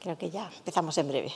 Creo que ya empezamos en breve.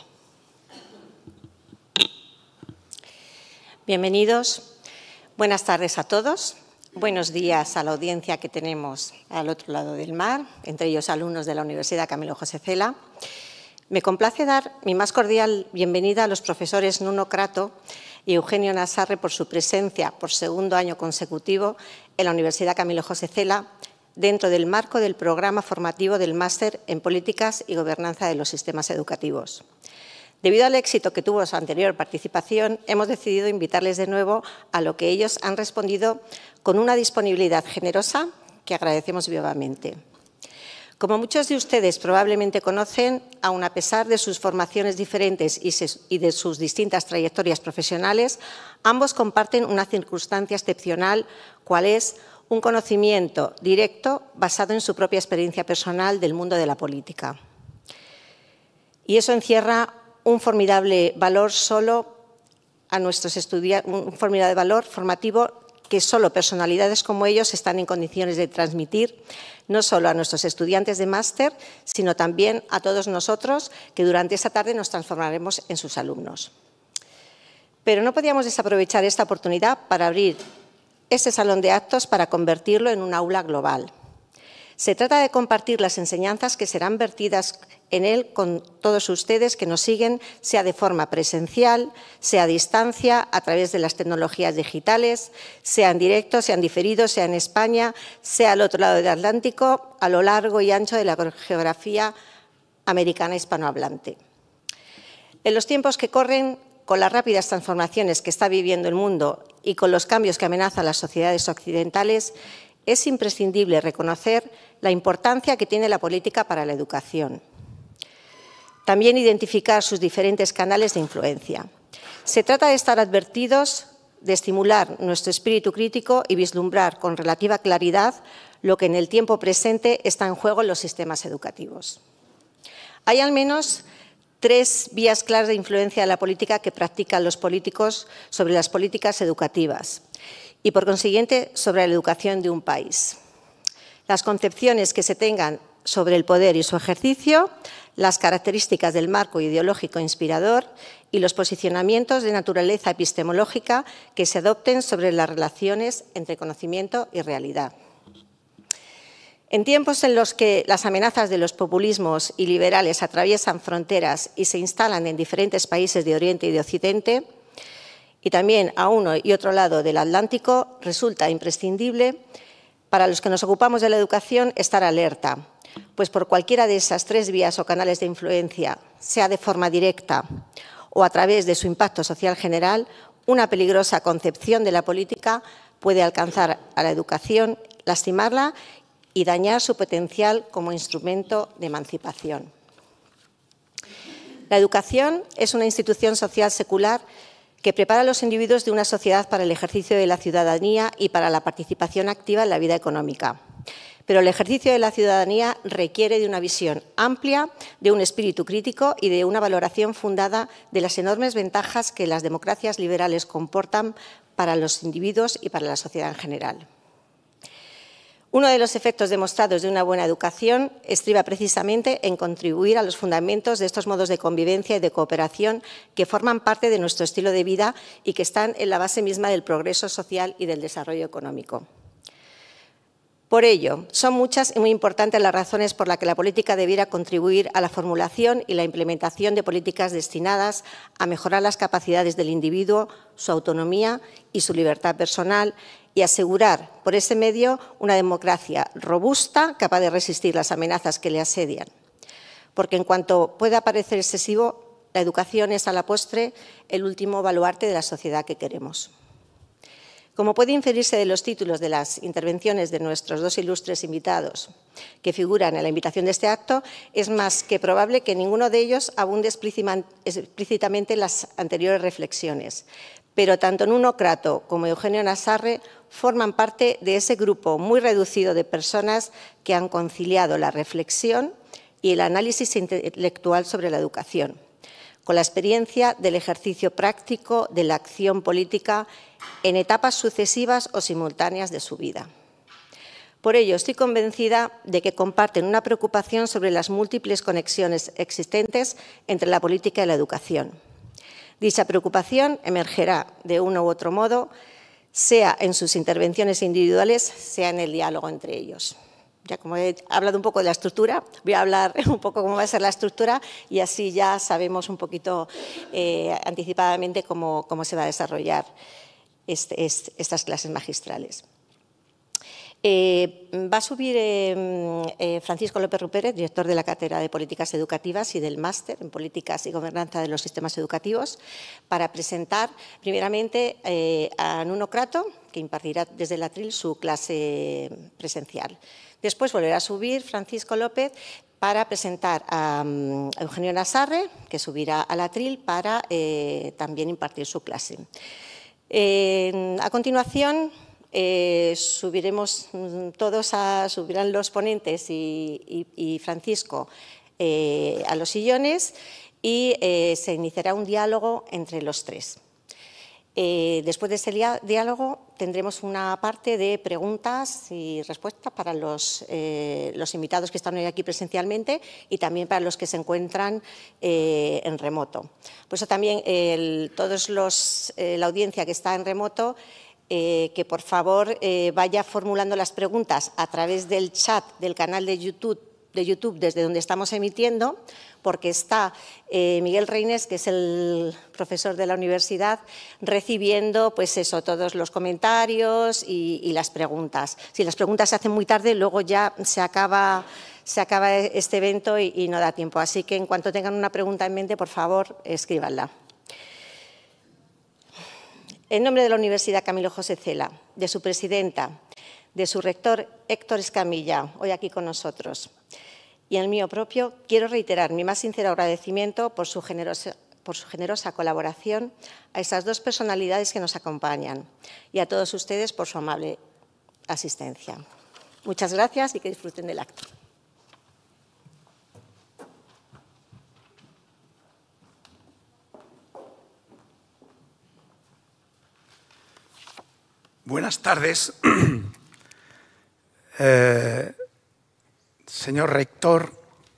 Bienvenidos. Buenas tardes a todos. Buenos días a la audiencia que tenemos al otro lado del mar, entre ellos alumnos de la Universidad Camilo José Cela. Me complace dar mi más cordial bienvenida a los profesores Nuno Crato y Eugenio Nassarre por su presencia por segundo año consecutivo en la Universidad Camilo José Cela, dentro del marco del programa formativo del Máster en Políticas y Gobernanza de los Sistemas Educativos. Debido al éxito que tuvo su anterior participación, hemos decidido invitarles de nuevo, a lo que ellos han respondido con una disponibilidad generosa que agradecemos vivamente. Como muchos de ustedes probablemente conocen, aun a pesar de sus formaciones diferentes y de sus distintas trayectorias profesionales, ambos comparten una circunstancia excepcional, cual es un conocimiento directo basado en su propia experiencia personal del mundo de la política. Y eso encierra un formidable valor un formidable valor formativo que solo personalidades como ellos están en condiciones de transmitir, no solo a nuestros estudiantes de máster, sino también a todos nosotros que durante esta tarde nos transformaremos en sus alumnos. Pero no podíamos desaprovechar esta oportunidad para abrir este salón de actos para convertirlo en un aula global. Se trata de compartir las enseñanzas que serán vertidas en él con todos ustedes que nos siguen, sea de forma presencial, sea a distancia, a través de las tecnologías digitales, sea en directo, sea en diferido, sea en España, sea al otro lado del Atlántico, a lo largo y ancho de la geografía americana hispanohablante. En los tiempos que corren, con las rápidas transformaciones que está viviendo el mundo y con los cambios que amenazan las sociedades occidentales, es imprescindible reconocer la importancia que tiene la política para la educación. También identificar sus diferentes canales de influencia. Se trata de estar advertidos, de estimular nuestro espíritu crítico y vislumbrar con relativa claridad lo que en el tiempo presente está en juego en los sistemas educativos. Hay al menos 3 vías claras de influencia de la política que practican los políticos sobre las políticas educativas y, por consiguiente, sobre la educación de un país. Las concepciones que se tengan sobre el poder y su ejercicio, las características del marco ideológico inspirador y los posicionamientos de naturaleza epistemológica que se adopten sobre las relaciones entre conocimiento y realidad. En tiempos en los que las amenazas de los populismos y liberales atraviesan fronteras y se instalan en diferentes países de Oriente y de Occidente, y también a uno y otro lado del Atlántico, resulta imprescindible para los que nos ocupamos de la educación estar alerta, pues por cualquiera de esas 3 vías o canales de influencia, sea de forma directa o a través de su impacto social general, una peligrosa concepción de la política puede alcanzar a la educación, lastimarla y dañar su potencial como instrumento de emancipación. La educación es una institución social secular que prepara a los individuos de una sociedad para el ejercicio de la ciudadanía y para la participación activa en la vida económica. Pero el ejercicio de la ciudadanía requiere de una visión amplia, de un espíritu crítico y de una valoración fundada de las enormes ventajas que las democracias liberales comportan para los individuos y para la sociedad en general. Uno de los efectos demostrados de una buena educación estriba precisamente en contribuir a los fundamentos de estos modos de convivencia y de cooperación que forman parte de nuestro estilo de vida y que están en la base misma del progreso social y del desarrollo económico. Por ello, son muchas y muy importantes las razones por las que la política debiera contribuir a la formulación y la implementación de políticas destinadas a mejorar las capacidades del individuo, su autonomía y su libertad personal, y asegurar por ese medio una democracia robusta, capaz de resistir las amenazas que le asedian. Porque en cuanto pueda parecer excesivo, la educación es a la postre el último baluarte de la sociedad que queremos. Como puede inferirse de los títulos de las intervenciones de nuestros 2 ilustres invitados que figuran en la invitación de este acto, es más que probable que ninguno de ellos abunde explícitamente en las anteriores reflexiones. Pero tanto Nuno Crato como Eugenio Nassarre forman parte de ese grupo muy reducido de personas que han conciliado la reflexión y el análisis intelectual sobre la educación, con la experiencia del ejercicio práctico de la acción política en etapas sucesivas o simultáneas de su vida. Por ello, estoy convencida de que comparten una preocupación sobre las múltiples conexiones existentes entre la política y la educación. Dicha preocupación emergerá de uno u otro modo, sea en sus intervenciones individuales, sea en el diálogo entre ellos. Ya como he hablado un poco de la estructura, voy a hablar un poco cómo va a ser la estructura y así ya sabemos un poquito anticipadamente cómo se va a desarrollar estas clases magistrales. Va a subir Francisco López Rupérez, director de la Cátedra de Políticas Educativas y del Máster en Políticas y Gobernanza de los Sistemas Educativos, para presentar primeramente a Nuno Crato, que impartirá desde el atril su clase presencial. Después volverá a subir Francisco López para presentar a Eugenio Nasarre, que subirá al atril para también impartir su clase. A continuación, subirán los ponentes y Francisco a los sillones y se iniciará un diálogo entre los tres. Después de ese diálogo tendremos una parte de preguntas y respuestas para los invitados que están hoy aquí presencialmente y también para los que se encuentran en remoto. Por eso también la audiencia que está en remoto, que por favor vaya formulando las preguntas a través del chat del canal de YouTube desde donde estamos emitiendo, porque está Miguel Reynés, que es el profesor de la universidad, recibiendo pues eso, todos los comentarios y las preguntas. Si las preguntas se hacen muy tarde, luego ya se acaba este evento y no da tiempo. Así que en cuanto tengan una pregunta en mente, por favor, escríbanla. En nombre de la Universidad Camilo José Cela, de su presidenta, de su rector Héctor Escamilla, hoy aquí con nosotros, y el mío propio, quiero reiterar mi más sincero agradecimiento por su generosa colaboración a esas dos personalidades que nos acompañan y a todos ustedes por su amable asistencia. Muchas gracias y que disfruten del acto. Buenas tardes, señor rector,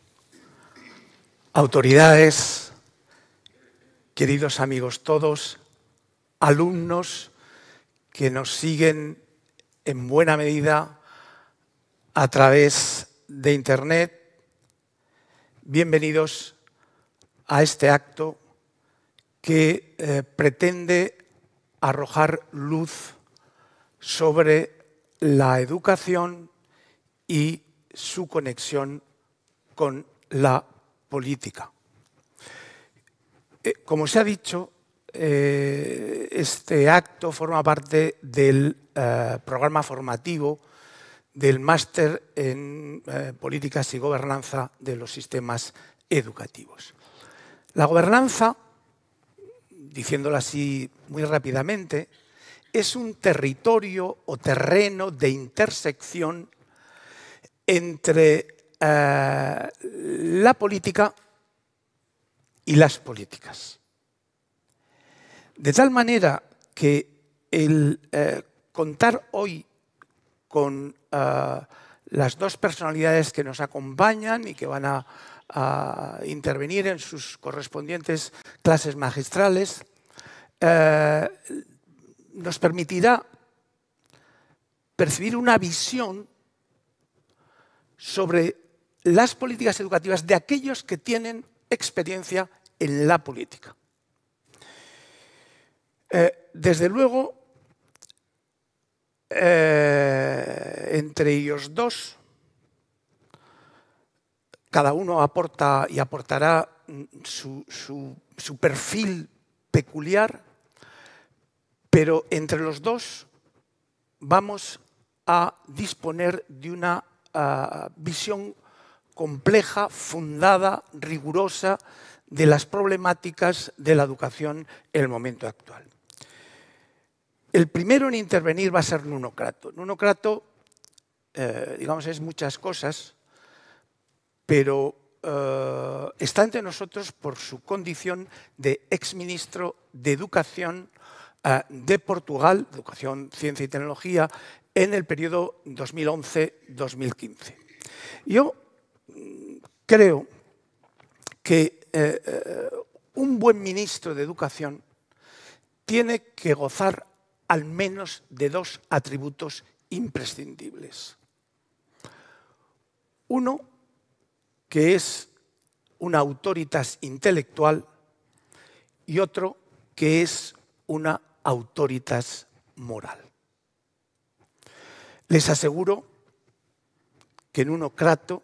autoridades, queridos amigos todos, alumnos que nos siguen en buena medida a través de Internet. Bienvenidos a este acto que pretende arrojar luz sobre la educación y su conexión con la política. Como se ha dicho, este acto forma parte del programa formativo del Máster en Políticas y Gobernanza de los Sistemas Educativos. La gobernanza, diciéndolo así muy rápidamente, es un territorio o terreno de intersección entre la política y las políticas. De tal manera que el contar hoy con las dos personalidades que nos acompañan y que van a intervenir en sus correspondientes clases magistrales nos permitirá percibir una visión sobre las políticas educativas de aquellos que tienen experiencia en la política. Desde luego, entre ellos dos, cada uno aporta y aportará su perfil peculiar, pero entre los dos vamos a disponer de una visión compleja, fundada, rigurosa de las problemáticas de la educación en el momento actual. El primero en intervenir va a ser Nuno Crato. Nuno Crato, digamos, es muchas cosas, pero está entre nosotros por su condición de exministro de Educación de Portugal, Educación, Ciencia y Tecnología, en el periodo 2011-2015. Yo creo que un buen ministro de Educación tiene que gozar al menos de dos atributos imprescindibles. Uno, que es una autoritas intelectual, y otro, que es una autoritas moral. Les aseguro que Nuno Crato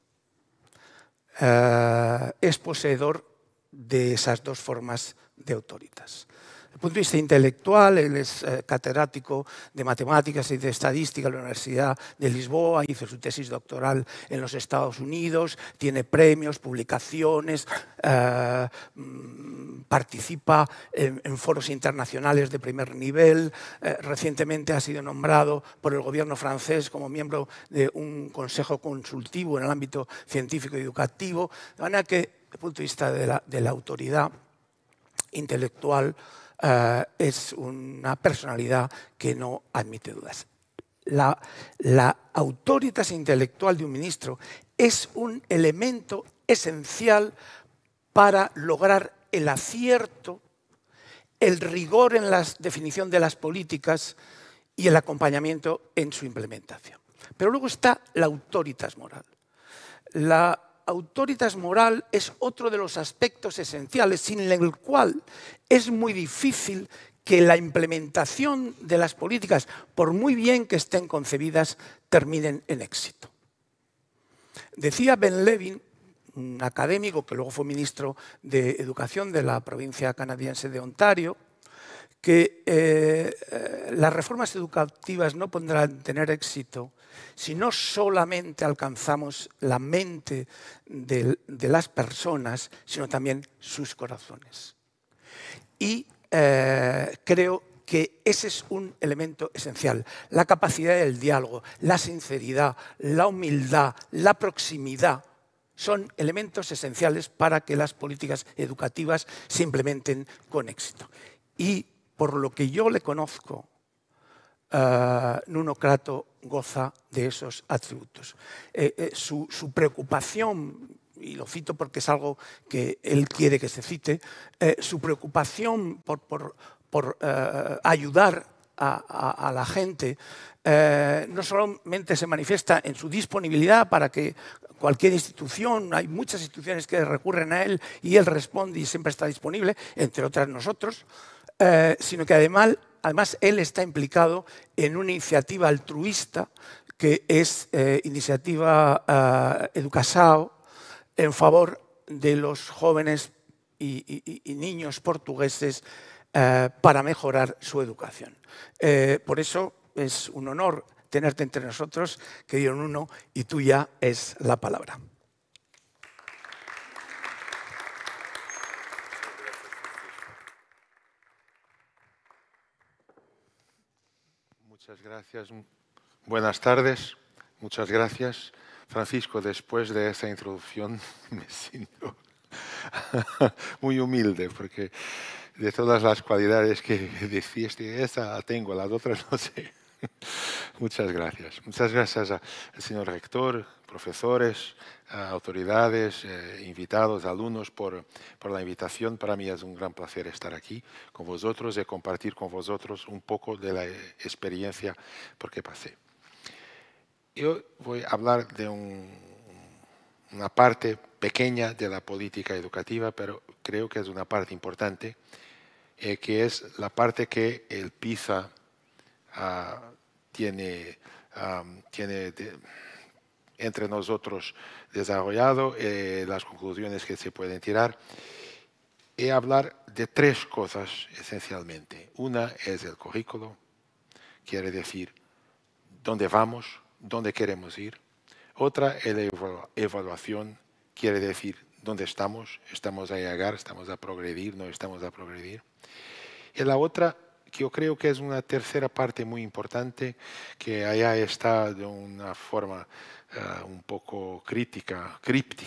es poseedor de esas dos formas de autoritas. Desde el punto de vista intelectual, él es catedrático de matemáticas y de estadística en la Universidad de Lisboa, hizo su tesis doctoral en los Estados Unidos, tiene premios, publicaciones, participa en foros internacionales de primer nivel, recientemente ha sido nombrado por el gobierno francés como miembro de un consejo consultivo en el ámbito científico y educativo, de manera que, desde el punto de vista de la autoridad intelectual, es una personalidad que no admite dudas. La autoritas intelectual de un ministro es un elemento esencial para lograr el acierto, el rigor en la definición de las políticas y el acompañamiento en su implementación. Pero luego está la autoritas moral. La autoritas moral es otro de los aspectos esenciales sin el cual es muy difícil que la implementación de las políticas, por muy bien que estén concebidas, terminen en éxito. Decía Ben Levin, un académico que luego fue ministro de Educación de la provincia canadiense de Ontario, que las reformas educativas no podrán tener éxito si no solamente alcanzamos la mente de las personas, sino también sus corazones. Y creo que ese es un elemento esencial. La capacidad del diálogo, la sinceridad, la humildad, la proximidad son elementos esenciales para que las políticas educativas se implementen con éxito. Y por lo que yo le conozco, Nuno Crato goza de esos atributos. Su preocupación, y lo cito porque es algo que él quiere que se cite, su preocupación por ayudar a la gente no solamente se manifiesta en su disponibilidad para que cualquier institución, hay muchas instituciones que recurren a él y él responde y siempre está disponible, entre otras nosotros, sino que además él está implicado en una iniciativa altruista que es iniciativa Educasao en favor de los jóvenes y niños portugueses para mejorar su educación. Por eso es un honor tenerte entre nosotros, querido Nuno, y tuya es la palabra. Muchas gracias. Buenas tardes. Muchas gracias. Francisco, después de esa introducción me siento muy humilde porque de todas las cualidades que deciste, esa tengo, las otras no sé. Muchas gracias. Muchas gracias al señor rector, profesores, autoridades, invitados, alumnos por la invitación. Para mí es un gran placer estar aquí con vosotros y compartir con vosotros un poco de la experiencia por que pasé. Yo voy a hablar de una parte pequeña de la política educativa, pero creo que es una parte importante, que es la parte que el PISA tiene entre nosotros desarrollado, las conclusiones que se pueden tirar. Y hablar de tres cosas esencialmente. Una es el currículo, quiere decir dónde vamos, dónde queremos ir. Otra es la evaluación, quiere decir dónde estamos a llegar, estamos a progredir, no estamos a progredir. Y la otra, que yo creo que es una tercera parte muy importante, que allá está de una forma un poco críptica,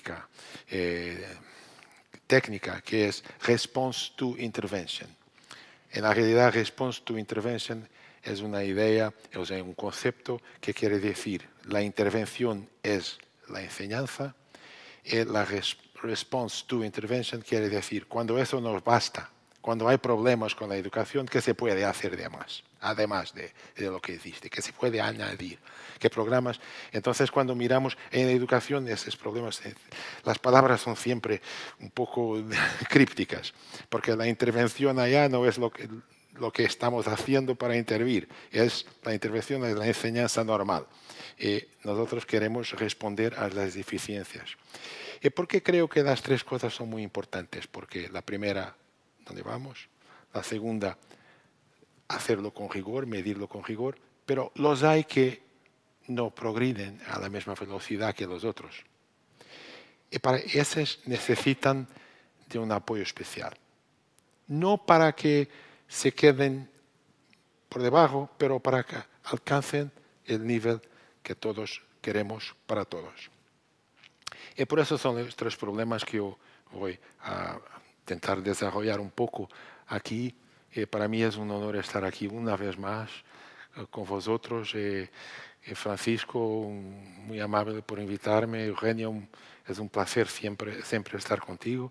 técnica, que es response to intervention. En la realidad, response to intervention es una idea, es un concepto que quiere decir la intervención es la enseñanza y la response to intervention quiere decir cuando eso nos basta, cuando hay problemas con la educación, ¿qué se puede hacer de más? Además de lo que hiciste, ¿qué se puede añadir? ¿Qué programas? Entonces, cuando miramos en la educación esos problemas, las palabras son siempre un poco crípticas, porque la intervención allá no es lo que estamos haciendo para intervenir, es la intervención de la enseñanza normal. Y nosotros queremos responder a las deficiencias. ¿Y por qué creo que las tres cosas son muy importantes? Porque la primera, ¿dónde vamos? La segunda, hacerlo con rigor, medirlo con rigor, pero los hay que no progreden a la misma velocidad que los otros. Y para esos necesitan de un apoyo especial. No para que se queden por debajo, pero para que alcancen el nivel que todos queremos para todos. Y por eso son los tres problemas que yo voy a intentar desarrollar un poco aquí. Para mí es un honor estar aquí una vez más con vosotros. Francisco, muy amable por invitarme. Eugenio, es un placer siempre estar contigo.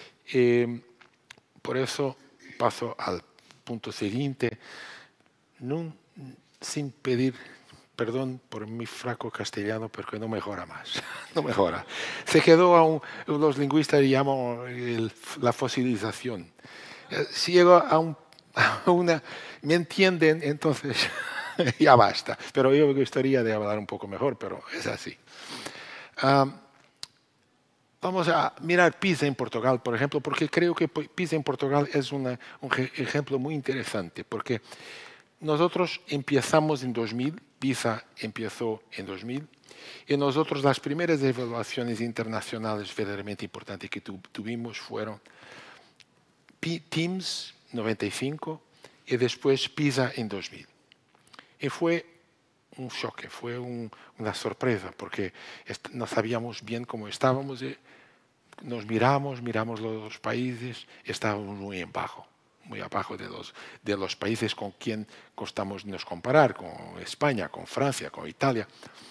Por eso paso al punto siguiente, sin pedir perdón por mi fraco castellano, porque no mejora más, no mejora. Se quedó aún, los lingüistas llaman la fosilización. Si llego a una, me entienden, entonces ya basta. Pero yo me gustaría de hablar un poco mejor, pero es así. Vamos a mirar PISA en Portugal, por ejemplo, porque creo que PISA en Portugal es un ejemplo muy interesante, porque nosotros empezamos en 2000, PISA empezó en 2000, y nosotros las primeras evaluaciones internacionales verdaderamente importantes que tuvimos fueron TIMSS 95 y después PISA en 2000. Y fue un choque, fue una sorpresa, porque no sabíamos bien cómo estábamos. Nos miramos los países, estábamos muy abajo de los países con quien costamos nos comparar, con España, con Francia, con Italia.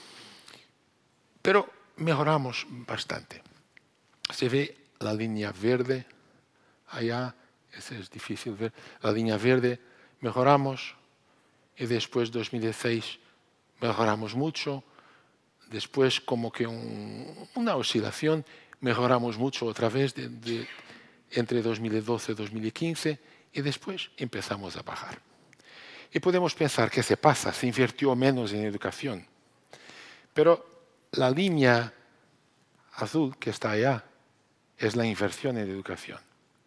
Pero mejoramos bastante. Se ve la línea verde allá, ese es difícil ver, la línea verde, mejoramos, y después 2006 mejoramos mucho, después como que una oscilación, mejoramos mucho otra vez entre 2012 y 2015 y después empezamos a bajar. Y podemos pensar que se pasa, se invirtió menos en educación. Pero la línea azul que está allá es la inversión en educación.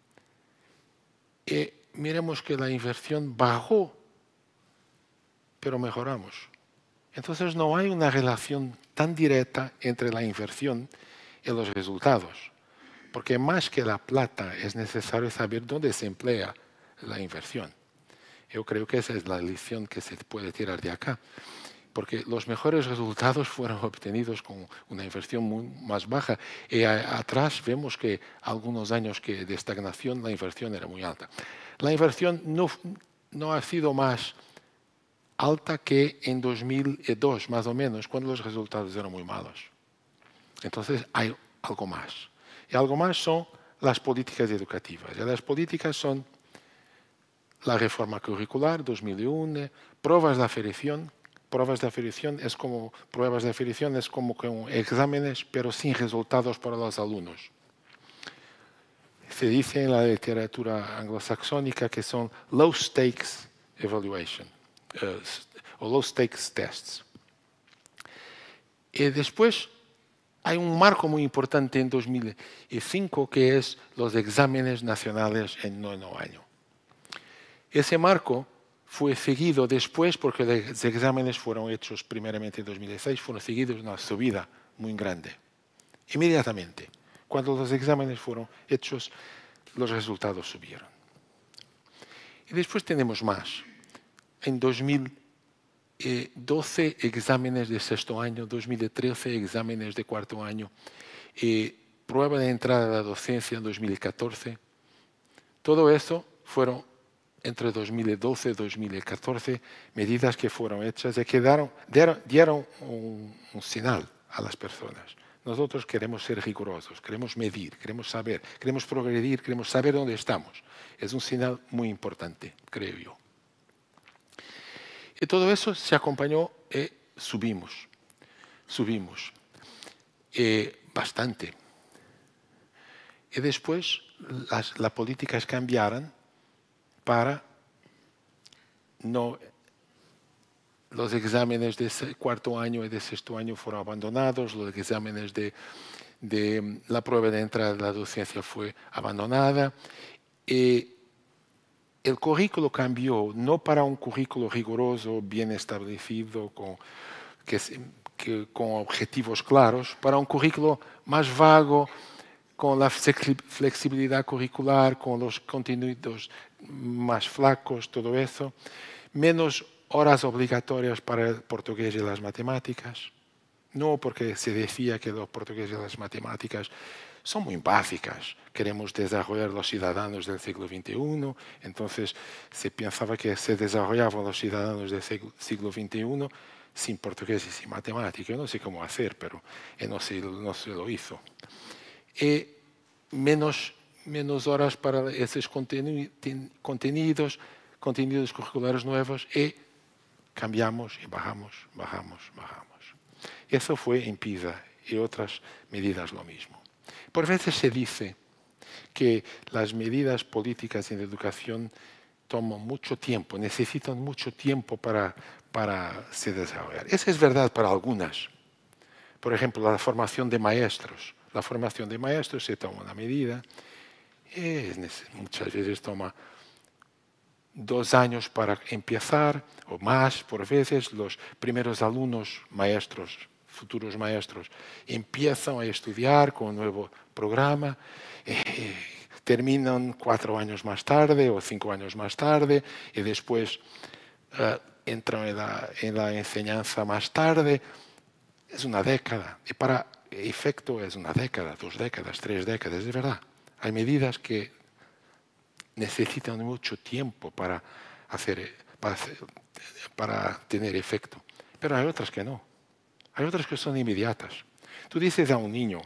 Y miremos que la inversión bajó, pero mejoramos. Entonces no hay una relación tan directa entre la inversión y los resultados, porque más que la plata es necesario saber dónde se emplea la inversión. Yo creo que esa es la lección que se puede tirar de acá, porque los mejores resultados fueron obtenidos con una inversión más baja, y atrás vemos que algunos años de estagnación la inversión era muy alta. La inversión no ha sido más alta que en 2002, más o menos, cuando los resultados eran muy malos. Entonces hay algo más. Y algo más son las políticas educativas. Y las políticas son la reforma curricular 2001, pruebas de aferición. Pruebas de aferición es como exámenes, pero sin resultados para los alumnos. Se dice en la literatura anglosaxónica que son low stakes evaluation. O low stakes tests. Y después hay un marco muy importante en 2005 que es los exámenes nacionales en noveno año. Ese marco fue seguido después, porque los exámenes fueron hechos primeramente en 2006, fueron seguidos una subida muy grande. Inmediatamente, cuando los exámenes fueron hechos, los resultados subieron. Y después tenemos más. En 2012 exámenes de sexto año, 2013 exámenes de cuarto año, prueba de entrada a la docencia en 2014. Todo eso fueron entre 2012 y 2014 medidas que fueron hechas y que dieron un señal a las personas. Nosotros queremos ser rigurosos, queremos medir, queremos saber, queremos progredir, queremos saber dónde estamos. Es un señal muy importante, creo yo. Y todo eso se acompañó y subimos bastante. Y después las políticas cambiaron para no... Los exámenes de cuarto año y de sexto año fueron abandonados, los exámenes de la prueba de entrada de la docencia fue abandonada. Y el currículo cambió, no para un currículo riguroso, bien establecido, con objetivos claros, para un currículo más vago, con la flexibilidad curricular, con los contenidos más flacos, todo eso, menos horas obligatorias para el portugués y las matemáticas. No porque se decía que los portugueses y las matemáticas son muy básicas. Queremos desarrollar los ciudadanos del siglo XXI, entonces se pensaba que se desarrollaban los ciudadanos del siglo XXI sin portugués y sin matemáticas. Yo no sé cómo hacer, pero no se lo hizo. Y menos horas para esos contenidos curriculares nuevos y cambiamos y bajamos. Eso fue en PISA y otras medidas lo mismo. Por veces se dice que las medidas políticas en educación toman mucho tiempo, necesitan mucho tiempo para se desarrollar. Eso es verdad para algunas. Por ejemplo, la formación de maestros. La formación de maestros se toma una medida y muchas veces toma 2 años para empezar, o más, por veces los primeros alumnos, maestros, futuros maestros, empiezan a estudiar con un nuevo programa, terminan 4 años más tarde o 5 años más tarde y después entran en la enseñanza más tarde. Es una década y para efecto es una década, 2 décadas, 3 décadas, de verdad. Hay medidas que necesitan mucho tiempo para tener efecto. Pero hay otras que no. Hay otras que son inmediatas. Tú dices a un niño,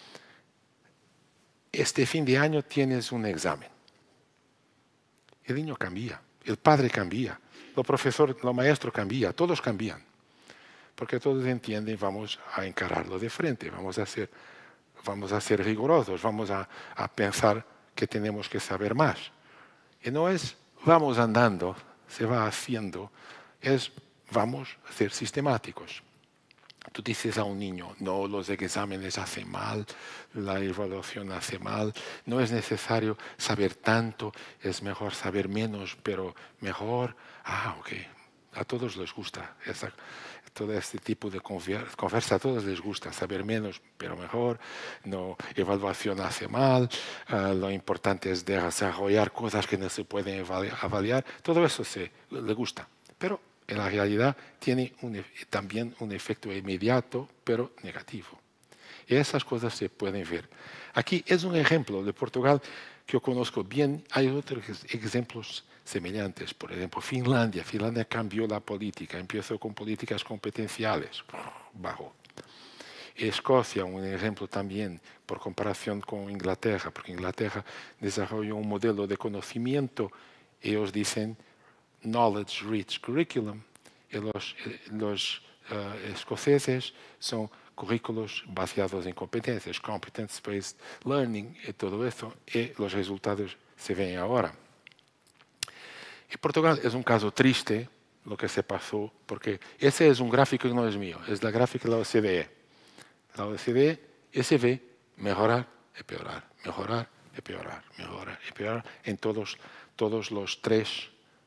este fin de año tienes un examen. El niño cambia, el padre cambia, los maestros cambian, todos cambian. Porque todos entienden, vamos a encararlo de frente, vamos a ser rigurosos, vamos a pensar que tenemos que saber más. Y no es vamos andando, se va haciendo, es vamos a ser sistemáticos. Tú dices a un niño, no, los exámenes hacen mal, la evaluación hace mal, no es necesario saber tanto, es mejor saber menos, pero mejor. Ok, a todos les gusta todo este tipo de conversa, a todos les gusta saber menos, pero mejor. No, evaluación hace mal, lo importante es desarrollar cosas que no se pueden evaluar. Todo eso le gusta, pero en la realidad tiene también un efecto inmediato, pero negativo. Y esas cosas se pueden ver. Aquí es un ejemplo de Portugal que yo conozco bien. Hay otros ejemplos semejantes. Por ejemplo, Finlandia. Finlandia cambió la política, empezó con políticas competenciales, bajó. Escocia, un ejemplo también por comparación con Inglaterra, porque Inglaterra desarrolló un modelo de conocimiento. Ellos dicen knowledge rich curriculum, y los escoceses son currículos basados en competencias, competence-based learning y todo eso, y los resultados se ven ahora. Y Portugal es un caso triste lo que se pasó, porque ese es un gráfico que no es mío, es la gráfica de la OCDE. La OCDE se ve mejorar, empeorar, mejorar, empeorar, mejorar, empeorar en todos los tres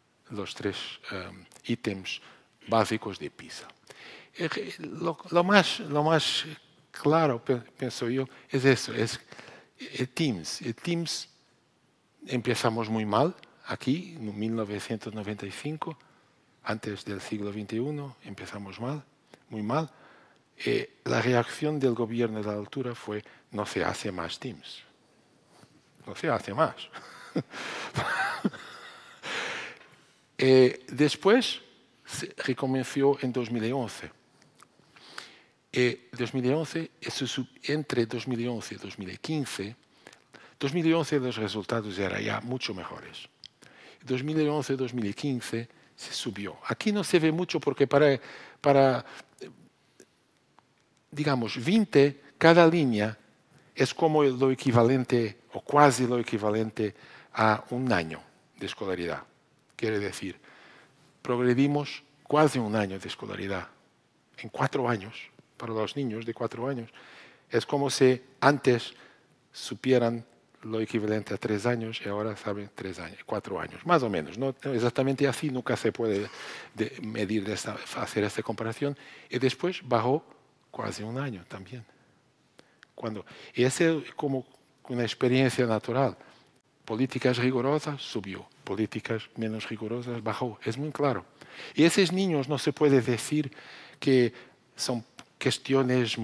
ítems básicos de PISA. Lo más claro, pienso yo, es eso, es Teams. Teams empezamos muy mal aquí, en 1995, antes del siglo XXI, empezamos mal, muy mal. La reacción del gobierno de la altura fue, no se hace más Teams. No se hace más. Después se recomenzó en 2011. 2011, entre 2011 y 2015, 2011 los resultados eran ya mucho mejores. 2011-2015 se subió. Aquí no se ve mucho porque para digamos, 20, cada línea es como lo equivalente o casi lo equivalente a un año de escolaridad. Quiere decir, progredimos casi un año de escolaridad en 4 años. Para los niños de 4 años es como si antes supieran lo equivalente a 3 años y ahora saben 4 años, más o menos. No exactamente así, nunca se puede medir, hacer esta comparación. Y después bajó casi un año también. Y ese es como una experiencia natural. Políticas rigurosas subió, políticas menos rigurosas bajó. Es muy claro. Y esos niños no se puede decir que son cuestiones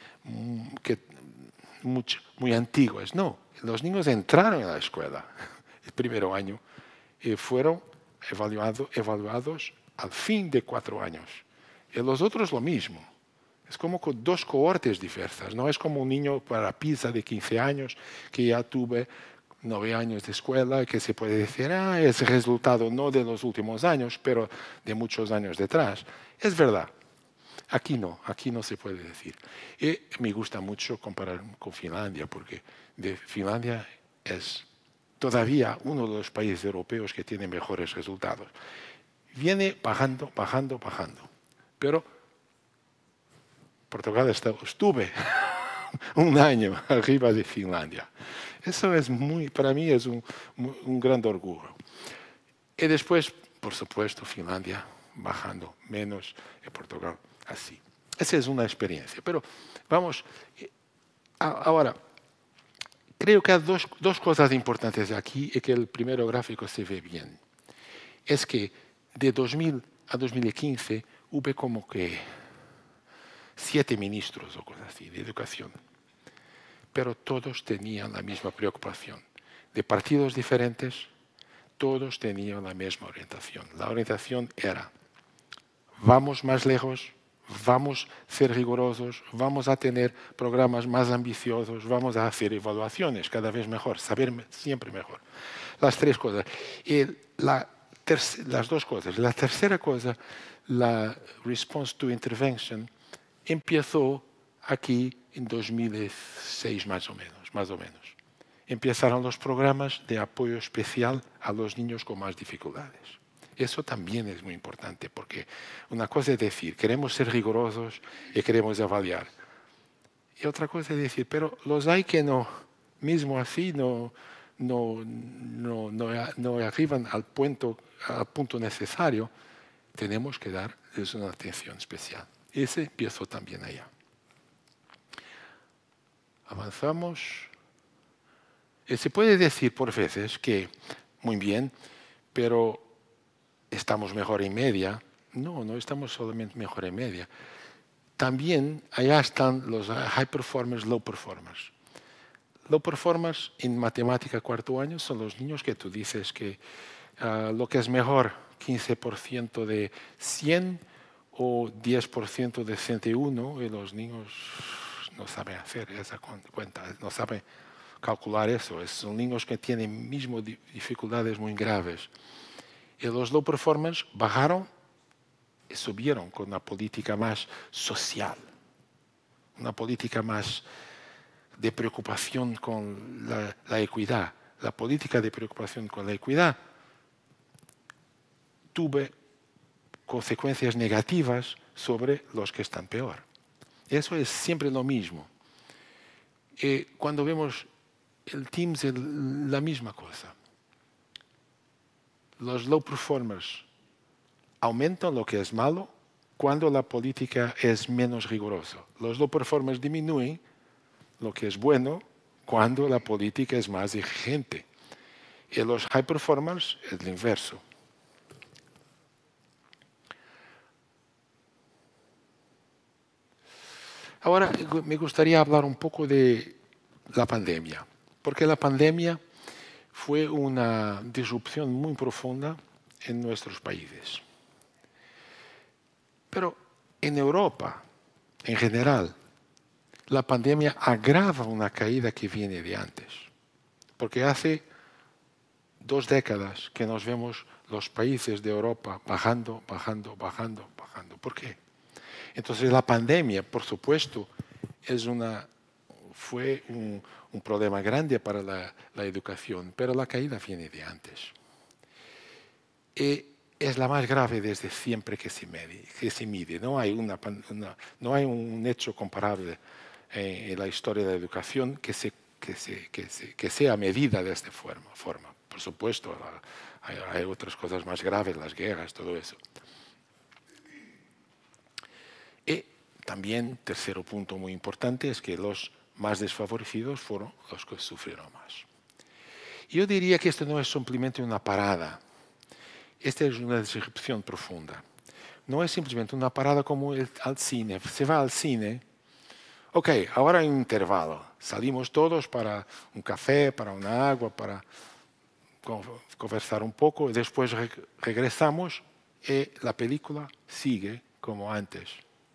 muy antiguas. No, los niños entraron en la escuela el primer año y fueron evaluados al fin de 4 años. Y los otros lo mismo. Es como con 2 cohortes diversas. No es como un niño para PISA de 15 años que ya tuve 9 años de escuela y que se puede decir, es resultado no de los últimos años, pero de muchos años detrás. Es verdad. Aquí no se puede decir. Y me gusta mucho comparar con Finlandia, porque Finlandia es todavía uno de los países europeos que tiene mejores resultados. Viene bajando. Pero Portugal estuve un año arriba de Finlandia. Eso es para mí es un gran orgullo. Y después, por supuesto, Finlandia bajando menos y Portugal así. Esa es una experiencia. Pero vamos, ahora, creo que hay dos cosas importantes aquí y que el primer gráfico se ve bien. Es que de 2000 a 2015 hubo como que 7 ministros o cosas así de educación. Pero todos tenían la misma preocupación. De partidos diferentes, todos tenían la misma orientación. La orientación era, vamos más lejos, vamos a ser rigurosos, vamos a tener programas más ambiciosos, vamos a hacer evaluaciones cada vez mejor, saber siempre mejor. Las 3 cosas. Y las 2 cosas. La tercera cosa, la response to intervention, empezó aquí en 2006 más o menos. Empezaron los programas de apoyo especial a los niños con más dificultades. Eso también es muy importante, porque una cosa es decir, queremos ser rigurosos y queremos evaluar. Y otra cosa es decir, pero los hay que no, mismo así, no arriban al punto necesario, tenemos que darles una atención especial. Ese empezó también allá. Avanzamos. Se puede decir por veces que, muy bien, pero estamos mejor en media. No estamos solamente mejor en media. También allá están los high performers, low performers. Low performers en matemática 4º año son los niños que tú dices que lo que es mejor, 15% de 100 o 10% de 101, y los niños no saben hacer esa cuenta, no saben calcular eso. Son niños que tienen mismo dificultades muy graves. Y los low performers bajaron y subieron con una política más social, una política más de preocupación con la equidad. La política de preocupación con la equidad tuvo consecuencias negativas sobre los que están peor. Eso es siempre lo mismo. Cuando vemos el TIMSS es la misma cosa. Los low performers aumentan lo que es malo cuando la política es menos rigurosa. Los low performers disminuyen lo que es bueno cuando la política es más exigente. Y los high performers es lo inverso. Ahora me gustaría hablar un poco de la pandemia, porque la pandemia fue una disrupción muy profunda en nuestros países. Pero en Europa, en general, la pandemia agrava una caída que viene de antes. Porque hace 2 décadas que nos vemos los países de Europa bajando, bajando, bajando, bajando. ¿Por qué? Entonces la pandemia, por supuesto, fue un problema grande para la educación, pero la caída viene de antes. Y es la más grave desde siempre que se mide. No hay un hecho comparable en la historia de la educación que sea medida de esta forma. Por supuesto, hay otras cosas más graves, las guerras, todo eso. Y también, tercer punto muy importante, es que los más desfavorecidos fueron los que sufrieron más. Yo diría que esto no es simplemente una parada. Esta es una disrupción profunda. No es simplemente una parada como al cine. Se va al cine, ok, ahora hay un intervalo. Salimos todos para un café, para una agua, para conversar un poco, y después regresamos y la película sigue como antes.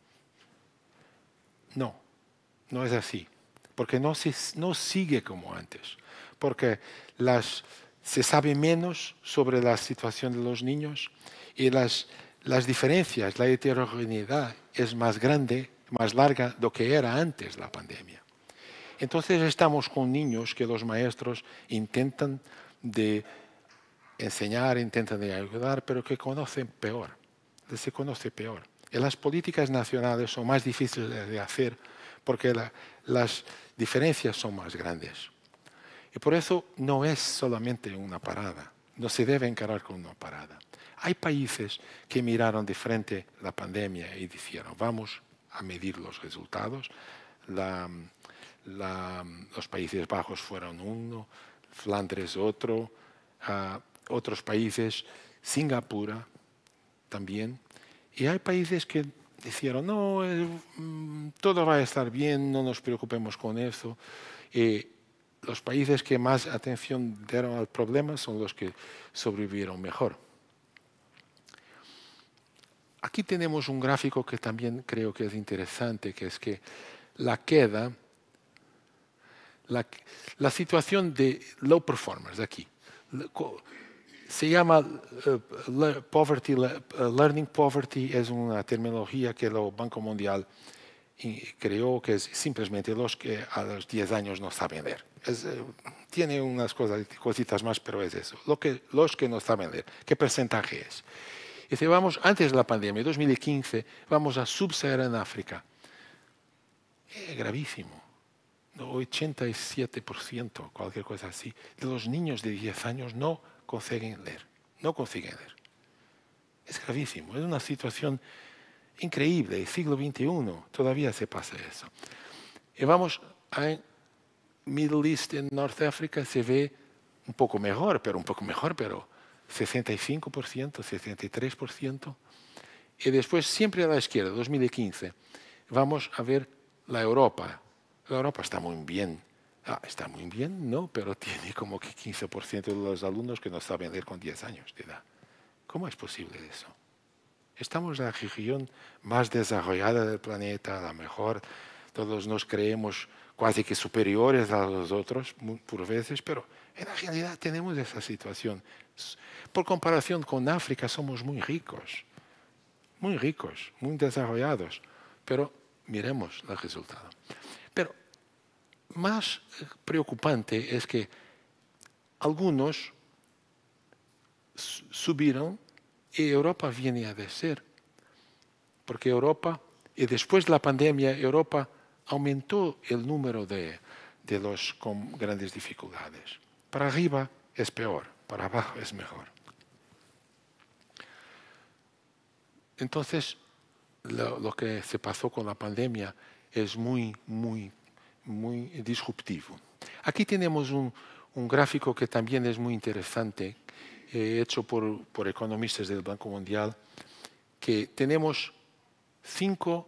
No, no es así, porque no sigue como antes, porque se sabe menos sobre la situación de los niños y las diferencias, la heterogeneidad es más grande, más larga de lo que era antes la pandemia. Entonces estamos con niños que los maestros intentan de enseñar, intentan de ayudar, pero que conocen peor, se conoce peor. Y las políticas nacionales son más difíciles de hacer porque las diferencias son más grandes. Y por eso no es solamente una parada, no se debe encarar como una parada. Hay países que miraron de frente la pandemia y dijeron, vamos a medir los resultados. Los Países Bajos fueron uno, Flandes otro, otros países, Singapur también. Y hay países que dijeron, no, todo va a estar bien, no nos preocupemos con eso. Y los países que más atención dieron al problema son los que sobrevivieron mejor. Aquí tenemos un gráfico que también creo que es interesante, que es que la situación de low performers aquí, se llama learning poverty, es una terminología que el Banco Mundial creó, que es simplemente los que a los 10 años no saben leer. Tiene unas cositas más, pero es eso. Los que no saben leer. ¿Qué porcentaje es? Dice, vamos, antes de la pandemia, 2015, vamos a Sub-Saharan África. Es gravísimo. 87%, cualquier cosa así, de los niños de 10 años no consiguen leer. No consiguen leer. Es gravísimo. Es una situación increíble. El siglo XXI todavía se pasa eso. Y vamos a Middle East, en North Africa, se ve un poco mejor, pero 65%, 63%. Y después, siempre a la izquierda, 2015, vamos a ver la Europa. La Europa está muy bien. Está muy bien, no, pero tiene como que 15% de los alumnos que no saben leer con 10 años de edad. ¿Cómo es posible eso? Estamos en la región más desarrollada del planeta, la mejor. Todos nos creemos casi que superiores a los otros, por veces, pero en la realidad tenemos esa situación. Por comparación con África somos muy ricos, muy desarrollados, pero miremos el resultado. Pero más preocupante es que algunos subieron y Europa viene a descer, porque Europa, y después de la pandemia, Europa aumentó el número de los con grandes dificultades. Para arriba es peor, para abajo es mejor. Entonces, lo que se pasó con la pandemia es muy disruptivo. Aquí tenemos un gráfico que también es muy interesante, hecho por economistas del Banco Mundial, que tenemos cinco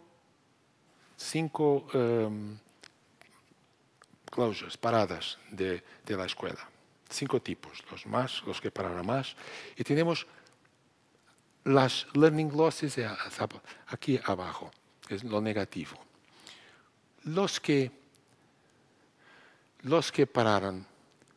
closures, paradas de la escuela. 5 tipos, los que pararon más. Y tenemos las learning losses aquí abajo, es lo negativo. Los que pararon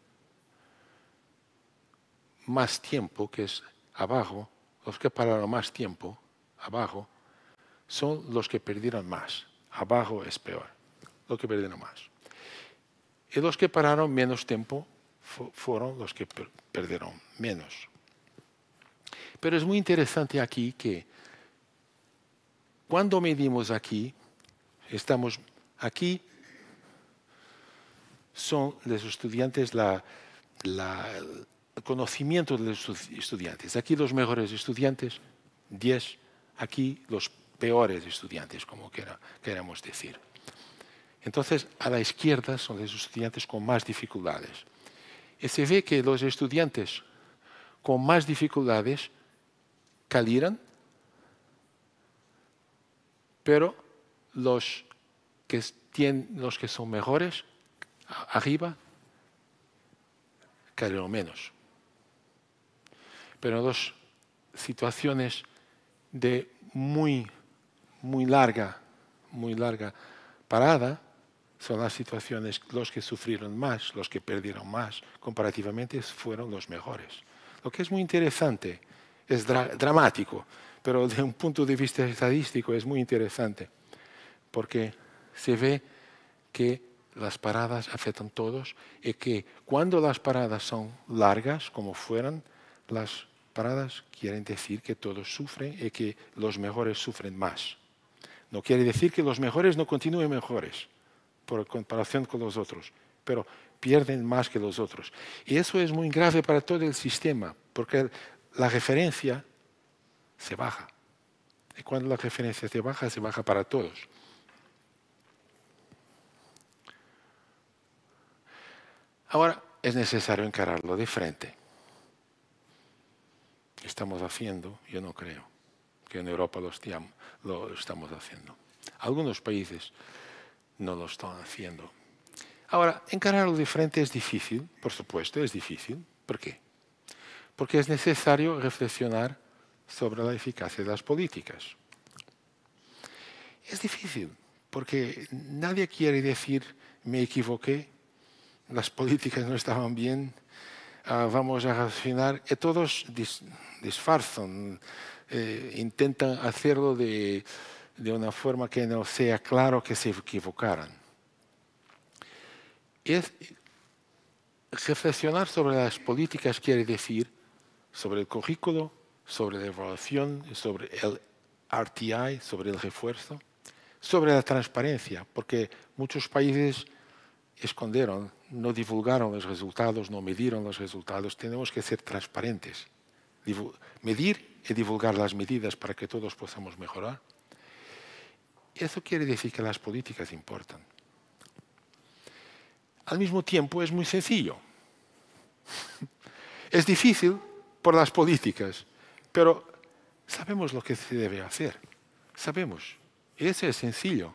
más tiempo, que es abajo, los que pararon más tiempo abajo, son los que perdieron más. Abajo es peor, los que perdieron más. Y los que pararon menos tiempo fueron los que perdieron menos. Pero es muy interesante aquí que cuando medimos aquí, estamos aquí, son los estudiantes, el conocimiento de los estudiantes. Aquí los mejores estudiantes, 10, aquí los peores estudiantes, como queramos decir. Entonces, a la izquierda son los estudiantes con más dificultades. Y se ve que los estudiantes con más dificultades calibran, pero los que son mejores, arriba, calibran menos. Pero en dos situaciones de muy larga parada, son las situaciones, los que sufrieron más, los que perdieron más, comparativamente fueron los mejores. Lo que es muy interesante, es dramático, pero desde un punto de vista estadístico es muy interesante, porque se ve que las paradas afectan a todos y que cuando las paradas son largas, como fueran, las paradas quieren decir que todos sufren y que los mejores sufren más. No quiere decir que los mejores no continúen mejores, por comparación con los otros, pero pierden más que los otros. Y eso es muy grave para todo el sistema, porque la referencia se baja. Y cuando la referencia se baja para todos. Ahora es necesario encararlo de frente. Estamos haciendo, yo no creo, que en Europa lo estamos haciendo. Algunos países no lo están haciendo. Ahora, encararlo de frente es difícil, por supuesto, es difícil. ¿Por qué? Porque es necesario reflexionar sobre la eficacia de las políticas. Es difícil, porque nadie quiere decir, me equivoqué, las políticas no estaban bien, vamos a reaccionar, y todos disfrazan, intentan hacerlo de una forma que no sea claro que se equivocaran. Reflexionar sobre las políticas quiere decir sobre el currículo, sobre la evaluación, sobre el RTI, sobre el refuerzo, sobre la transparencia, porque muchos países escondieron, no divulgaron los resultados, no midieron los resultados. Tenemos que ser transparentes, medir y divulgar las medidas para que todos podamos mejorar. Eso quiere decir que las políticas importan. Al mismo tiempo es muy sencillo. Es difícil por las políticas, pero sabemos lo que se debe hacer. Sabemos. Y eso es sencillo.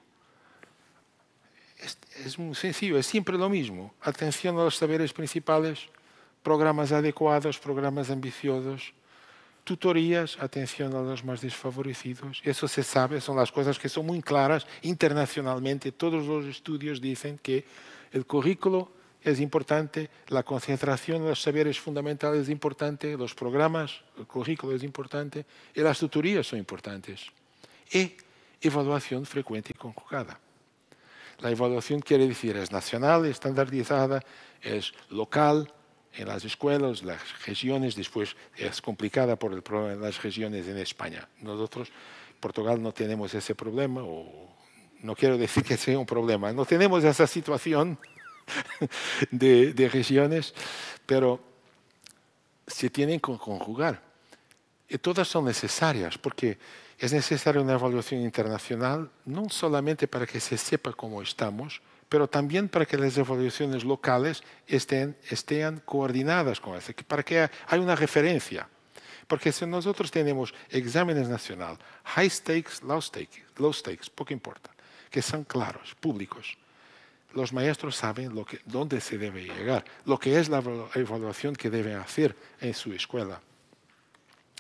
Es muy sencillo, es siempre lo mismo. Atención a los saberes principales, programas adecuados, programas ambiciosos, tutorías, atención a los más desfavorecidos. Eso se sabe, son las cosas que son muy claras internacionalmente. Todos los estudios dicen que el currículo es importante, la concentración en los saberes fundamentales es importante, los programas, el currículo es importante y las tutorías son importantes. Y evaluación frecuente y conjugada. La evaluación quiere decir es nacional, estandardizada, es local en las escuelas, las regiones, después es complicada por el problema de las regiones en España. Nosotros, en Portugal, no tenemos ese problema, o no quiero decir que sea un problema, no tenemos esa situación de regiones, pero se tienen que conjugar. Y todas son necesarias, porque es necesaria una evaluación internacional, no solamente para que se sepa cómo estamos, pero también para que las evaluaciones locales estén coordinadas con eso, para que haya una referencia. Porque si nosotros tenemos exámenes nacionales, high stakes, low stakes, poco importa, que son claros, públicos, los maestros saben dónde se debe llegar, lo que es la evaluación que deben hacer en su escuela.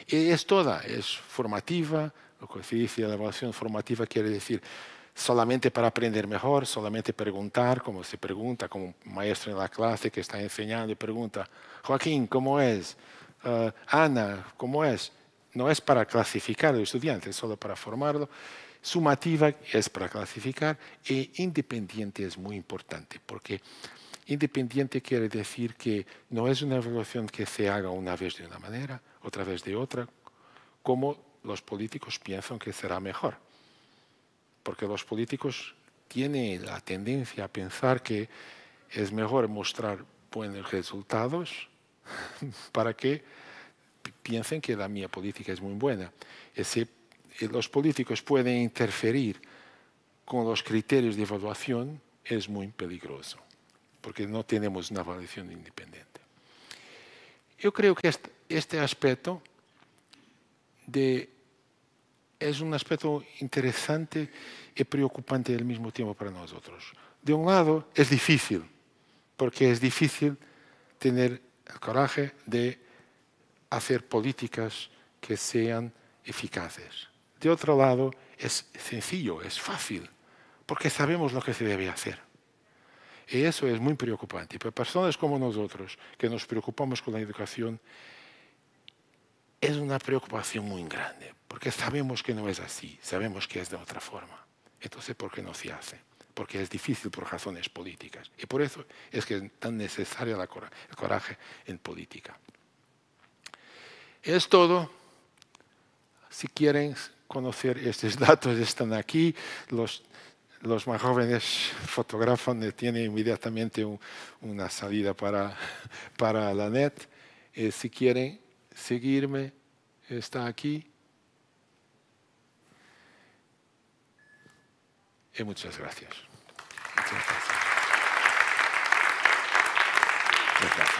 Y es toda, es formativa. Lo que se dice la evaluación formativa quiere decir solamente para aprender mejor, solamente preguntar, como se pregunta, como un maestro en la clase que está enseñando y pregunta, Joaquín, ¿cómo es? Ana, ¿cómo es? No es para clasificar al estudiante, es solo para formarlo. Sumativa es para clasificar e independiente es muy importante, porque independiente quiere decir que no es una evaluación que se haga una vez de una manera, otra vez de otra, como los políticos piensan que será mejor. Porque los políticos tienen la tendencia a pensar que es mejor mostrar buenos resultados para que piensen que la mía política es muy buena. Los políticos pueden interferir con los criterios de evaluación, es muy peligroso, porque no tenemos una evaluación independiente. Yo creo que este aspecto es un aspecto interesante y preocupante al mismo tiempo para nosotros. De un lado, es difícil, porque es difícil tener el coraje de hacer políticas que sean eficaces. De otro lado, es sencillo, es fácil, porque sabemos lo que se debe hacer. Y eso es muy preocupante. Para personas como nosotros, que nos preocupamos con la educación, es una preocupación muy grande, porque sabemos que no es así, sabemos que es de otra forma. Entonces, ¿por qué no se hace? Porque es difícil por razones políticas. Y por eso es que es tan necesario el coraje en política. Es todo. Si quieren conocer estos datos, están aquí. Los más jóvenes fotógrafos tienen inmediatamente una salida para la net. Si quieren seguirme, está aquí. Y muchas gracias. Muchas gracias. Muchas gracias.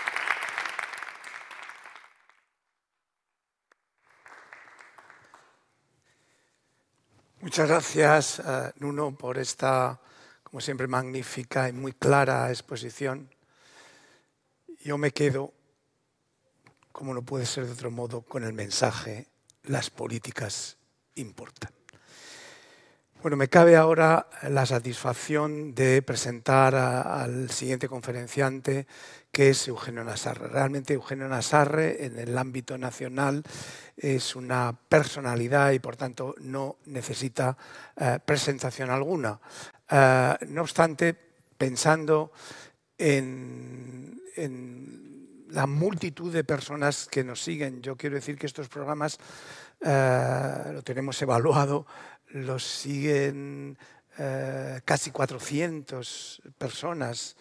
Muchas gracias, Nuno, por esta, como siempre, magnífica y muy clara exposición. Yo me quedo, como no puede ser de otro modo, con el mensaje: las políticas importan. Bueno, me cabe ahora la satisfacción de presentar al siguiente conferenciante, que es Eugenio Nassarre. Realmente Eugenio Nassarre, en el ámbito nacional, es una personalidad y, por tanto, no necesita presentación alguna. No obstante, pensando en la multitud de personas que nos siguen, yo quiero decir que estos programas lo tenemos evaluado, los siguen casi 400 personas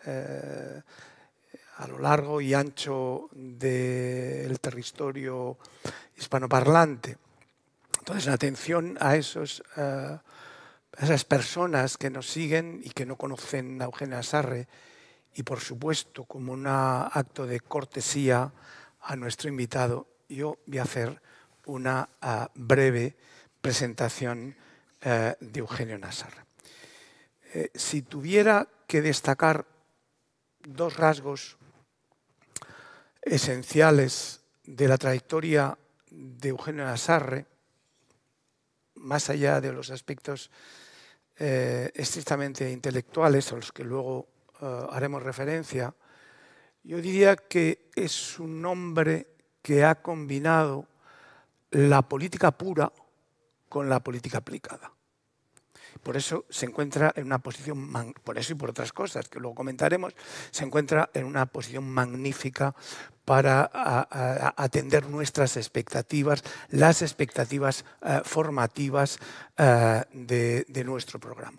a lo largo y ancho del territorio hispanoparlante. Entonces, en atención a esas personas que nos siguen y que no conocen a Eugenio Nassarre, y por supuesto, como un acto de cortesía a nuestro invitado, yo voy a hacer una breve presentación de Eugenio Nassarre. Si tuviera que destacar dos rasgos esenciales de la trayectoria de Eugenio Nassarre, más allá de los aspectos estrictamente intelectuales, a los que luego haremos referencia, yo diría que es un hombre que ha combinado la política pura con la política aplicada. Por eso se encuentra en una posición, por eso y por otras cosas que luego comentaremos, se encuentra en una posición magnífica para atender nuestras expectativas, las expectativas formativas de nuestro programa.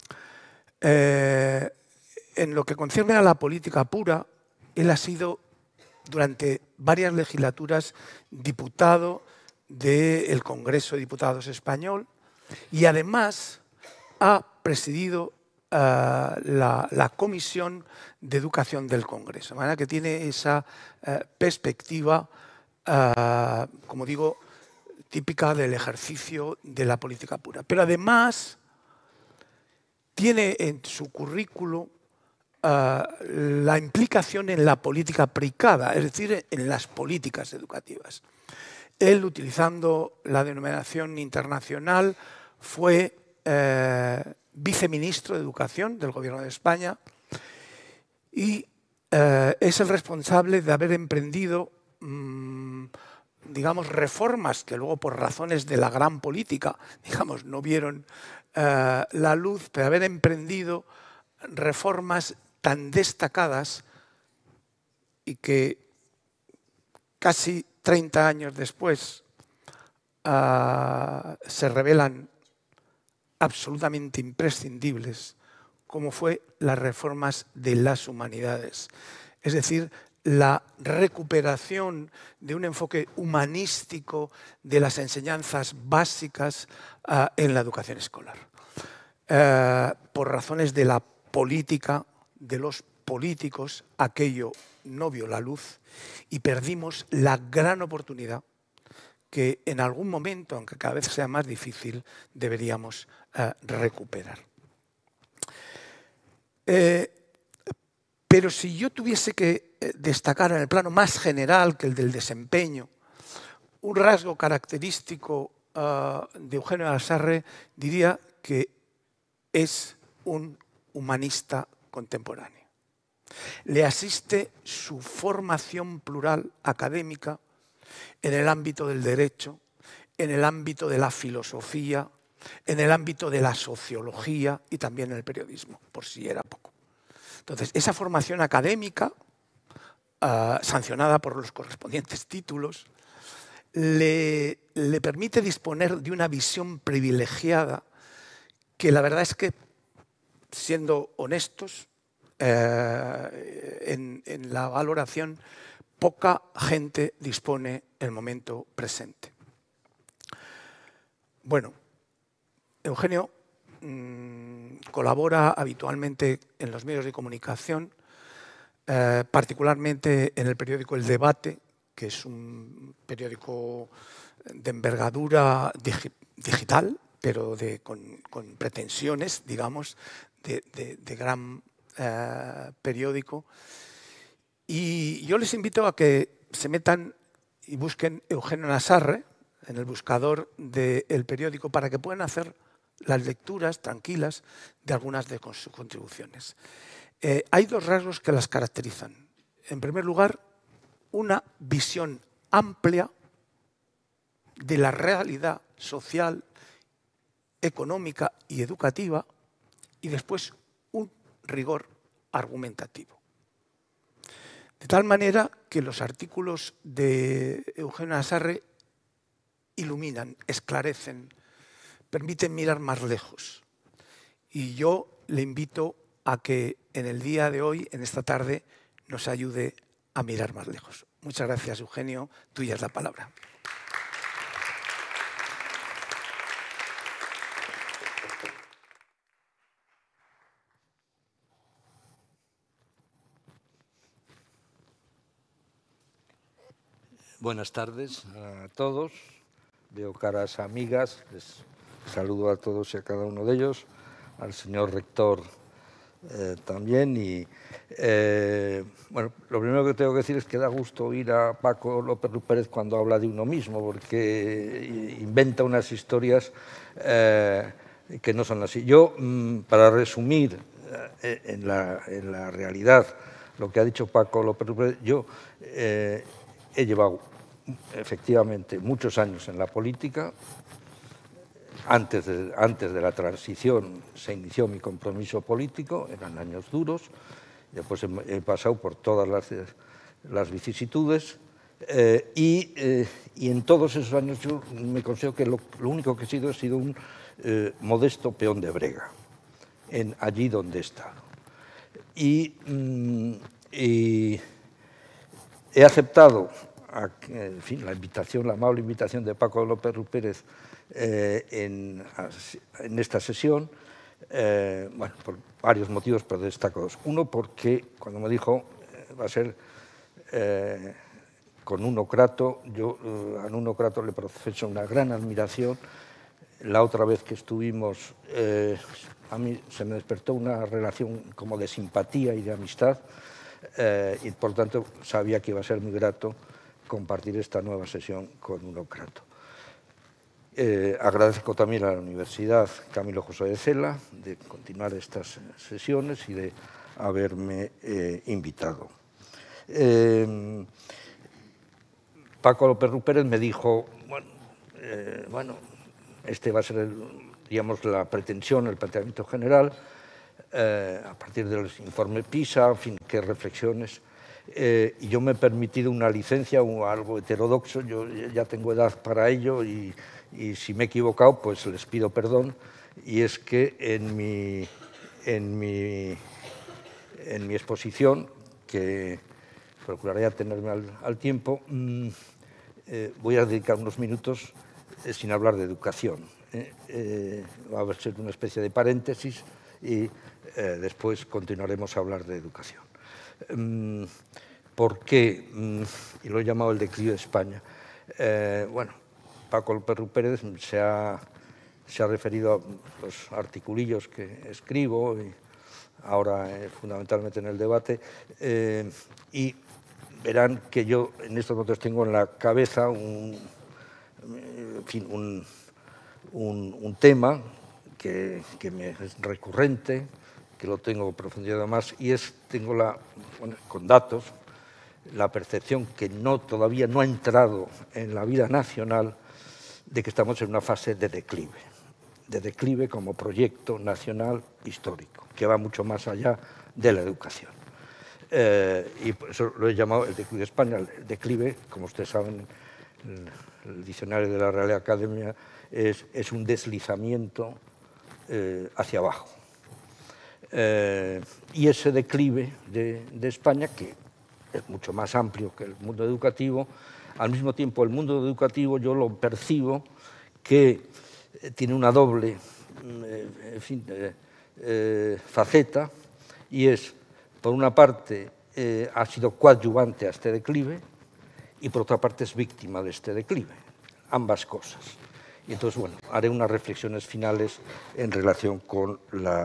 En lo que concierne a la política pura, él ha sido durante varias legislaturas diputado del Congreso de Diputados español y además ha presidido la Comisión de Educación del Congreso, de manera que tiene esa perspectiva, como digo, típica del ejercicio de la política pura. Pero además tiene en su currículo la implicación en la política aplicada, es decir, en las políticas educativas. Él, utilizando la denominación internacional, fue viceministro de Educación del Gobierno de España y es el responsable de haber emprendido, digamos, reformas que luego, por razones de la gran política, digamos, no vieron la luz, pero haber emprendido reformas tan destacadas y que casi 30 años después se revelan absolutamente imprescindibles, como fue las reformas de las humanidades. Es decir, la recuperación de un enfoque humanístico de las enseñanzas básicas en la educación escolar. Por razones de la política, de los políticos, aquello no vio la luz y perdimos la gran oportunidad que en algún momento, aunque cada vez sea más difícil, deberíamos recuperar. Pero si yo tuviese que destacar en el plano más general que el del desempeño, un rasgo característico de Eugenio de la Sarre, diría que es un humanista contemporáneo. Le asiste su formación plural académica en el ámbito del derecho, en el ámbito de la filosofía, en el ámbito de la sociología y también en el periodismo, por si era poco. Entonces, esa formación académica, sancionada por los correspondientes títulos, le permite disponer de una visión privilegiada que la verdad es que, siendo honestos en la valoración, poca gente dispone en el momento presente. Bueno, Eugenio colabora habitualmente en los medios de comunicación, particularmente en el periódico El Debate, que es un periódico de envergadura digital, pero con pretensiones, digamos, de gran periódico. Y yo les invito a que se metan y busquen Eugenio de la Sarre en el buscador del periódico para que puedan hacer las lecturas tranquilas de algunas de sus contribuciones. Hay dos rasgos que las caracterizan. En primer lugar, una visión amplia de la realidad social, económica y educativa, y después un rigor argumentativo. De tal manera que los artículos de Eugenio de la Sarre iluminan, esclarecen, permiten mirar más lejos. Y yo le invito a que en el día de hoy, en esta tarde, nos ayude a mirar más lejos. Muchas gracias, Eugenio. Tuya es la palabra. Buenas tardes a todos. Veo caras amigas. Les saludo a todos y a cada uno de ellos. Al señor rector también. Y bueno, lo primero que tengo que decir es que da gusto oír a Paco López Pérez cuando habla de uno mismo, porque inventa unas historias que no son así. Yo, para resumir en la realidad lo que ha dicho Paco López Pérez, yo he llevado efectivamente muchos años en la política. Antes de la transición se inició mi compromiso político, eran años duros, después he pasado por todas las vicisitudes y en todos esos años yo me considero que lo único que he sido un modesto peón de brega, allí donde he estado. Y he aceptado en fin, la amable invitación de Paco López Pérez en esta sesión, bueno, por varios motivos, pero destacados. Uno, porque cuando me dijo va a ser con Nuno Crato, yo a Nuno Crato le profeso una gran admiración, la otra vez que estuvimos, a mí se me despertó una relación como de simpatía y de amistad, y por tanto sabía que iba a ser muy grato compartir esta nueva sesión con Unocrato. Agradezco también a la Universidad Camilo José de Cela de continuar estas sesiones y de haberme invitado. Paco López Rupérez me dijo, bueno, este va a ser, digamos, la pretensión, el planteamiento general, a partir del informe PISA, en fin, qué reflexiones. Y yo me he permitido una licencia o algo heterodoxo, yo ya tengo edad para ello y si me he equivocado, pues les pido perdón, y es que en mi exposición, que procuraré atenerme al tiempo, voy a dedicar unos minutos sin hablar de educación. Va a ser una especie de paréntesis y después continuaremos a hablar de educación. ¿Por qué? Y lo he llamado el declive de España. Bueno, Paco López Rupérez se ha referido a los articulillos que escribo, y ahora fundamentalmente en el debate, y verán que yo en estos momentos tengo en la cabeza un tema que me es recurrente, que lo tengo profundizado más, y tengo con datos la percepción que todavía no ha entrado en la vida nacional de que estamos en una fase de declive como proyecto nacional histórico, que va mucho más allá de la educación. Y por eso lo he llamado el declive de España. El declive, como ustedes saben, el diccionario de la Real Academia es un deslizamiento hacia abajo. Y ese declive de España, que es mucho más amplio que el mundo educativo, al mismo tiempo el mundo educativo yo lo percibo que tiene una doble faceta, y es, por una parte, ha sido coadyuvante a este declive, y por otra parte es víctima de este declive, ambas cosas. Y entonces, bueno, haré unas reflexiones finales en relación con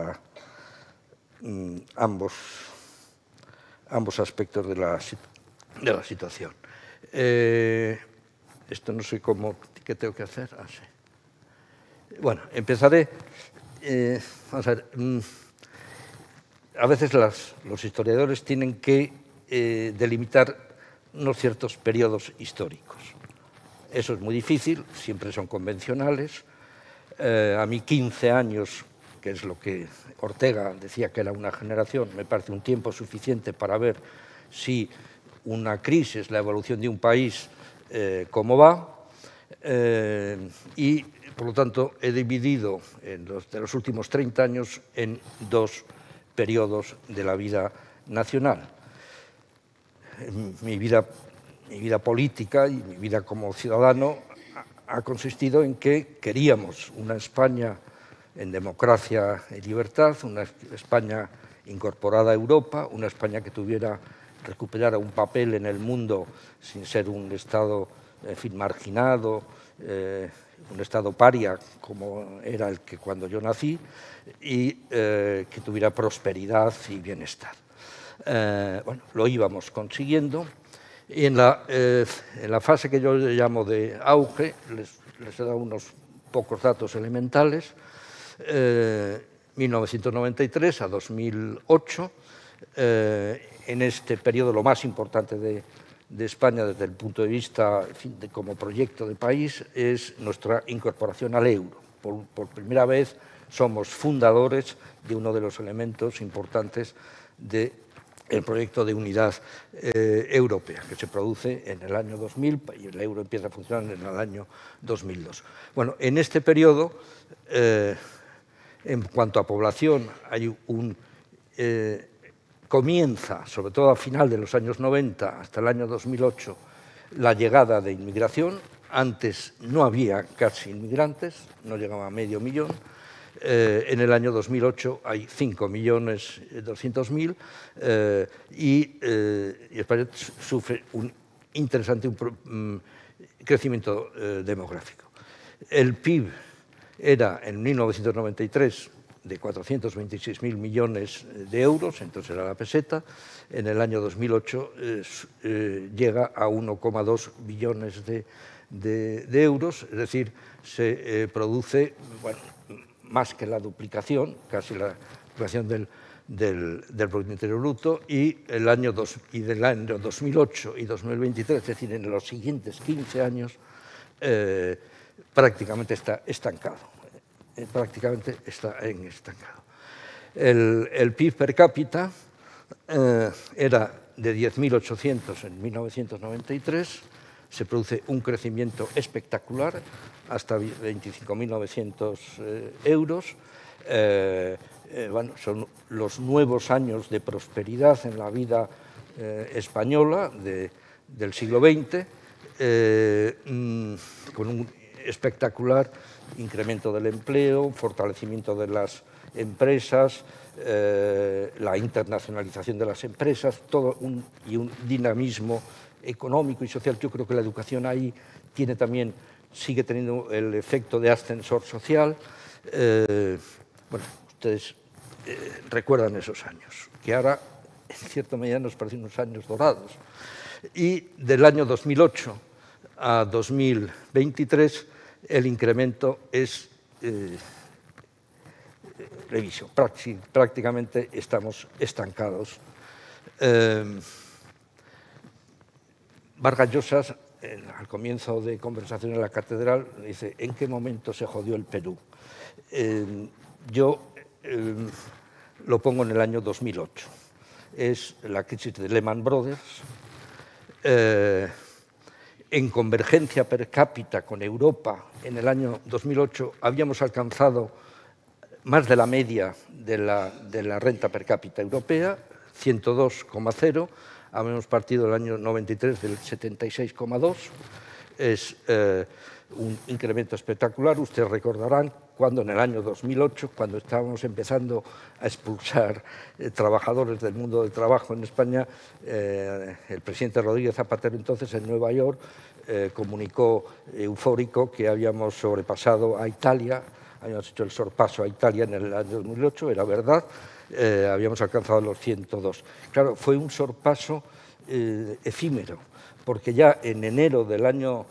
ambos aspectos de la situación. Esto no sé qué tengo que hacer. Sí. Bueno, empezaré. Vamos a ver. A veces los historiadores tienen que delimitar unos ciertos periodos históricos. Eso es muy difícil, siempre son convencionales. A mí 15 años, que es lo que Ortega decía que era una generación, me parece un tiempo suficiente para ver si una crisis, la evolución de un país, cómo va. Y, por lo tanto, he dividido de los últimos 30 años en dos periodos de la vida nacional. Mi vida política y mi vida como ciudadano ha consistido en que queríamos una España en democracia y libertad, una España incorporada a Europa, una España que recuperara un papel en el mundo sin ser un Estado, en fin, marginado, un Estado paria como era el que cuando yo nací, y que tuviera prosperidad y bienestar. Bueno, lo íbamos consiguiendo, y en la fase que yo llamo de auge, les he dado unos pocos datos elementales. 1993 a 2008, en este periodo lo más importante de España desde el punto de vista, en fin, como proyecto de país, es nuestra incorporación al euro. Por primera vez somos fundadores de uno de los elementos importantes del proyecto de unidad europea, que se produce en el año 2000 y el euro empieza a funcionar en el año 2002. Bueno, en este periodo, en cuanto a población, hay comienza, sobre todo a final de los años 90 hasta el año 2008, la llegada de inmigración. Antes no había casi inmigrantes, no llegaba a medio millón. En el año 2008 hay 5.200.000 y España sufre un interesante crecimiento demográfico. El PIB era en 1993 de 426.000 millones de euros, entonces era la peseta. En el año 2008 llega a 1,2 billones de euros, es decir, se produce, bueno, más que la duplicación, casi la duplicación del Producto Interior Bruto, y del año 2008 y 2023, es decir, en los siguientes 15 años, prácticamente está estancado. Prácticamente está estancado. El PIB per cápita era de 10.800 en 1993, se produce un crecimiento espectacular hasta 25.900 euros. Bueno, son los nuevos años de prosperidad en la vida española del siglo XX, con un espectacular incremento del empleo, fortalecimiento de las empresas, la internacionalización de las empresas, todo un dinamismo económico y social. Yo creo que la educación ahí tiene también, sigue teniendo el efecto de ascensor social. Bueno, ustedes recuerdan esos años, que ahora en cierta medida nos parecen unos años dorados. Y del año 2008 a 2023 el incremento es reviso. Prácticamente estamos estancados. Vargas Llosa, al comienzo de conversación en la catedral, dice: ¿en qué momento se jodió el Perú? Yo lo pongo en el año 2008. Es la crisis de Lehman Brothers. En convergencia per cápita con Europa, en el año 2008 habíamos alcanzado más de la media de la renta per cápita europea, 102,0, habíamos partido el año 93 del 76,2, es un incremento espectacular. Ustedes recordarán cuando en el año 2008, cuando estábamos empezando a expulsar trabajadores del mundo del trabajo en España, el presidente Rodríguez Zapatero, entonces en Nueva York, comunicó eufórico que habíamos sobrepasado a Italia, habíamos hecho el sorpaso a Italia en el año 2008, era verdad, habíamos alcanzado los 102. Claro, fue un sorpaso efímero, porque ya en enero del año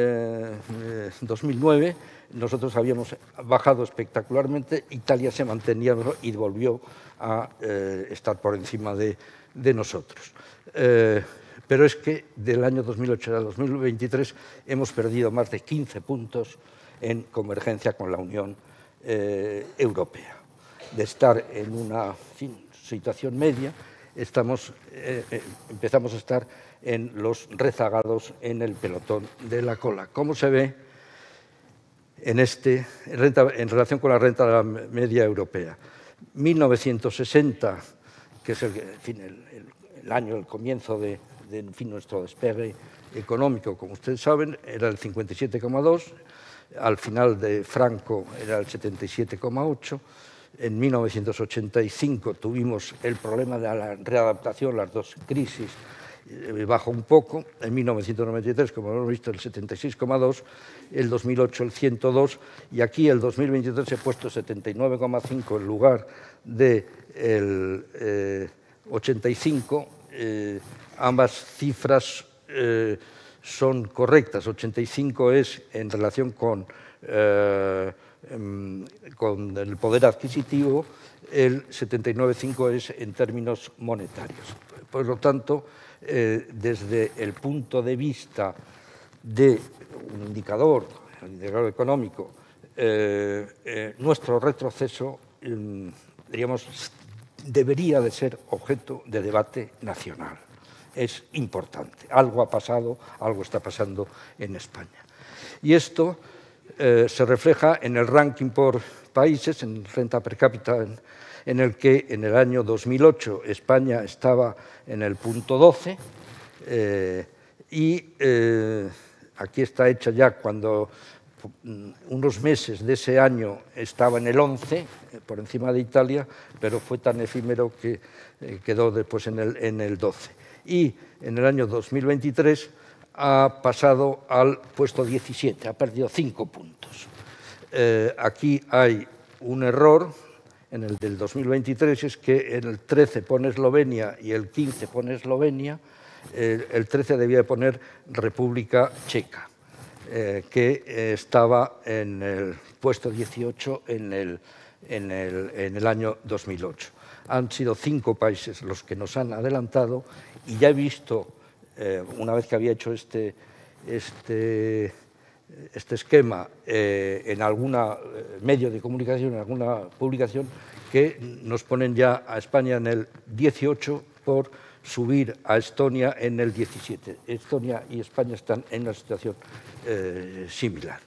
2009 nosotros habíamos bajado espectacularmente, Italia se mantenía y volvió a estar por encima de nosotros. Pero es que del año 2008 al 2023 hemos perdido más de 15 puntos en convergencia con la Unión Europea. De estar en una situación media, empezamos a estar en los rezagados en el pelotón de la cola. ¿Cómo se ve en relación con la renta de la media europea? 1960, que es el año, el comienzo de nuestro despegue económico, como ustedes saben, era el 57,2, al final de Franco era el 77,8, en 1985 tuvimos el problema de la readaptación, las dos crisis, bajó un poco, en 1993, como hemos visto, el 76,2, el 2008 el 102, y aquí el 2023 he puesto 79,5 en lugar del 85, ambas cifras son correctas. 85 es en relación con el poder adquisitivo, el 79,5 es en términos monetarios. Por lo tanto, desde el punto de vista de un indicador, el indicador económico, nuestro retroceso, diríamos, debería de ser objeto de debate nacional. Es importante. Algo ha pasado, algo está pasando en España. Y esto se refleja en el ranking por países, en renta per cápita, en el que en el año 2008 España estaba en el punto 12 y aquí está hecha ya cuando unos meses de ese año estaba en el 11, por encima de Italia, pero fue tan efímero que quedó después en el 12. Y en el año 2023 ha pasado al puesto 17, ha perdido 5 puntos. Aquí hay un error en el del 2023, es que en el 13 pone Eslovenia y el 15 pone Eslovenia. El 13 debía poner República Checa, que estaba en el puesto 18 en el año 2008. Han sido 5 países los que nos han adelantado, y ya he visto, una vez que había hecho este esquema en algún medio de comunicación, en alguna publicación, que nos ponen ya a España en el 18 por subir a Estonia en el 17. Estonia y España están en una situación similar.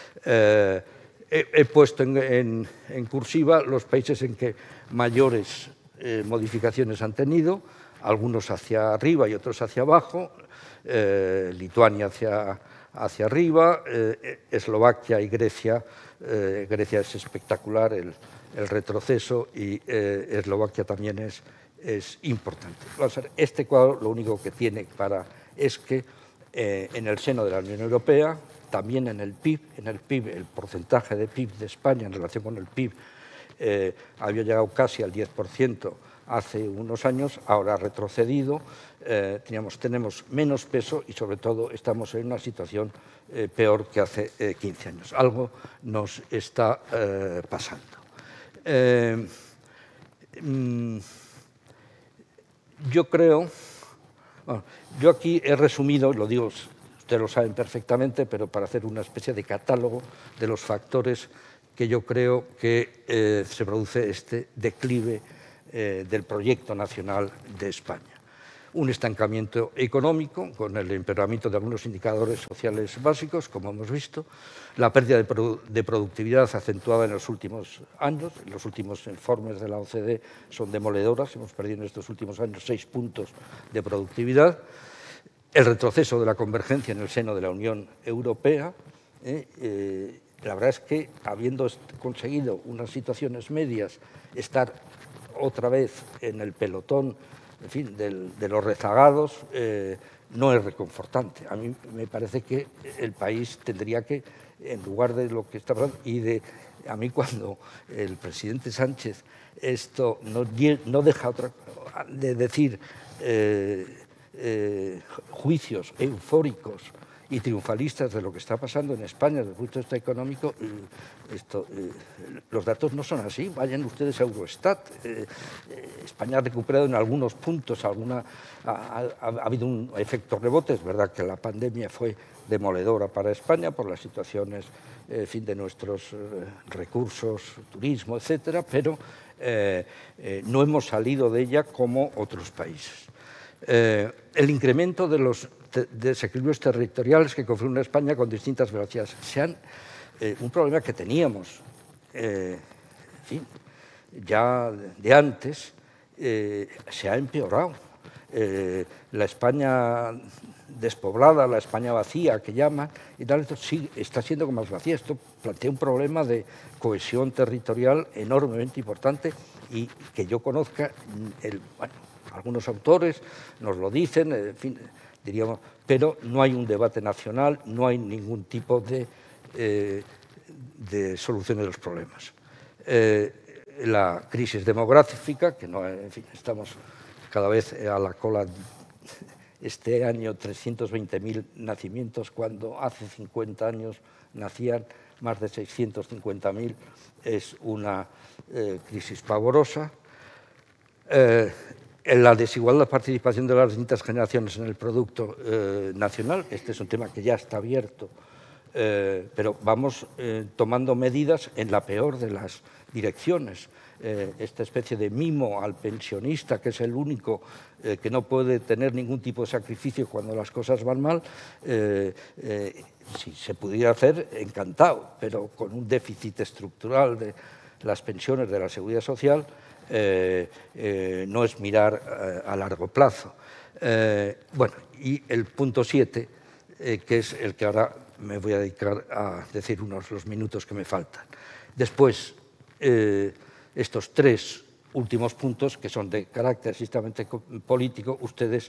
He puesto en cursiva los países en que mayores modificaciones han tenido, algunos hacia arriba y otros hacia abajo. Lituania hacia arriba, Eslovaquia y Grecia. Grecia es espectacular el retroceso, y Eslovaquia también es importante. Este cuadro lo único que tiene es que en el seno de la Unión Europea, también en el PIB, el porcentaje de PIB de España en relación con el PIB había llegado casi al 10% hace unos años, ahora ha retrocedido, tenemos menos peso y sobre todo estamos en una situación peor que hace 15 años. Algo nos está pasando. Yo creo, bueno, yo aquí he resumido, lo digo, ustedes lo saben perfectamente, pero para hacer una especie de catálogo de los factores que yo creo que se produce este declive del proyecto nacional de España. Un estancamiento económico, con el empeoramiento de algunos indicadores sociales básicos, como hemos visto, la pérdida de productividad acentuada en los últimos años. Los últimos informes de la OCDE son demoledoras, hemos perdido en estos últimos años 6 puntos de productividad. El retroceso de la convergencia en el seno de la Unión Europea. La verdad es que, habiendo conseguido unas situaciones medias, estar otra vez en el pelotón, en fin, de los rezagados, no es reconfortante. A mí me parece que el país tendría que, en lugar de lo que está pasando, a mí cuando el presidente Sánchez esto no deja de decir juicios eufóricos y triunfalistas de lo que está pasando en España desde el punto de vista económico, los datos no son así. Vayan ustedes a Eurostat. España ha recuperado en algunos puntos, ha habido un efecto rebote. Es verdad que la pandemia fue demoledora para España por las situaciones de nuestros recursos, turismo, etcétera, pero no hemos salido de ella como otros países. El incremento de los desequilibrios territoriales que configuran España con distintas velocidades. Un problema que teníamos ya de antes se ha empeorado. La España despoblada, la España vacía que llaman, y tal, esto sí está siendo más vacía. Esto plantea un problema de cohesión territorial enormemente importante, y que yo conozca, algunos autores nos lo dicen, en fin, diríamos, pero no hay un debate nacional, no hay ningún tipo de solución de los problemas. La crisis demográfica, que no, en fin, estamos cada vez a la cola. Este año 320.000 nacimientos, cuando hace 50 años nacían más de 650.000, es una crisis pavorosa. En la desigualdad de participación de las distintas generaciones en el Producto Nacional, este es un tema que ya está abierto, pero vamos tomando medidas en la peor de las direcciones. Esta especie de mimo al pensionista, que es el único que no puede tener ningún tipo de sacrificio cuando las cosas van mal, si se pudiera hacer, encantado, pero con un déficit estructural de las pensiones de la Seguridad Social, no es mirar a largo plazo. Bueno, y el punto 7, que es el que ahora me voy a dedicar a decir los minutos que me faltan. Después, estos 3 últimos puntos, que son de carácter estrictamente político, ustedes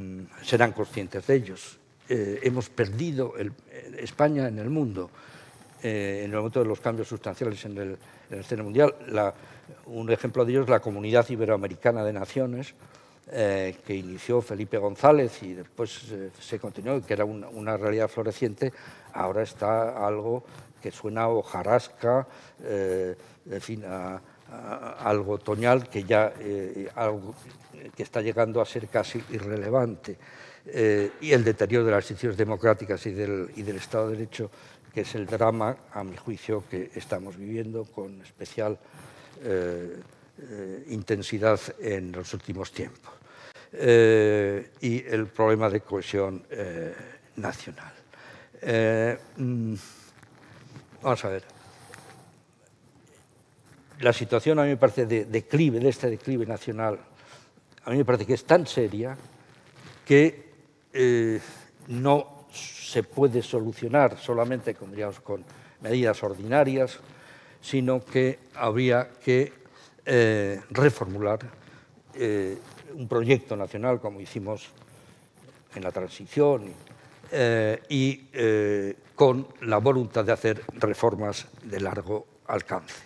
serán conscientes de ellos. Hemos perdido España en el mundo. en el momento de los cambios sustanciales en la escena mundial. Un ejemplo de ello es la Comunidad Iberoamericana de Naciones, que inició Felipe González y después se continuó, que era una realidad floreciente. Ahora está algo que suena a hojarasca, en fin, a algo otoñal, que ya algo que está llegando a ser casi irrelevante. Y el deterioro de las instituciones democráticas y del Estado de Derecho, que es el drama, a mi juicio, que estamos viviendo con especial intensidad en los últimos tiempos. Y el problema de cohesión nacional. Vamos a ver. La situación, a mí me parece, de este declive nacional, a mí me parece que es tan seria que no se puede solucionar solamente con medidas ordinarias, sino que habría que reformular un proyecto nacional, como hicimos en la transición, y con la voluntad de hacer reformas de largo alcance.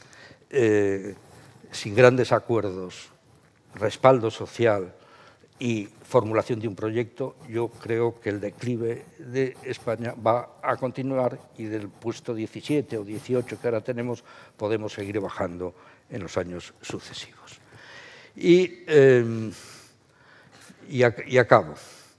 Sin grandes acuerdos, respaldo social y formulación de un proyecto, yo creo que el declive de España va a continuar y del puesto 17 o 18 que ahora tenemos podemos seguir bajando en los años sucesivos. Y acabo.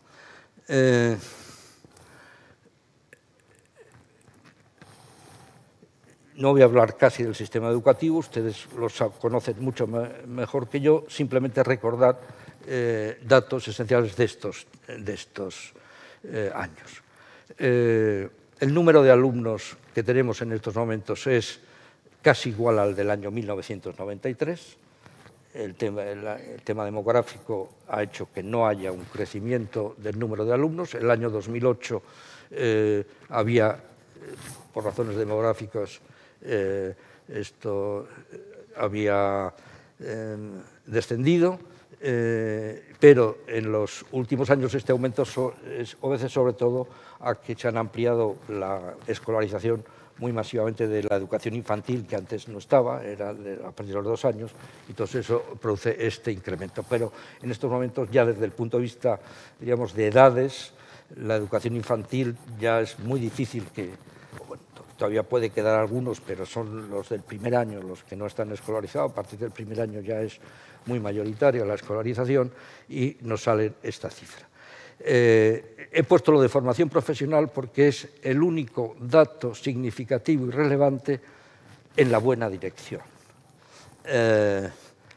No voy a hablar casi del sistema educativo, ustedes los conocen mucho mejor que yo, simplemente recordar datos esenciales de estos años. El número de alumnos que tenemos en estos momentos es casi igual al del año 1993. El tema demográfico ha hecho que no haya un crecimiento del número de alumnos. El año 2008 había, por razones demográficas, esto había descendido, pero en los últimos años este aumento obedece sobre todo a que se han ampliado la escolarización muy masivamente de la educación infantil, que antes no estaba, era a partir de los 2 años, y todo eso produce este incremento. Pero en estos momentos, ya desde el punto de vista, digamos, de edades, la educación infantil ya es muy difícil que... Bueno, todavía puede quedar algunos, pero son los del primer año los que no están escolarizados. A partir del primer año ya es muy mayoritaria la escolarización y nos sale esta cifra. He puesto lo de formación profesional porque es el único dato significativo y relevante en la buena dirección. En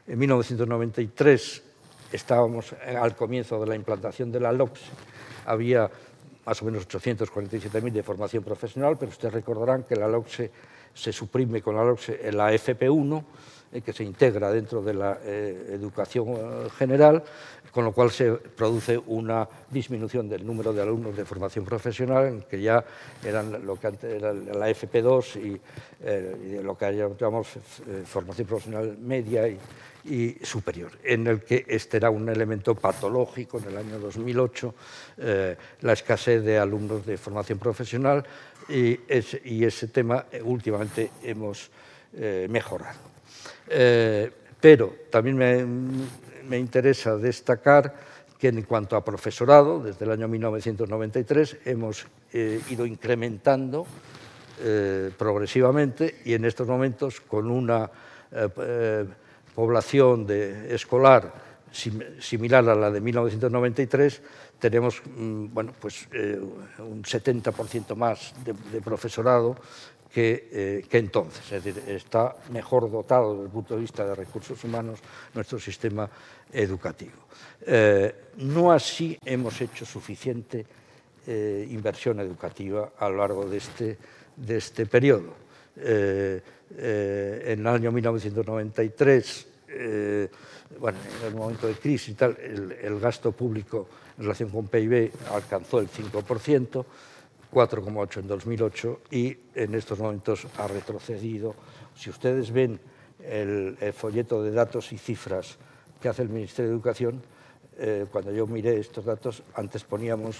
1993 estábamos al comienzo de la implantación de la LOCSE, había más o menos 847.000 de formación profesional, pero ustedes recordarán que la LOCSE se suprime con la LOCSE en la FP1, que se integra dentro de la educación general, con lo cual se produce una disminución del número de alumnos de formación profesional, en que ya eran lo que antes era la FP2 y lo que llamamos formación profesional media y superior, en el que este era un elemento patológico en el año 2008, la escasez de alumnos de formación profesional, y ese tema últimamente hemos mejorado. Pero también me interesa destacar que en cuanto a profesorado, desde el año 1993 hemos ido incrementando progresivamente, y en estos momentos con una población escolar similar a la de 1993, tenemos bueno, pues, un 70% más de profesorado que entonces. Es decir, está mejor dotado desde el punto de vista de recursos humanos nuestro sistema educativo. No así hemos hecho suficiente inversión educativa a lo largo de este periodo. En el año 1993, bueno, en el momento de crisis y tal, el gasto público en relación con PIB alcanzó el 5%, 4,8 en 2008, y en estos momentos ha retrocedido. Si ustedes ven el folleto de datos y cifras que hace el Ministerio de Educación, cuando yo miré estos datos, antes poníamos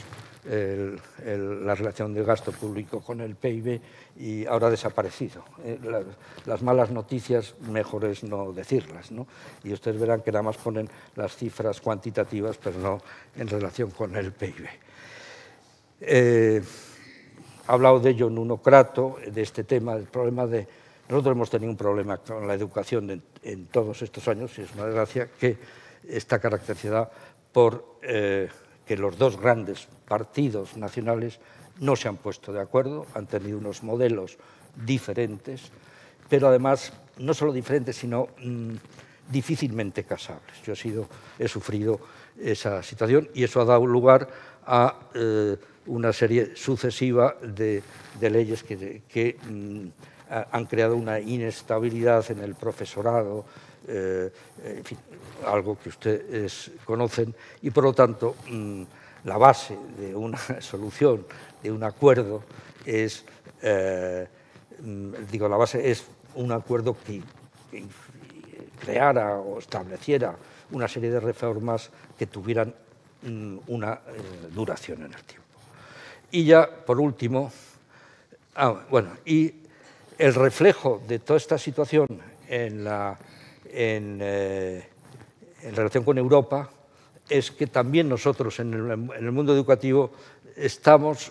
la relación del gasto público con el PIB y ahora ha desaparecido. Las malas noticias mejor es no decirlas, ¿no? Y ustedes verán que nada más ponen las cifras cuantitativas, pero no en relación con el PIB. Ha hablado de ello Nuno Crato, de este tema, del problema de... Nosotros hemos tenido un problema con la educación en todos estos años, y es una desgracia que está caracterizada por que los dos grandes partidos nacionales no se han puesto de acuerdo, han tenido unos modelos diferentes, pero además no solo diferentes, sino difícilmente casables. Yo he sufrido esa situación y eso ha dado lugar a una serie sucesiva de leyes que han creado una inestabilidad en el profesorado, en fin, algo que ustedes conocen, y por lo tanto la base de una solución, de un acuerdo, es, la base es un acuerdo que creara o estableciera una serie de reformas que tuvieran una duración en el tiempo. Y ya, por último, y el reflejo de toda esta situación en relación con Europa es que también nosotros en el mundo educativo estamos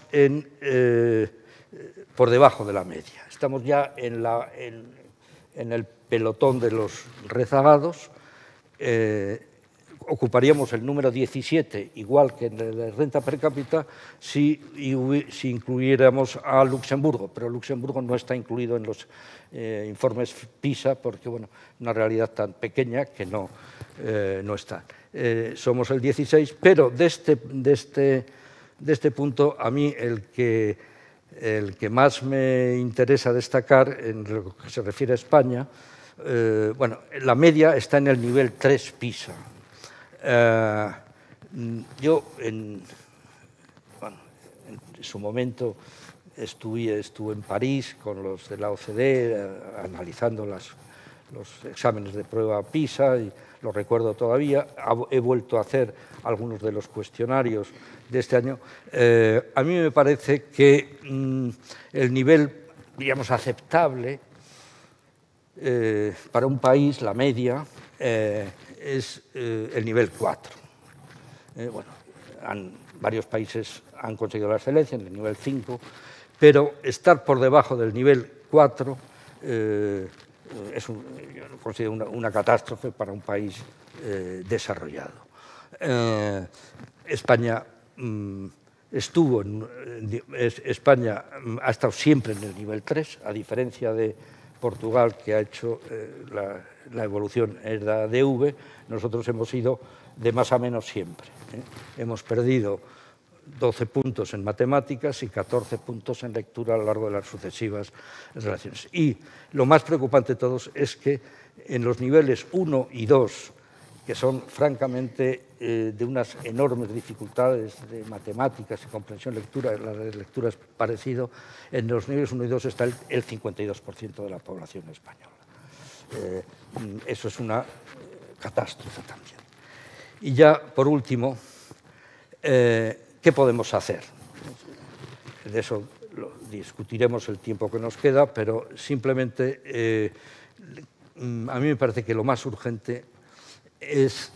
por debajo de la media. Estamos ya en el pelotón de los rezagados. Ocuparíamos el número 17, igual que en la renta per cápita, si incluyéramos a Luxemburgo, pero Luxemburgo no está incluido en los informes PISA porque, bueno, una realidad tan pequeña que no está. Somos el 16, pero de este punto a mí el que más me interesa destacar en lo que se refiere a España, la media está en el nivel 3 PISA. Yo en su momento estuve en París con los de la OCDE analizando los exámenes de prueba PISA y lo recuerdo todavía. He vuelto a hacer algunos de los cuestionarios de este año. A mí me parece que el nivel, digamos, aceptable para un país, la media, es el nivel 4. Varios países han conseguido la excelencia en el nivel 5, pero estar por debajo del nivel 4 yo considero una catástrofe para un país desarrollado. España ha estado siempre en el nivel 3, a diferencia de Portugal, que ha hecho la evolución es la DV, nosotros hemos ido de más a menos siempre. Hemos perdido 12 puntos en matemáticas y 14 puntos en lectura a lo largo de las sucesivas relaciones. Y lo más preocupante de todos es que en los niveles 1 y 2, que son francamente de unas enormes dificultades de matemáticas y comprensión lectura, la de lectura es parecido, en los niveles 1 y 2 está el 52% de la población española. Eso es una catástrofe también. Y ya, por último, ¿qué podemos hacer? De eso lo discutiremos el tiempo que nos queda, pero simplemente a mí me parece que lo más urgente es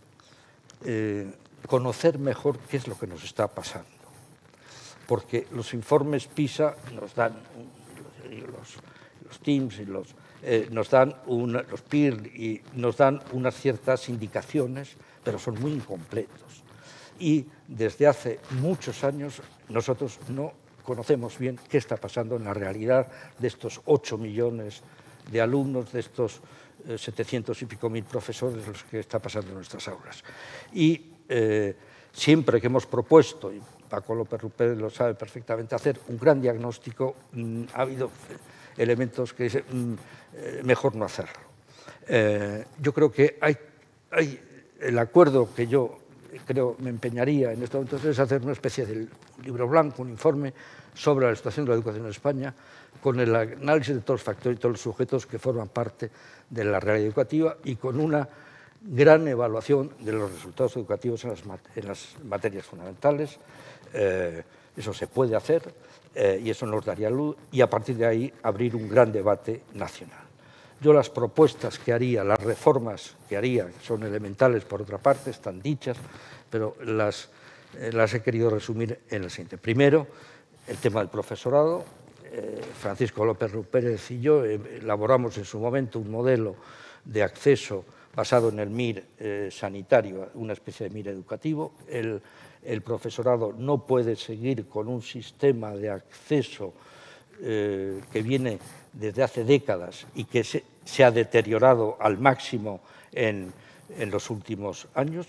conocer mejor qué es lo que nos está pasando. Porque los informes PISA nos dan, los TIMSS y nos dan los PIR y nos dan unas ciertas indicaciones, pero son muy incompletos. Y desde hace muchos años nosotros no conocemos bien qué está pasando en la realidad de estos 8 millones de alumnos, de estos 700 y pico mil profesores, los que está pasando en nuestras aulas. Y siempre que hemos propuesto, y Paco López Rupert lo sabe perfectamente, hacer un gran diagnóstico, ha habido elementos que dicen mejor no hacerlo. Yo creo que hay el acuerdo que yo creo me empeñaría en estos momentos es hacer una especie de libro blanco, un informe sobre la situación de la educación en España, con el análisis de todos los factores y todos los sujetos que forman parte de la realidad educativa y con una gran evaluación de los resultados educativos en las materias fundamentales, Eso se puede hacer y eso nos daría luz y a partir de ahí abrir un gran debate nacional. Yo las propuestas que haría, las reformas que haría, que son elementales por otra parte, están dichas, pero las he querido resumir en la siguiente. Primero, el tema del profesorado. Francisco López Pérez y yo elaboramos en su momento un modelo de acceso basado en el MIR sanitario, una especie de MIR educativo. El profesorado no puede seguir con un sistema de acceso que viene desde hace décadas y que se ha deteriorado al máximo en los últimos años.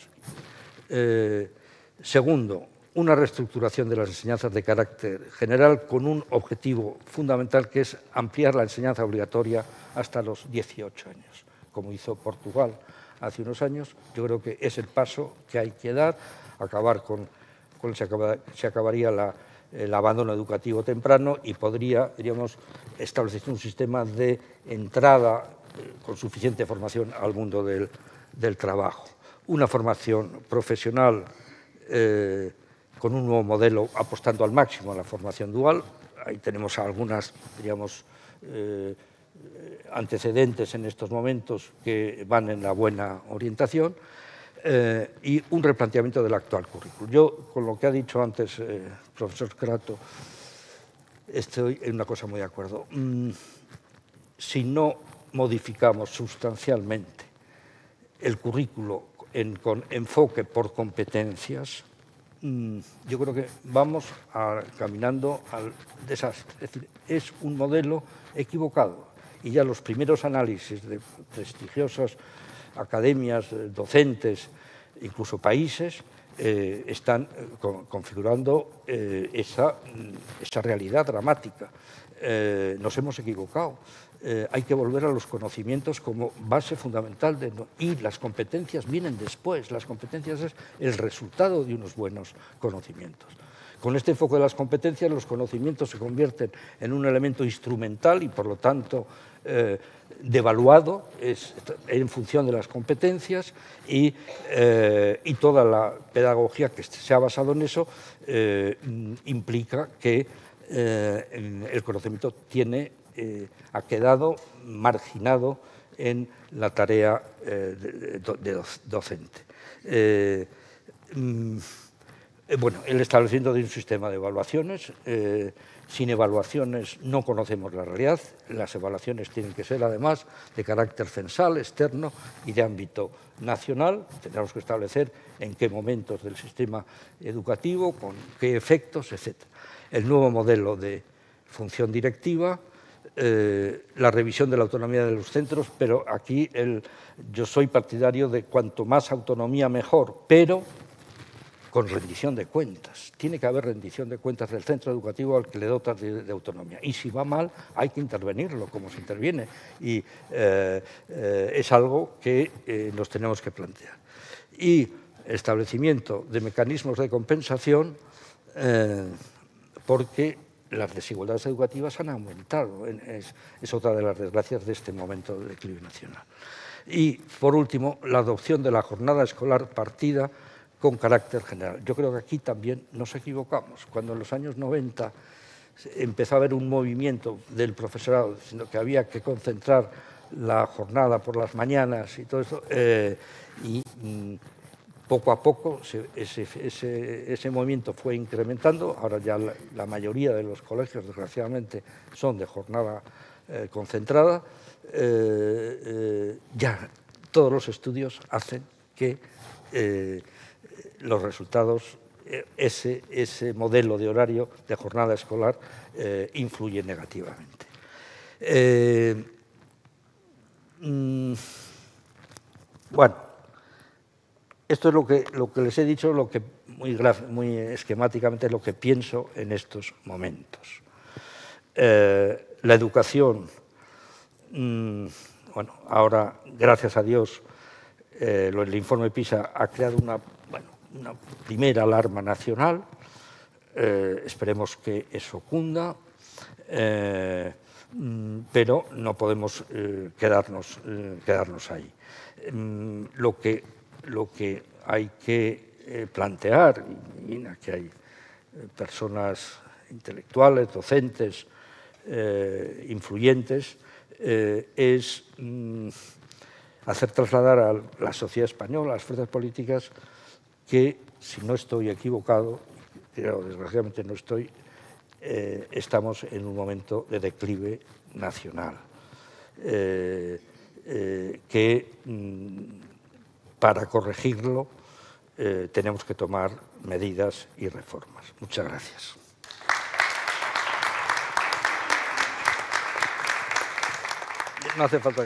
Segundo, una reestructuración de las enseñanzas de carácter general con un objetivo fundamental que es ampliar la enseñanza obligatoria hasta los 18 años, como hizo Portugal hace unos años. Yo creo que es el paso que hay que dar, se acabaría el abandono educativo temprano y podríamos establecer un sistema de entrada con suficiente formación al mundo del trabajo. Una formación profesional con un nuevo modelo apostando al máximo a la formación dual. Ahí tenemos algunas, diríamos, antecedentes en estos momentos que van en la buena orientación y un replanteamiento del actual currículo. Yo, con lo que ha dicho antes el profesor Crato, estoy en una cosa muy de acuerdo. Si no modificamos sustancialmente el currículo con enfoque por competencias, yo creo que vamos caminando al desastre. Es decir, es un modelo equivocado y ya los primeros análisis de prestigiosas academias, docentes, incluso países, están configurando esa realidad dramática. Nos hemos equivocado. Hay que volver a los conocimientos como base fundamental y las competencias vienen después. Las competencias es el resultado de unos buenos conocimientos. Con este enfoque de las competencias, los conocimientos se convierten en un elemento instrumental y, por lo tanto, devaluado en función de las competencias y toda la pedagogía que se ha basado en eso implica que el conocimiento ha quedado marginado en la tarea docente. Bueno, el establecimiento de un sistema de evaluaciones. Sin evaluaciones no conocemos la realidad. Las evaluaciones tienen que ser, además, de carácter censal, externo y de ámbito nacional. Tenemos que establecer en qué momentos del sistema educativo, con qué efectos, etc. El nuevo modelo de función directiva, la revisión de la autonomía de los centros, pero aquí yo soy partidario de cuanto más autonomía mejor, pero con rendición de cuentas. Tiene que haber rendición de cuentas del centro educativo al que le dotas de autonomía. Y si va mal, hay que intervenirlo, como se interviene. Y es algo que nos tenemos que plantear. Y establecimiento de mecanismos de compensación, porque las desigualdades educativas han aumentado. Es otra de las desgracias de este momento de declive nacional. Y, por último, la adopción de la jornada escolar partida con carácter general. Yo creo que aquí también nos equivocamos. Cuando en los años 90 empezó a haber un movimiento del profesorado diciendo que había que concentrar la jornada por las mañanas y todo eso, y poco a poco ese movimiento fue incrementando. Ahora ya la mayoría de los colegios, desgraciadamente, son de jornada concentrada. Ya todos los estudios hacen que los resultados, ese modelo de horario de jornada escolar influye negativamente. Bueno, esto es lo que les he dicho, muy esquemáticamente lo que pienso en estos momentos. La educación, bueno, ahora, gracias a Dios, el informe PISA ha creado una primera alarma nacional. Esperemos que eso cunda, pero no podemos quedarnos ahí. Lo que hay que plantear, y aquí hay personas intelectuales, docentes, influyentes, es hacer trasladar a la sociedad española, a las fuerzas políticas, que, si no estoy equivocado, pero desgraciadamente no estoy, estamos en un momento de declive nacional, que para corregirlo tenemos que tomar medidas y reformas. Muchas gracias. No hace falta.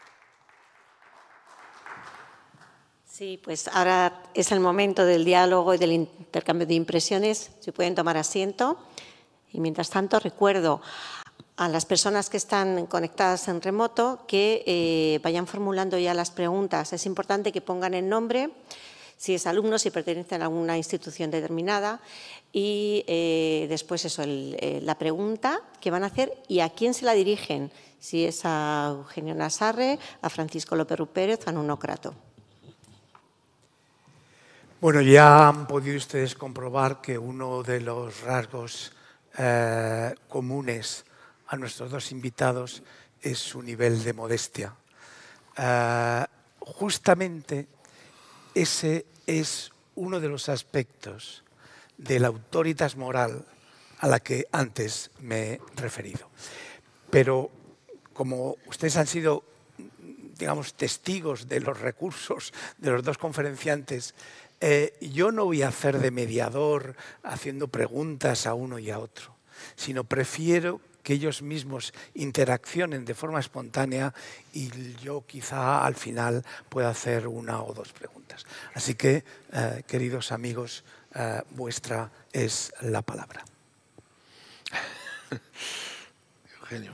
Sí, pues ahora es el momento del diálogo y del intercambio de impresiones. Si pueden tomar asiento. Y mientras tanto, recuerdo a las personas que están conectadas en remoto que vayan formulando ya las preguntas. Es importante que pongan el nombre, si es alumno, si pertenecen a alguna institución determinada y después eso, la pregunta que van a hacer y a quién se la dirigen, si es a Eugenio Nassarre, a Francisco López Rupérez o a Nuno Crato. Bueno, ya han podido ustedes comprobar que uno de los rasgos comunes a nuestros dos invitados es su nivel de modestia. Justamente ese es uno de los aspectos de la autoritas moral a la que antes me he referido. Pero como ustedes han sido, digamos, testigos de los recursos de los dos conferenciantes, yo no voy a hacer de mediador haciendo preguntas a uno y a otro, sino prefiero que ellos mismos interaccionen de forma espontánea y yo quizá al final pueda hacer una o dos preguntas. Así que, queridos amigos, vuestra es la palabra. Eugenio.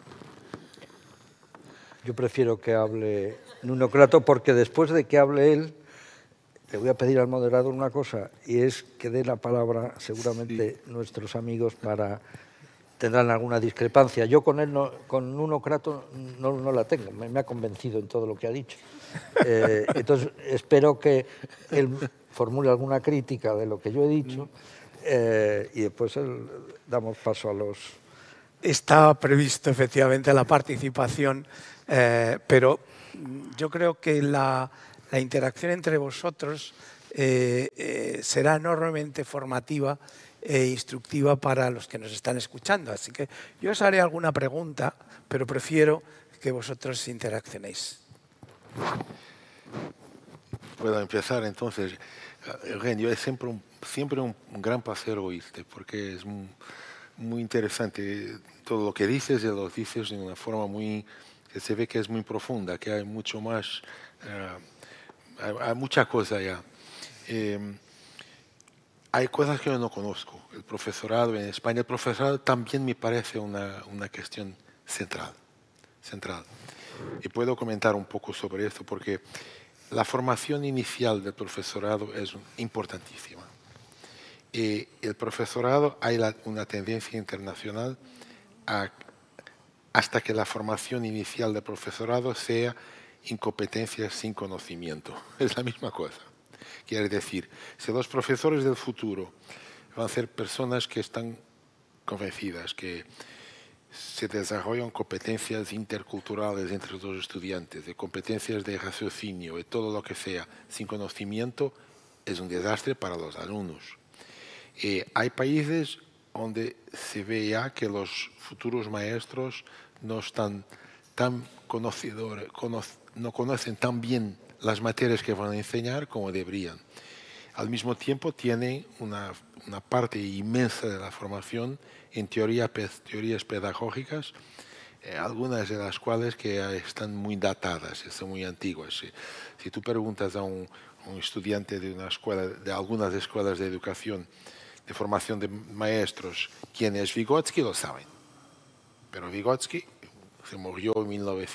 Yo prefiero que hable Nuno Crato porque después de que hable él, le voy a pedir al moderador una cosa y es que dé la palabra seguramente nuestros amigos tendrán alguna discrepancia. Yo con él, con Nuno Crato no la tengo, me ha convencido en todo lo que ha dicho. Entonces espero que él formule alguna crítica de lo que yo he dicho y después damos paso a los... Está previsto efectivamente la participación, pero yo creo que la interacción entre vosotros será enormemente formativa e instructiva para los que nos están escuchando. Así que yo os haré alguna pregunta, pero prefiero que vosotros interaccionéis. Puedo empezar entonces. Eugenio, es siempre un gran placer oírte, porque es muy interesante todo lo que dices y lo dices de una forma que se ve que es muy profunda, que hay mucho más, hay mucha cosa ya. Hay cosas que yo no conozco. El profesorado en España, el profesorado también me parece una cuestión central. Y puedo comentar un poco sobre esto porque la formación inicial del profesorado es importantísima. Y el profesorado, hay una tendencia internacional hasta que la formación inicial del profesorado sea incompetencia sin conocimiento. Es la misma cosa. Quiere decir, si los profesores del futuro van a ser personas que están convencidas que se desarrollan competencias interculturales entre los estudiantes, de competencias de raciocinio y todo lo que sea, sin conocimiento, es un desastre para los alumnos. Hay países donde se ve ya que los futuros maestros no están tan conocedores, no conocen tan bien las materias que van a enseñar como deberían. Al mismo tiempo tienen una parte inmensa de la formación en teorías pedagógicas, algunas de las cuales que están muy datadas, están muy antiguas. Si tú preguntas a un estudiante de una escuela, de algunas escuelas de educación, de formación de maestros, quién es Vygotsky, lo saben. Pero Vygotsky se murió en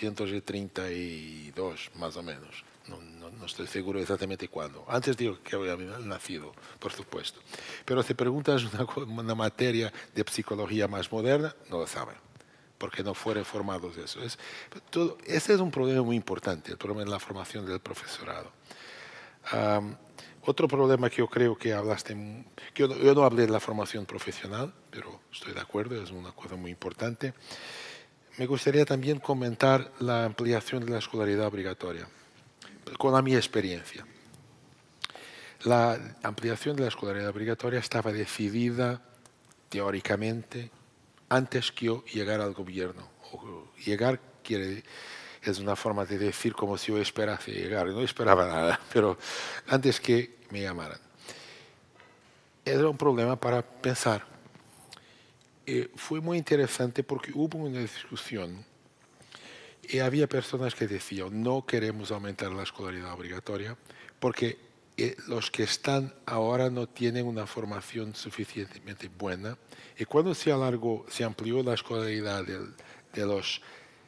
1932, más o menos. No estoy seguro exactamente cuándo. Antes digo que había nacido, por supuesto. Pero si preguntas una materia de psicología más moderna, no lo saben, porque no fueron formados de eso. Ese es un problema muy importante, el problema de la formación del profesorado. Otro problema que yo creo que hablaste, que yo no hablé de la formación profesional, pero estoy de acuerdo, es una cosa muy importante. Me gustaría también comentar la ampliación de la escolaridad obligatoria, con mi experiencia. La ampliación de la escolaridad obligatoria estaba decidida teóricamente antes que yo llegara al gobierno. Llegar es una forma de decir como si yo esperase llegar. No esperaba nada, pero antes que me llamaran. Era un problema para pensar. Fue muy interesante porque hubo una discusión y había personas que decían no queremos aumentar la escolaridad obligatoria porque los que están ahora no tienen una formación suficientemente buena y cuando se amplió la escolaridad de los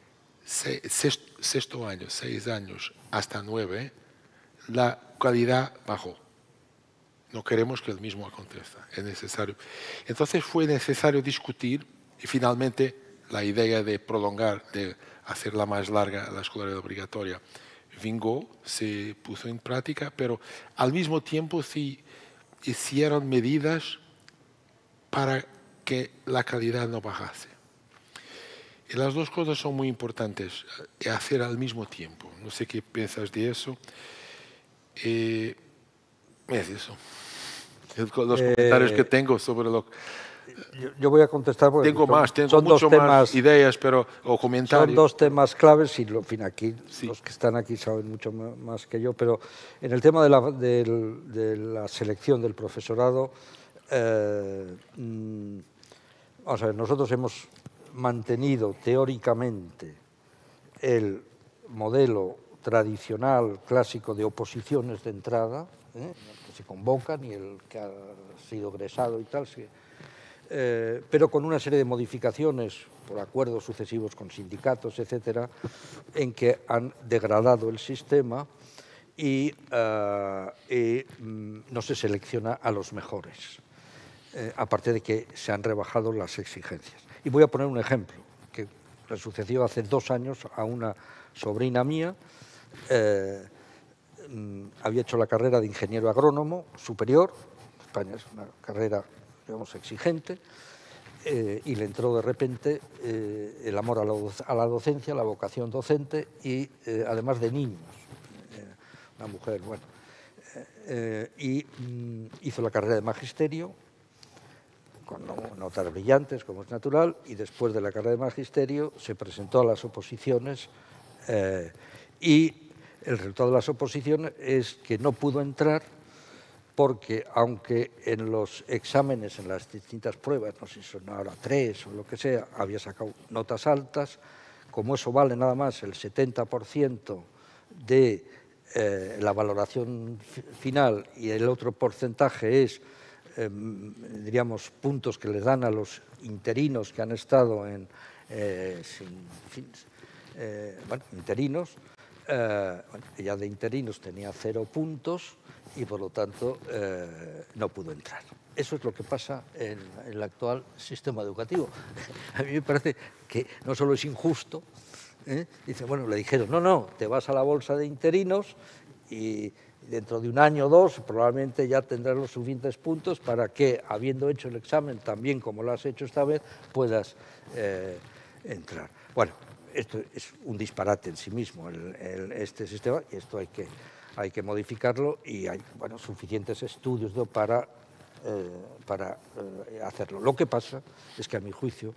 6 años hasta 9, la calidad bajó. No queremos que el mismo acontezca, es necesario. Entonces fue necesario discutir y finalmente la idea de prolongar, de hacerla más larga la escolaridad obligatoria, vingó, se puso en práctica, pero al mismo tiempo se hicieron medidas para que la calidad no bajase. Y las dos cosas son muy importantes, hacer al mismo tiempo. No sé qué piensas de eso. Es eso. Los comentarios que tengo sobre lo... Yo voy a contestar porque tengo son mucho dos temas, más ideas o comentarios. Son dos temas claves y en fin, aquí Sí. Los que están aquí saben mucho más que yo, pero en el tema de la selección del profesorado, vamos a ver, nosotros hemos mantenido teóricamente el modelo tradicional, clásico de oposiciones de entrada, el que se convocan y el que ha sido egresado y tal, pero con una serie de modificaciones por acuerdos sucesivos con sindicatos, etcétera, en que han degradado el sistema y no se selecciona a los mejores, aparte de que se han rebajado las exigencias. Y voy a poner un ejemplo que le sucedió hace 2 años a una sobrina mía. Había hecho la carrera de ingeniero agrónomo superior. España es una carrera, digamos, exigente, y le entró de repente el amor a la docencia, la vocación docente y además de niños. Una mujer, bueno. Y hizo la carrera de magisterio con notas brillantes, como es natural, y después de la carrera de magisterio se presentó a las oposiciones y el resultado de las oposiciones es que no pudo entrar porque aunque en los exámenes, en las distintas pruebas, no sé si son ahora 3 o lo que sea, había sacado notas altas, como eso vale nada más el 70% de la valoración final y el otro porcentaje es, diríamos, puntos que les dan a los interinos que han estado interinos, ella de interinos tenía 0 puntos y por lo tanto no pudo entrar. Eso es lo que pasa en el actual sistema educativo. A mí me parece que no solo es injusto, dice, bueno, le dijeron, no, te vas a la bolsa de interinos y dentro de 1 año o 2 probablemente ya tendrás los suficientes puntos para que, habiendo hecho el examen tan bien como lo has hecho esta vez, puedas entrar. Bueno, esto es un disparate en sí mismo, este sistema, y esto hay que modificarlo y hay suficientes estudios para hacerlo. Lo que pasa es que, a mi juicio,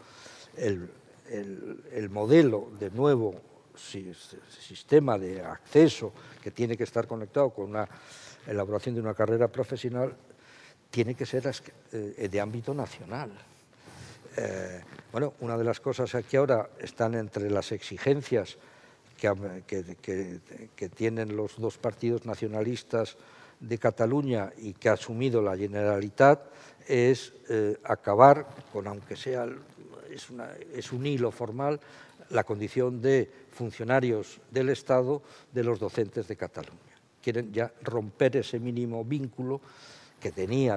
el modelo de nuevo sistema de acceso que tiene que estar conectado con una elaboración de una carrera profesional tiene que ser de ámbito nacional. Una de las cosas que ahora están entre las exigencias que tienen los 2 partidos nacionalistas de Cataluña y que ha asumido la Generalitat es acabar con, aunque sea es un hilo formal, la condición de funcionarios del Estado de los docentes de Cataluña. Quieren ya romper ese mínimo vínculo que tenía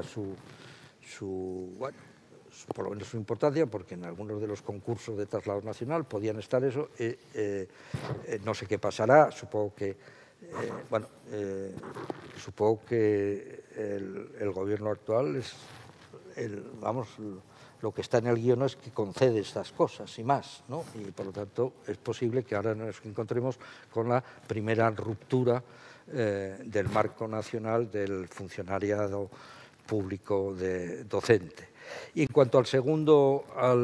por lo menos su importancia, porque en algunos de los concursos de traslado nacional podían estar eso. No sé qué pasará, supongo que Bueno, supongo que el gobierno actual es, vamos, lo que está en el guión es que concede estas cosas y más, ¿no? Y por lo tanto es posible que ahora nos encontremos con la primera ruptura del marco nacional del funcionariado público docente. Y en cuanto al segundo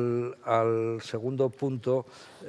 punto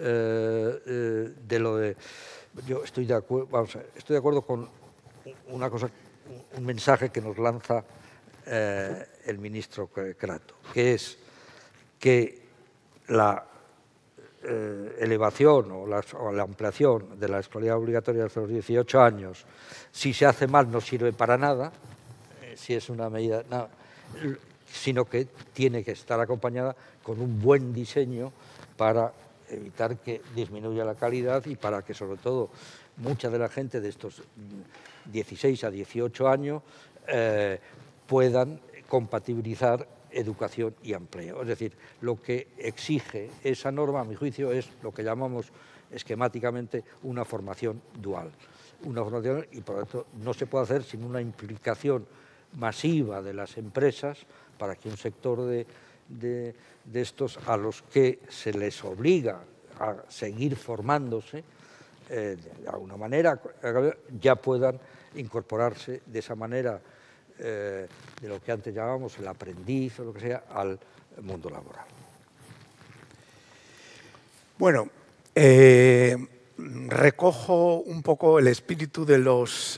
de lo de... Yo estoy de acuerdo con una cosa, un mensaje que nos lanza el ministro Crato, que es que la elevación o la ampliación de la escolaridad obligatoria hasta los 18 años, si se hace mal no sirve para nada, si es una medida, no, sino que tiene que estar acompañada con un buen diseño para evitar que disminuya la calidad y para que, sobre todo, mucha de la gente de estos 16 a 18 años puedan compatibilizar educación y empleo. Es decir, lo que exige esa norma, a mi juicio, es lo que llamamos esquemáticamente una formación dual. Una formación, y por lo tanto no se puede hacer sin una implicación masiva de las empresas para que un sector de estos a los que se les obliga a seguir formándose de alguna manera ya puedan incorporarse de esa manera de lo que antes llamábamos el aprendiz o lo que sea al mundo laboral. Bueno, recojo un poco el espíritu de los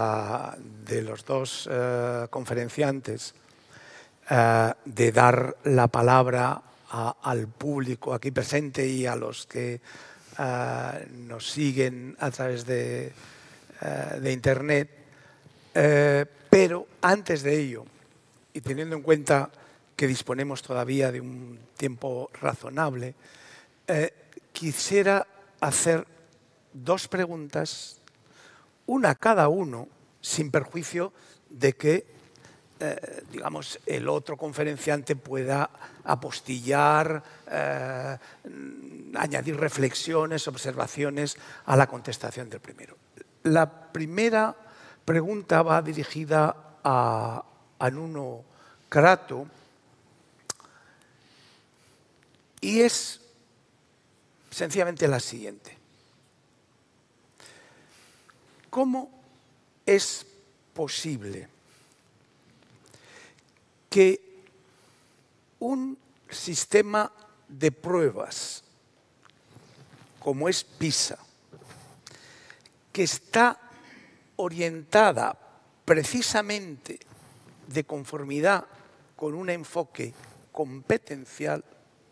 dos conferenciantes de dar la palabra al público aquí presente y a los que nos siguen a través de Internet, pero antes de ello, y teniendo en cuenta que disponemos todavía de un tiempo razonable, quisiera hacer dos preguntas, una a cada uno, sin perjuicio de que digamos, el otro conferenciante pueda apostillar, añadir reflexiones, observaciones a la contestación del primero. La primera pregunta va dirigida a Nuno Crato y es sencillamente la siguiente. ¿Cómo es posible que un sistema de pruebas como es PISA, que está orientada precisamente de conformidad con un enfoque competencial,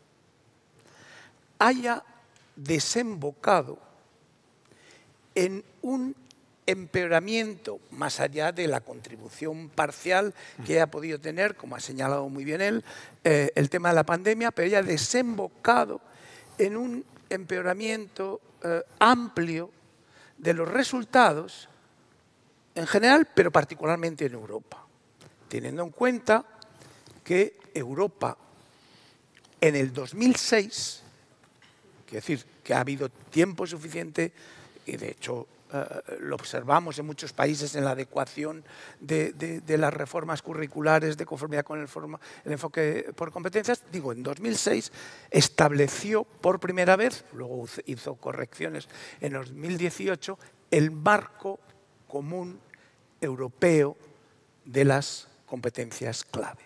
haya desembocado en un empeoramiento más allá de la contribución parcial que ha podido tener, como ha señalado muy bien él, el tema de la pandemia, pero haya desembocado en un empeoramiento amplio de los resultados en general, pero particularmente en Europa, teniendo en cuenta que Europa en el 2006, quiero decir que ha habido tiempo suficiente y de hecho lo observamos en muchos países en la adecuación de las reformas curriculares de conformidad con el enfoque por competencias. Digo, en 2006 estableció por primera vez, luego hizo correcciones en 2018, el marco común europeo de las competencias clave.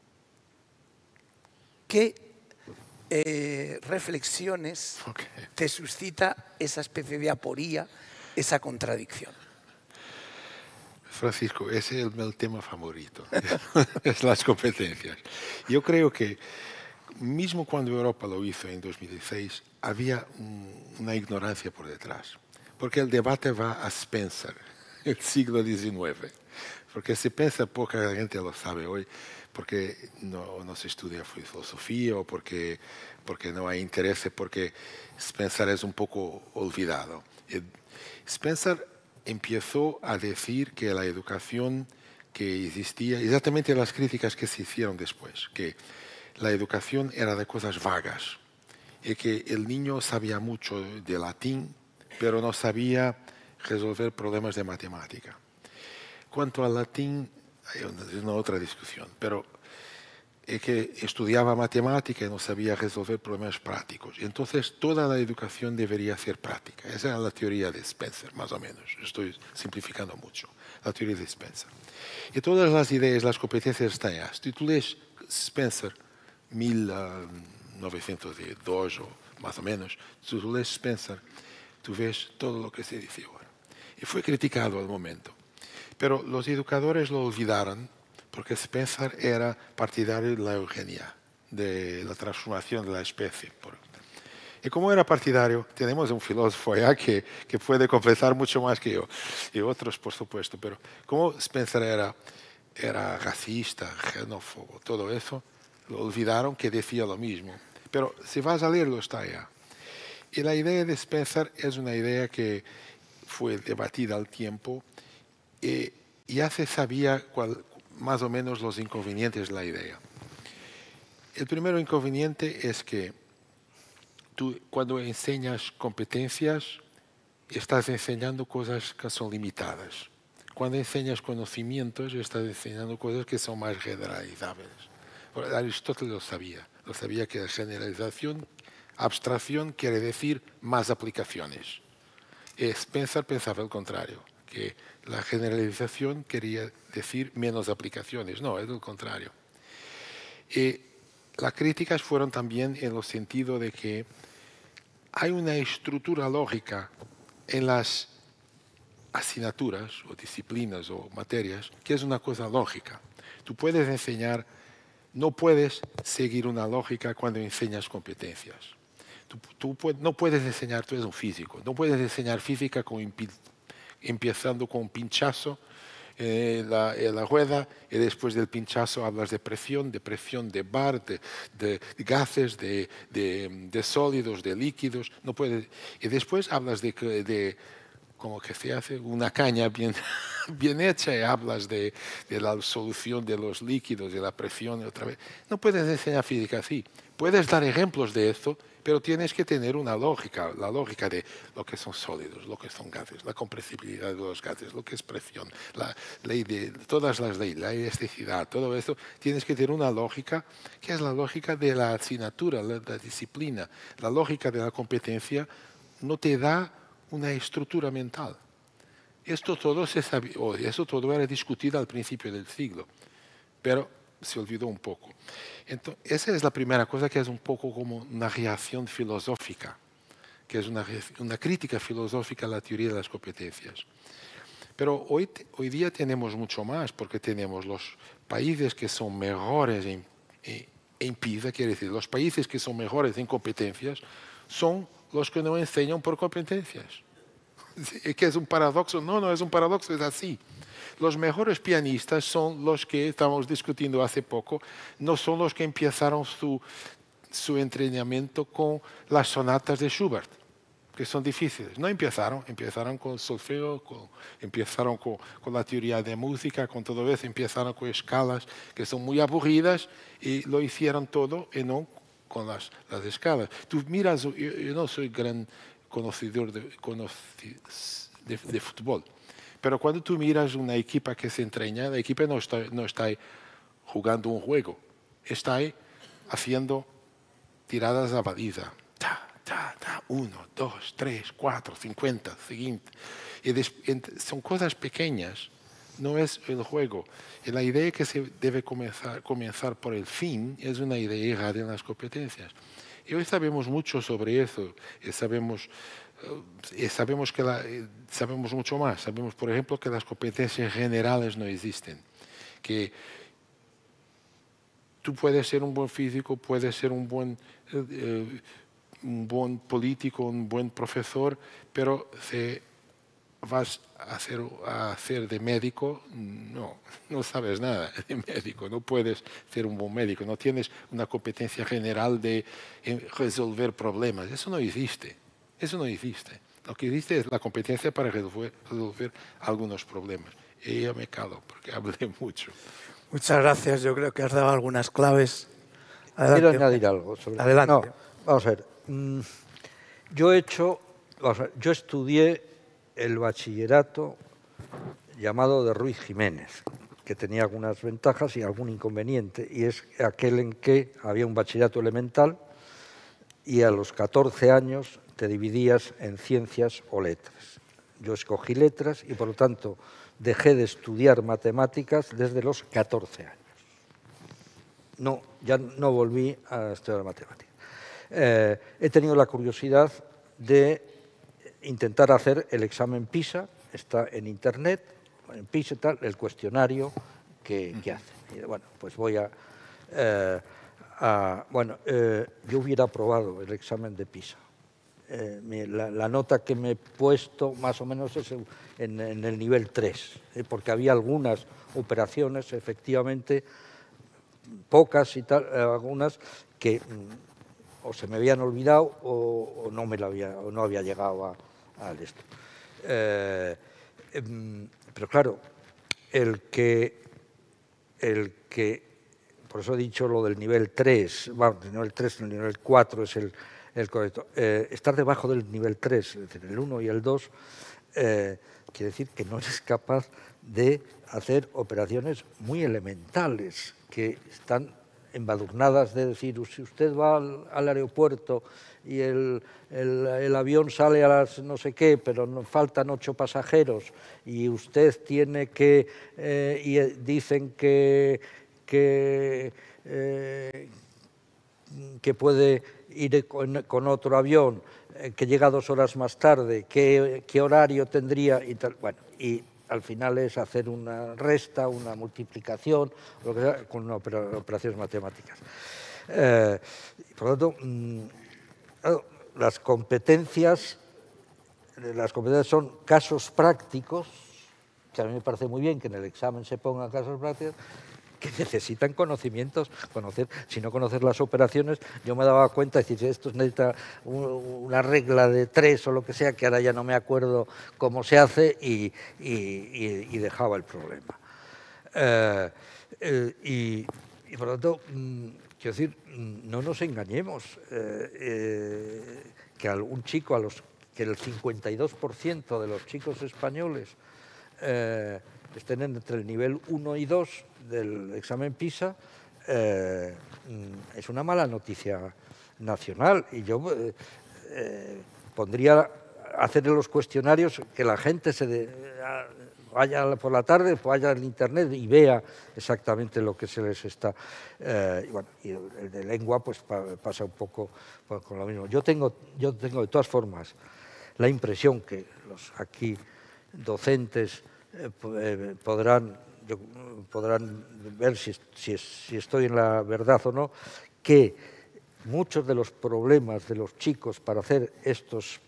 ¿Qué reflexiones te suscita esa especie de aporía, esa contradicción? Francisco, ese es el tema favorito, es las competencias. Yo creo que mismo cuando Europa lo hizo en 2016, había una ignorancia por detrás, porque el debate va a Spencer, el siglo XIX, porque se piensa, poca gente lo sabe hoy, porque no se estudia filosofía o porque no hay interés, porque Spencer es un poco olvidado. Spencer empezó a decir que la educación que existía, exactamente las críticas que se hicieron después, que la educación era de cosas vagas y que el niño sabía mucho de latín, pero no sabía resolver problemas de matemática. Cuanto al latín, es una otra discusión, pero es que estudiaba matemática y no sabía resolver problemas prácticos. Y entonces toda la educación debería ser práctica. Esa era la teoría de Spencer, más o menos. Estoy simplificando mucho. La teoría de Spencer. Y todas las ideas, las competencias están allá. Si tú lees Spencer, 1902 o más o menos, si tú lees Spencer, tú ves todo lo que se dice ahora. Y fue criticado al momento. Pero los educadores lo olvidaron porque Spencer era partidario de la eugenia, de la transformación de la especie. Y como era partidario, tenemos un filósofo allá que puede completar mucho más que yo, y otros por supuesto, pero como Spencer era racista, xenófobo, todo eso, lo olvidaron que decía lo mismo. Pero si vas a leerlo, está allá. Y la idea de Spencer es una idea que fue debatida al tiempo y ya se sabía más o menos los inconvenientes de la idea. El primer inconveniente es que tú cuando enseñas competencias estás enseñando cosas que son limitadas. Cuando enseñas conocimientos estás enseñando cosas que son más generalizables. Aristóteles lo sabía que generalización, abstracción quiere decir más aplicaciones. Spencer pensaba el contrario, que la generalización quería decir menos aplicaciones. No, es el contrario. Y las críticas fueron también en el sentido de que hay una estructura lógica en las asignaturas o disciplinas o materias que es una cosa lógica. Tú puedes enseñar, no puedes seguir una lógica cuando enseñas competencias. No puedes enseñar, tú eres un físico, no puedes enseñar física empezando con un pinchazo en la rueda y después del pinchazo hablas de presión, de bar, de gases, de sólidos, de líquidos. No puedes. Y después hablas de como que se hace una caña bien hecha y hablas de la solución de los líquidos, de la presión otra vez. No puedes enseñar física así. Puedes dar ejemplos de esto, pero tienes que tener una lógica, la lógica de lo que son sólidos, lo que son gases, la compresibilidad de los gases, lo que es presión, la ley de todas las leyes, la elasticidad, todo eso. Tienes que tener una lógica que es la lógica de la asignatura, la disciplina. La lógica de la competencia no te da una estructura mental. Esto todo se sabía, eso todo era discutido al principio del siglo, pero se olvidó un poco. Entonces, esa es la primera cosa, que es un poco como una reacción filosófica, que es una crítica filosófica a la teoría de las competencias. Pero hoy día tenemos mucho más, porque tenemos los países que son mejores en PISA, quiere decir, los países que son mejores en competencias son los que no enseñan por competencias. ¿Que es un paradoxo? No, no es un paradoxo, es así. Los mejores pianistas son los que, estamos discutiendo hace poco, no son los que empezaron su entrenamiento con las sonatas de Schubert, que son difíciles. No empezaron con solfeo, empezaron con la teoría de música, con todo eso, empezaron con escalas que son muy aburridas y lo hicieron todo y no con las escalas. Tú miras, yo no soy gran conocedor de fútbol, pero cuando tú miras una equipa que se entrena, la equipa no está jugando un juego, está ahí haciendo tiradas a baliza. 1, 2, 3, 4, 50, siguiente. Y son cosas pequeñas, no es el juego. Y la idea que se debe comenzar por el fin es una idea errada en las competencias. Y hoy sabemos mucho sobre eso, y sabemos mucho más. Sabemos, por ejemplo, que las competencias generales no existen, que tú puedes ser un buen físico, puedes ser un buen político, un buen profesor, pero si vas a hacer de médico, no sabes nada de médico, no puedes ser un buen médico, no tienes una competencia general de resolver problemas. Eso no existe. Lo que existe es la competencia para resolver algunos problemas. Y yo me calo porque hablé mucho. Muchas gracias. Yo creo que has dado algunas claves. Adelante. Quiero añadir algo sobre Adelante. No, vamos a ver. Yo estudié el bachillerato llamado de Ruiz Jiménez, que tenía algunas ventajas y algún inconveniente, y es aquel en que había un bachillerato elemental y a los 14 años te dividías en ciencias o letras. Yo escogí letras y, por lo tanto, dejé de estudiar matemáticas desde los 14 años. No, ya no volví a estudiar matemáticas. He tenido la curiosidad de intentar hacer el examen PISA, está en Internet, en PISA y tal, el cuestionario que hacen. Y bueno, pues voy yo hubiera aprobado el examen de PISA. La nota que me he puesto más o menos es en el nivel 3, porque había algunas operaciones, efectivamente, pocas y tal, algunas que o se me habían olvidado o no había llegado a esto. Pero claro, el que, por eso he dicho lo del nivel 3, bueno, el nivel 3, el nivel 4 es el correcto. Estar debajo del nivel 3, es decir, el 1 y el 2, quiere decir que no eres capaz de hacer operaciones muy elementales que están embadurnadas de decir, si usted va al aeropuerto y el avión sale a las no sé qué, pero nos faltan 8 pasajeros y usted tiene que, y dicen que puede ir con otro avión, que llega 2 horas más tarde, qué horario tendría y tal. Bueno, y al final es hacer una resta, una multiplicación, lo que sea, con operaciones matemáticas. Por lo tanto, las competencias son casos prácticos, que a mí me parece muy bien que en el examen se pongan casos prácticos, que necesitan conocimientos, si no conocer las operaciones, yo me daba cuenta, es decir, esto necesita una regla de 3 o lo que sea, que ahora ya no me acuerdo cómo se hace y dejaba el problema. Y por lo tanto, quiero decir, no nos engañemos, que un chico, que el 52% de los chicos españoles estén entre el nivel 1 y 2 del examen PISA, es una mala noticia nacional. Y yo pondría hacer los cuestionarios, que la gente vaya por la tarde, vaya al Internet y vea exactamente lo que se les está... y el de lengua pues pasa un poco con lo mismo. Yo tengo de todas formas la impresión que los aquí docentes podrán ver si estoy en la verdad o no, que muchos de los problemas de los chicos para hacer estos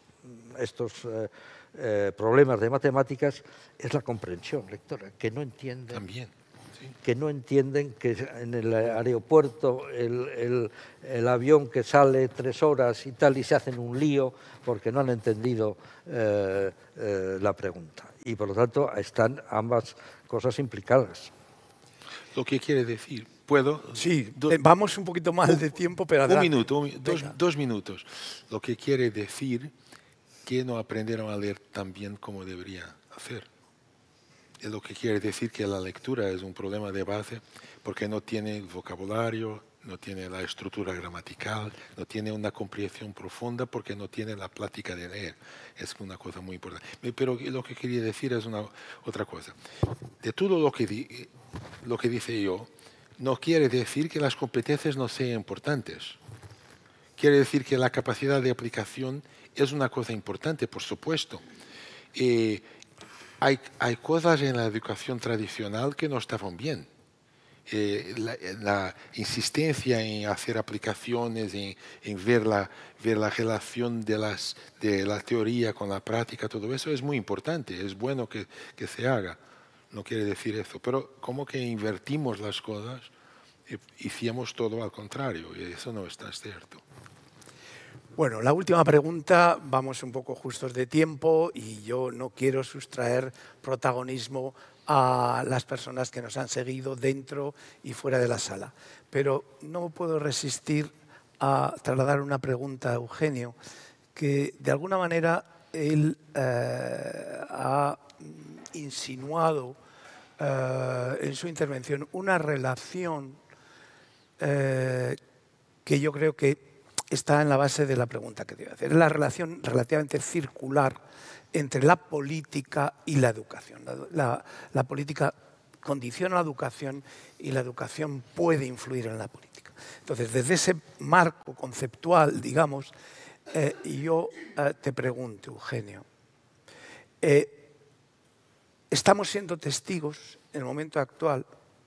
problemas de matemáticas es la comprensión lectora, que no entienden. También. Sí. Que no entienden que en el aeropuerto el avión que sale 3 horas y tal, y se hacen un lío porque no han entendido la pregunta. Y por lo tanto están ambas cosas implicadas. Lo que quiere decir, ¿puedo? Sí, vamos un poquito mal de tiempo, pero adelante. Un minuto, dos minutos. Lo que quiere decir que no aprendieron a leer tan bien como debería hacer. Es lo que quiere decir que la lectura es un problema de base porque no tiene el vocabulario, no tiene la estructura gramatical, no tiene una comprensión profunda porque no tiene la plática de leer. Es una cosa muy importante. Pero lo que quería decir es otra cosa. De todo lo que dice yo, no quiere decir que las competencias no sean importantes. Quiere decir que la capacidad de aplicación es una cosa importante, por supuesto. Hay cosas en la educación tradicional que no estaban bien. La insistencia en hacer aplicaciones, en ver la relación de la teoría con la práctica, todo eso es muy importante, es bueno que se haga. No quiere decir eso, pero como que invertimos las cosas, hicimos todo al contrario, y eso no está cierto. Bueno, la última pregunta, vamos un poco justos de tiempo y yo no quiero sustraer protagonismo a las personas que nos han seguido dentro y fuera de la sala. Pero no puedo resistir a trasladar una pregunta a Eugenio, que de alguna manera él ha insinuado en su intervención una relación que yo creo que está en la base de la pregunta que te voy a hacer. Es la relación relativamente circular entre la política y la educación. La política condiciona la educación y la educación puede influir en la política. Entonces, desde ese marco conceptual, digamos, yo te pregunto, Eugenio, estamos siendo testigos en el momento actual,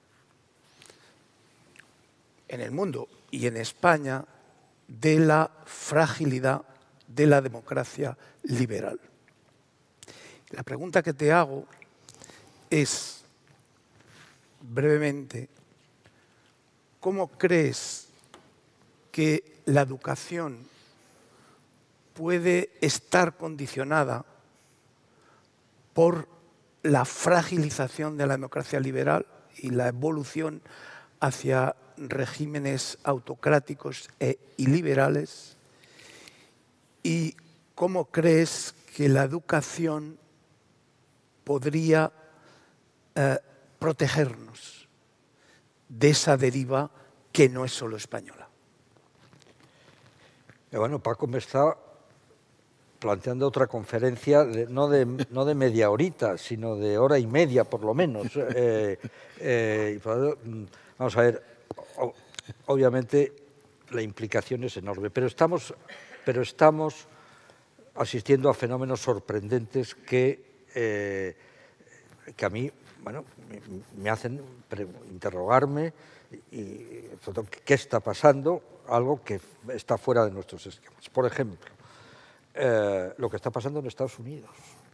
en el mundo y en España, de la fragilidad de la democracia liberal. La pregunta que te hago es, brevemente, ¿cómo crees que la educación puede estar condicionada por la fragilización de la democracia liberal y la evolución hacia regímenes autocráticos e iliberales? ¿Y cómo crees que la educación podría protegernos de esa deriva que no es solo española? Bueno, Paco me está planteando otra conferencia, no de media horita, sino de hora y media por lo menos. Vamos a ver, obviamente la implicación es enorme, pero estamos asistiendo a fenómenos sorprendentes que a mí, bueno, me hacen interrogarme y qué está pasando, algo que está fuera de nuestros esquemas. Por ejemplo, lo que está pasando en Estados Unidos.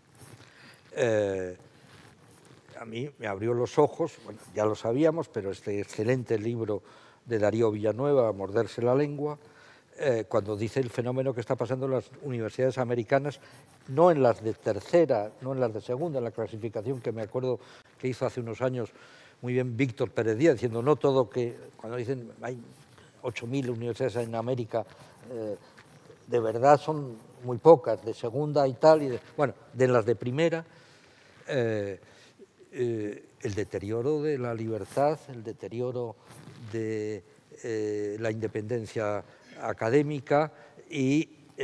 A mí me abrió los ojos, bueno, ya lo sabíamos, pero este excelente libro de Darío Villanueva, Morderse la lengua, cuando dice el fenómeno que está pasando en las universidades americanas, no en las de tercera, no en las de segunda, en la clasificación que me acuerdo que hizo hace unos años muy bien Víctor Pérez Díaz, diciendo no todo que, cuando dicen hay 8.000 universidades en América, de verdad son muy pocas, de segunda y tal, bueno, de las de primera, el deterioro de la libertad, el deterioro de la independencia académica y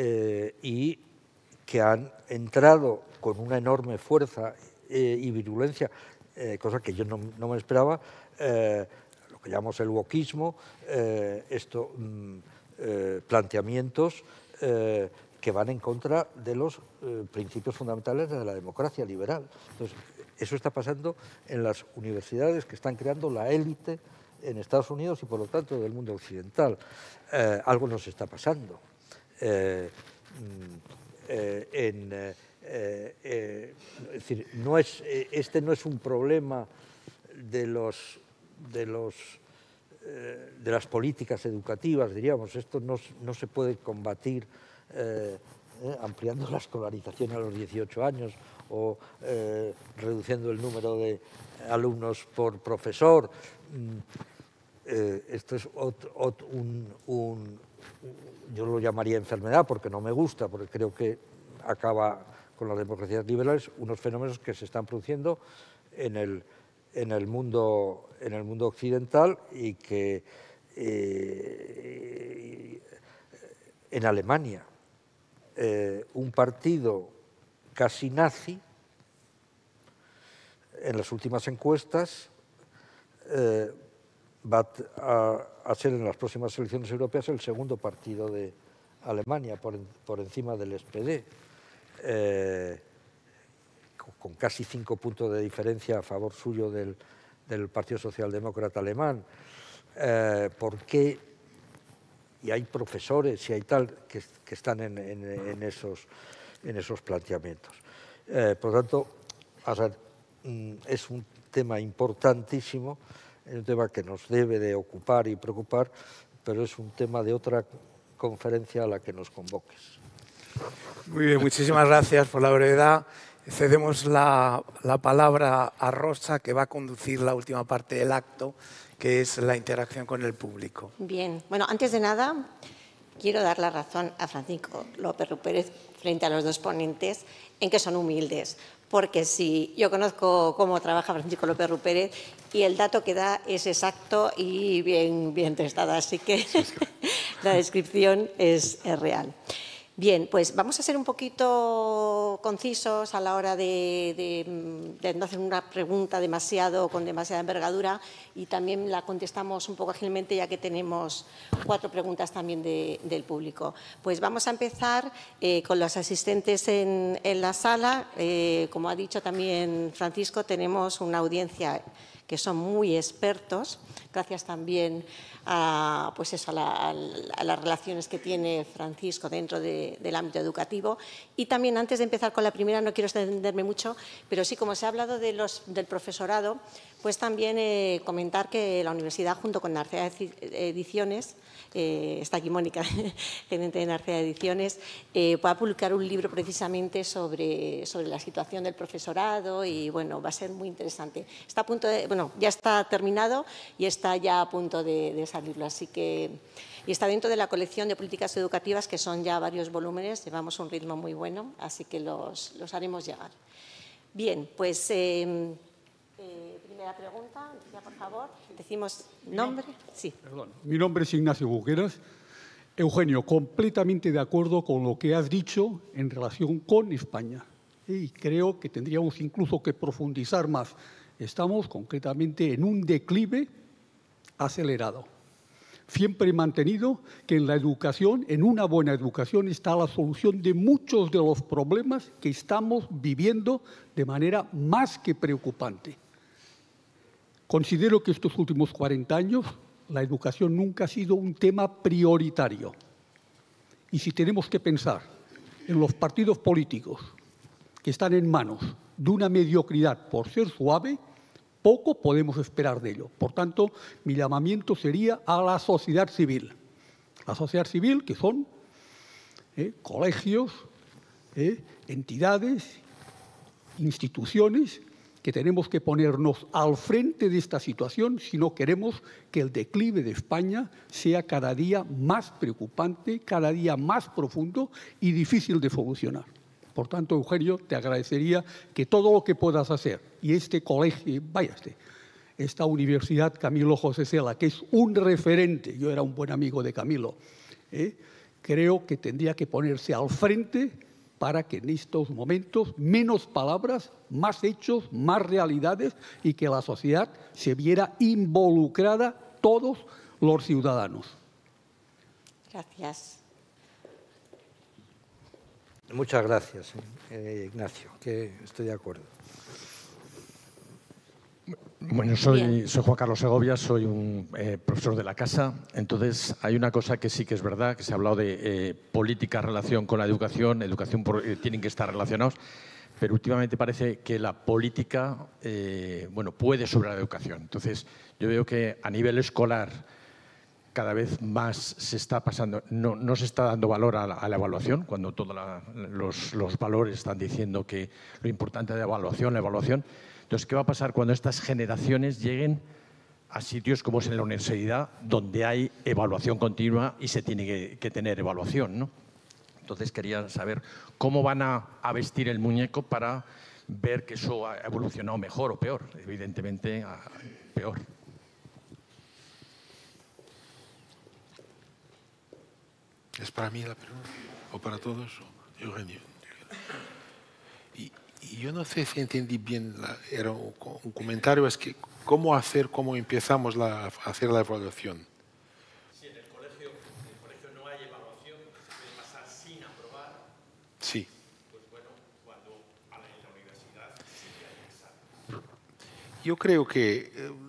que han entrado con una enorme fuerza y virulencia, cosa que yo no me esperaba, lo que llamamos el wokismo, planteamientos que van en contra de los principios fundamentales de la democracia liberal. Entonces, eso está pasando en las universidades que están creando la élite en Estados Unidos y, por lo tanto, del mundo occidental. Algo nos está pasando. Es decir, este no es un problema de las políticas educativas, diríamos. Esto no se puede combatir ampliando la escolarización a los 18 años o reduciendo el número de alumnos por profesor. Esto es yo lo llamaría enfermedad porque no me gusta, porque creo que acaba con las democracias liberales, unos fenómenos que se están produciendo en el mundo occidental y que en Alemania un partido casi nazi en las últimas encuestas va a ser en las próximas elecciones europeas el segundo partido de Alemania por encima del SPD, con casi 5 puntos de diferencia a favor suyo del Partido Socialdemócrata alemán. ¿Por qué? Y hay profesores y hay tal que están en esos planteamientos. Por lo tanto, es un tema importantísimo, es un tema que nos debe de ocupar y preocupar, pero es un tema de otra conferencia a la que nos convoques. Muy bien, muchísimas gracias por la brevedad. Cedemos la palabra a Rosa, que va a conducir la última parte del acto, que es la interacción con el público. Bien, bueno, antes de nada, quiero dar la razón a Francisco López Pérez frente a los dos ponentes en que son humildes. Porque si yo conozco cómo trabaja Francisco López Pérez y el dato que da es exacto y bien testado, así que la descripción es real. Bien, pues vamos a ser un poquito concisos a la hora de no hacer una pregunta con demasiada envergadura, y también la contestamos un poco ágilmente, ya que tenemos 4 preguntas también del público. Pues vamos a empezar con los asistentes en la sala. Como ha dicho también Francisco, tenemos una audiencia que son muy expertos, gracias también a las relaciones que tiene Francisco dentro del ámbito educativo. Y también, antes de empezar con la primera, no quiero extenderme mucho, pero sí, como se ha hablado del profesorado, pues también comentar que la universidad, junto con Narcea Ediciones, está aquí Mónica, gerente de Narcea Ediciones, va a publicar un libro precisamente sobre la situación del profesorado, y bueno, va a ser muy interesante. Está a punto ya está terminado y está ya a punto de salirlo, así que, y está dentro de la colección de políticas educativas, que son ya varios volúmenes, llevamos un ritmo muy bueno, así que los haremos llegar. Bien, pues primera pregunta, ya, por favor, decimos nombre. Sí. Perdón. Mi nombre es Ignacio Bugueras. Eugenio, completamente de acuerdo con lo que has dicho en relación con España. Y creo que tendríamos incluso que profundizar más. Estamos concretamente en un declive acelerado. Siempre he mantenido que en la educación, en una buena educación, está la solución de muchos de los problemas que estamos viviendo de manera más que preocupante. Considero que estos últimos 40 años la educación nunca ha sido un tema prioritario. Y si tenemos que pensar en los partidos políticos que están en manos de una mediocridad, por ser suave, poco podemos esperar de ello. Por tanto, mi llamamiento sería a la sociedad civil. La sociedad civil, que son colegios, entidades, instituciones, que tenemos que ponernos al frente de esta situación si no queremos que el declive de España sea cada día más preocupante, cada día más profundo y difícil de solucionar. Por tanto, Eugenio, te agradecería que todo lo que puedas hacer, y este colegio, esta Universidad Camilo José Cela, que es un referente, yo era un buen amigo de Camilo, creo que tendría que ponerse al frente para que en estos momentos menos palabras, más hechos, más realidades, y que la sociedad se viera involucrada, todos los ciudadanos. Gracias. Muchas gracias, Ignacio, que estoy de acuerdo. Bueno, soy Juan Carlos Segovia, soy un profesor de la casa. Entonces, hay una cosa que sí que es verdad, que se ha hablado de política en relación con la educación tienen que estar relacionados, pero últimamente parece que la política puede sobre la educación. Entonces, yo veo que a nivel escolar cada vez más se está pasando, no se está dando valor a la evaluación, cuando todos los valores están diciendo que lo importante es la evaluación. Entonces, ¿qué va a pasar cuando estas generaciones lleguen a sitios como es en la universidad, donde hay evaluación continua y se tiene que tener evaluación, ¿no? Entonces, quería saber cómo van a vestir el muñeco para ver que eso ha evolucionado mejor o peor. Evidentemente, peor. ¿Es para mí la pregunta? ¿O para todos? Eugenio. Y yo no sé si entendí bien, era un comentario, es que cómo empezamos a hacer la evaluación. Si en el colegio no hay evaluación, se puede pasar sin aprobar. Sí. Pues bueno, cuando en la universidad sí que hay examen. Yo creo que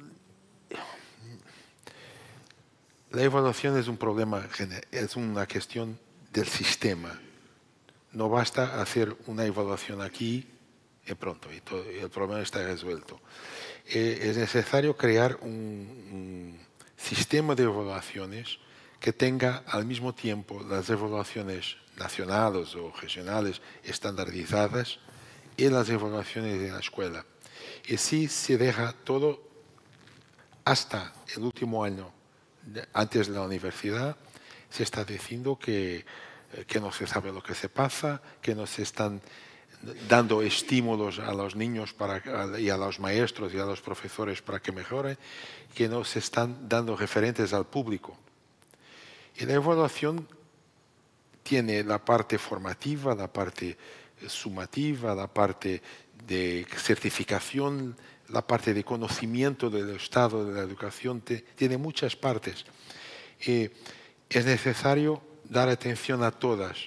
la evaluación es un problema, es una cuestión del sistema. No basta hacer una evaluación aquí y pronto, y el problema está resuelto. Es necesario crear un sistema de evaluaciones que tenga al mismo tiempo las evaluaciones nacionales o regionales estandarizadas y las evaluaciones de la escuela. Y así se deja todo hasta el último año antes de la universidad se está diciendo que no se sabe lo que se pasa, que no se están dando estímulos a los niños y a los maestros y a los profesores para que mejoren, que no se están dando referentes al público. Y la evaluación tiene la parte formativa, la parte sumativa, la parte de certificación, la parte de conocimiento del estado de la educación, tiene muchas partes. Es necesario dar atención a todas.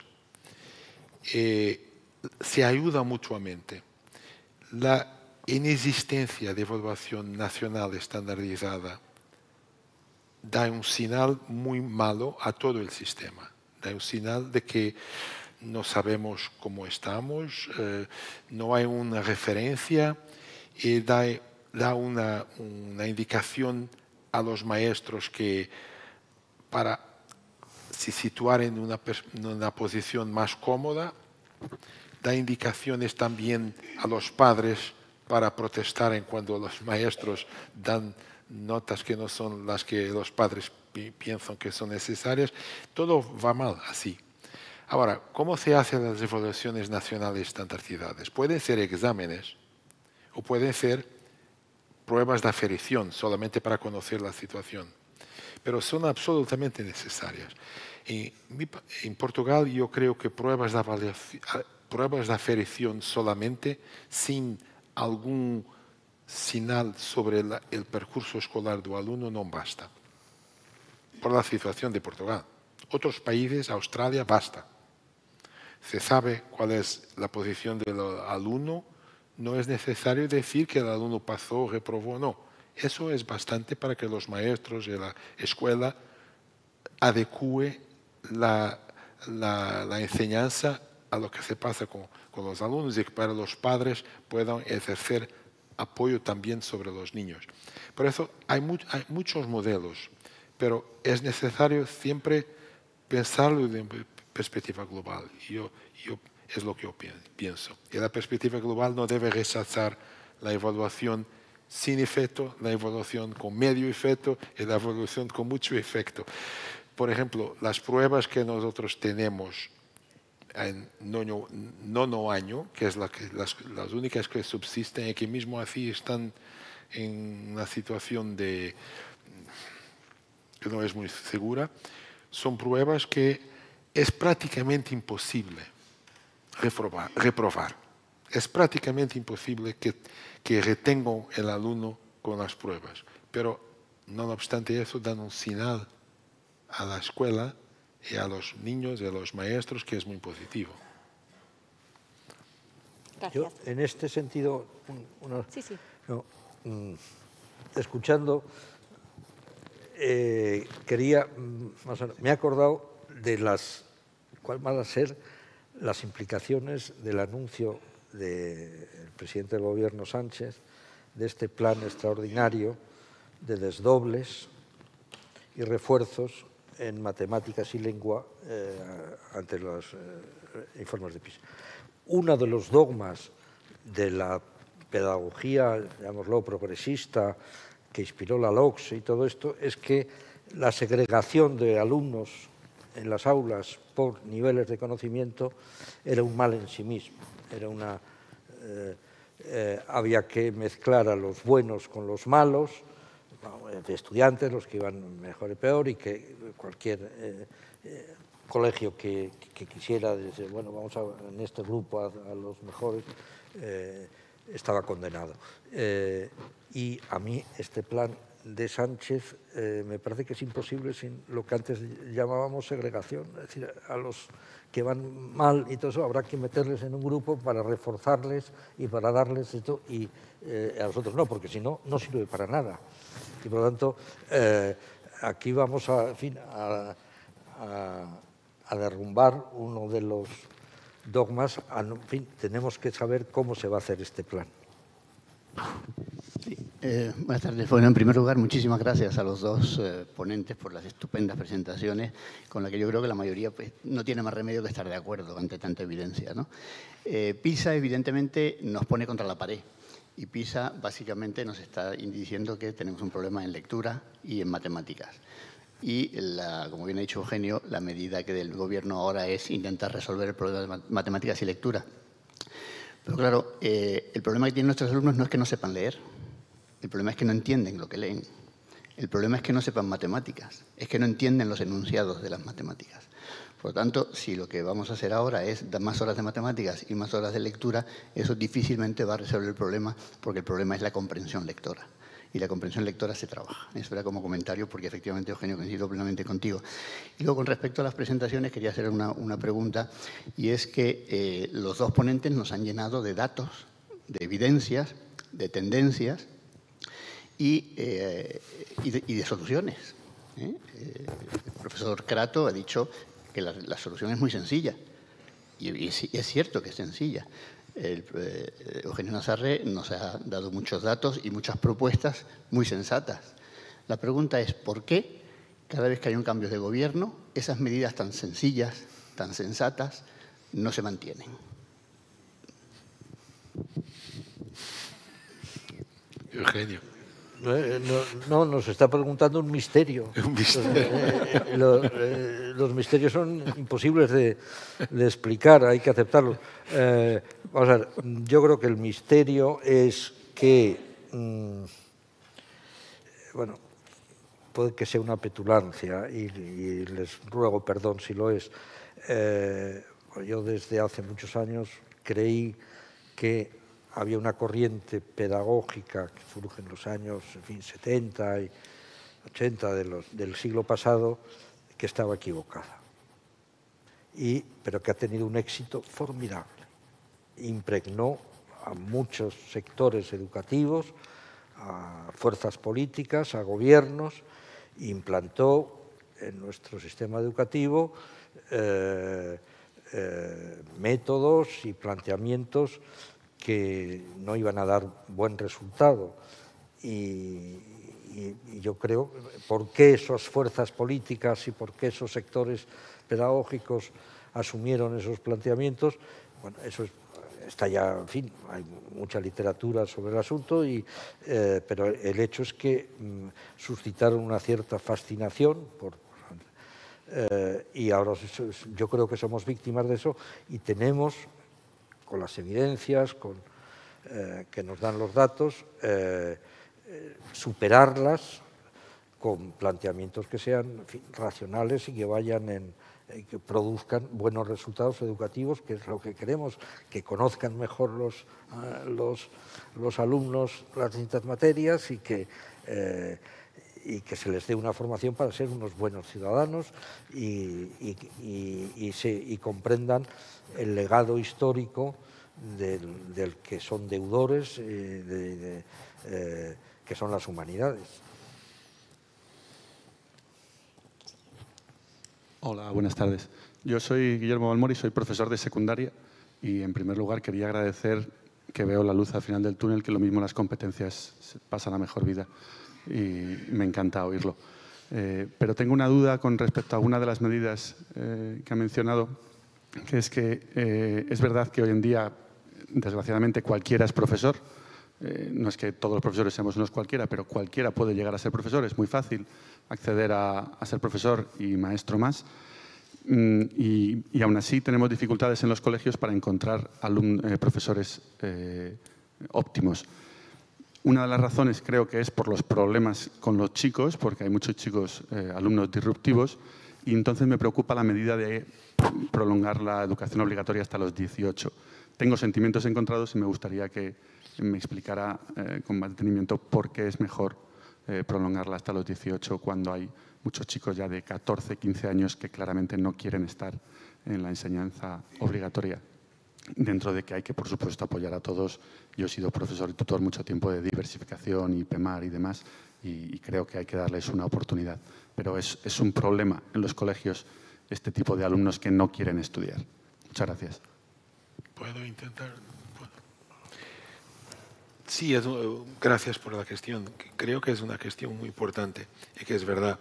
Se ayuda mutuamente. La inexistencia de evaluación nacional estandardizada da un señal muy malo a todo el sistema. Da un señal de que no sabemos cómo estamos, no hay una referencia y da una indicación a los maestros que para se situar en una posición más cómoda, da indicaciones también a los padres para protestar en cuando los maestros dan notas que no son las que los padres piensan que son necesarias. Todo va mal así. Ahora, ¿cómo se hacen las evaluaciones nacionales estandardizadas? Pueden ser exámenes o pueden ser pruebas de aferición solamente para conocer la situación, pero son absolutamente necesarias. En Portugal yo creo que pruebas de aferición solamente sin algún señal sobre el percurso escolar del alumno no basta, por la situación de Portugal. Otros países, Australia, basta. Se sabe cuál es la posición del alumno, no es necesario decir que el alumno pasó o reprobó, no. Eso es bastante para que los maestros de la escuela adecúe la enseñanza a lo que se pasa con los alumnos y que para los padres puedan ejercer apoyo también sobre los niños. Por eso hay muchos modelos, pero es necesario siempre pensarlo en perspectiva global. Es lo que yo pienso. Y la perspectiva global no debe rechazar la evaluación sin efecto, la evaluación con medio efecto y la evaluación con mucho efecto. Por ejemplo, las pruebas que nosotros tenemos en nono año, que es las únicas que subsisten y que mismo así están en una situación que no es muy segura, son pruebas que es prácticamente imposible reprobar. Es prácticamente imposible que retenga el alumno con las pruebas, pero no obstante eso dan un señal a la escuela y a los niños y a los maestros que es muy positivo. Gracias. Yo, en este sentido, Sí. Escuchando, me he acordado de cuáles van a ser las implicaciones del anuncio del presidente del Gobierno Sánchez de este plan extraordinario de desdobles y refuerzos en matemáticas y lengua ante los informes de PISA. Uno de los dogmas de la pedagogía, llamémoslo progresista, que inspiró la LOCSE y todo esto, es que la segregación de alumnos en las aulas por niveles de conocimiento era un mal en sí mismo. Había que mezclar a los buenos con los malos, de estudiantes, los que iban mejor y peor, y que cualquier colegio que quisiera decir, bueno, vamos en este grupo a los mejores, estaba condenado. Y a mí este plan de Sánchez me parece que es imposible sin lo que antes llamábamos segregación. Es decir, a los que van mal y todo eso habrá que meterles en un grupo para reforzarles y para darles esto, y a los otros no, porque si no, no sirve para nada. Y por lo tanto, aquí vamos a derrumbar uno de los dogmas. En fin, tenemos que saber cómo se va a hacer este plan. Sí, buenas tardes. Bueno, en primer lugar, muchísimas gracias a los dos ponentes por las estupendas presentaciones, con las que yo creo que la mayoría pues, no tiene más remedio que estar de acuerdo ante tanta evidencia, ¿no? PISA, evidentemente, nos pone contra la pared. Y PISA, básicamente, nos está diciendo que tenemos un problema en lectura y en matemáticas. y, como bien ha dicho Eugenio, la medida que del Gobierno ahora es intentar resolver el problema de matemáticas y lectura. Pero claro, el problema que tienen nuestros alumnos no es que no sepan leer, el problema es que no entienden lo que leen. El problema es que no sepan matemáticas, es que no entienden los enunciados de las matemáticas. Por lo tanto, si lo que vamos a hacer ahora es dar más horas de matemáticas y más horas de lectura, eso difícilmente va a resolver el problema, porque el problema es la comprensión lectora. Y la comprensión lectora se trabaja. Eso era como comentario, porque efectivamente, Eugenio, coincido plenamente contigo. Y luego, con respecto a las presentaciones, quería hacer una pregunta, y es que los dos ponentes nos han llenado de datos, de evidencias, de tendencias y de soluciones. El profesor Crato ha dicho que la solución es muy sencilla, y es cierto que es sencilla. Eugenio Nazarre nos ha dado muchos datos y muchas propuestas muy sensatas. La pregunta es, ¿por qué cada vez que hay un cambio de gobierno esas medidas tan sencillas, tan sensatas, no se mantienen? Eugenio. No, nos está preguntando un misterio. Un misterio. Los misterios son imposibles de explicar, hay que aceptarlos. Vamos a ver, yo creo que el misterio es que, bueno, puede que sea una petulancia y les ruego perdón si lo es. Yo desde hace muchos años creí que había una corriente pedagógica que surge en los años 70 y 80 del siglo pasado que estaba equivocada, pero que ha tenido un éxito formidable. Impregnó a muchos sectores educativos, a fuerzas políticas, a gobiernos, e implantó en nuestro sistema educativo métodos y planteamientos que no iban a dar buen resultado. Y yo creo, ¿por qué esas fuerzas políticas y por qué esos sectores pedagógicos asumieron esos planteamientos? Bueno, eso está ya, en fin, hay mucha literatura sobre el asunto, pero el hecho es que suscitaron una cierta fascinación y ahora yo creo que somos víctimas de eso y tenemos, con las evidencias que nos dan los datos, superarlas con planteamientos que sean, en fin, racionales y que vayan que produzcan buenos resultados educativos, que es lo que queremos, que conozcan mejor los alumnos las distintas materias y que se les dé una formación para ser unos buenos ciudadanos y comprendan el legado histórico del que son deudores, que son las humanidades. Hola, buenas tardes. Yo soy Guillermo Balmori, soy profesor de secundaria y, en primer lugar, quería agradecer que veo la luz al final del túnel, que lo mismo las competencias pasan a mejor vida y me encanta oírlo. Pero tengo una duda con respecto a una de las medidas que ha mencionado, que es que es verdad que hoy en día, desgraciadamente, cualquiera es profesor. No es que todos los profesores seamos unos cualquiera, pero cualquiera puede llegar a ser profesor. Es muy fácil acceder a ser profesor y maestro más. Y aún así tenemos dificultades en los colegios para encontrar profesores óptimos. Una de las razones creo que es por los problemas con los chicos, porque hay muchos chicos alumnos disruptivos, y entonces me preocupa la medida de prolongar la educación obligatoria hasta los 18. Tengo sentimientos encontrados y me gustaría que me explicara con más detenimiento por qué es mejor prolongarla hasta los 18 cuando hay muchos chicos ya de 14, 15 años que claramente no quieren estar en la enseñanza obligatoria. Dentro de que hay que, por supuesto, apoyar a todos. Yo he sido profesor y tutor mucho tiempo de diversificación y PEMAR y demás, y creo que hay que darles una oportunidad. Pero es un problema en los colegios este tipo de alumnos que no quieren estudiar. Muchas gracias. ¿Puedo intentar? Sí, gracias por la cuestión. Creo que es una cuestión muy importante y que es verdad.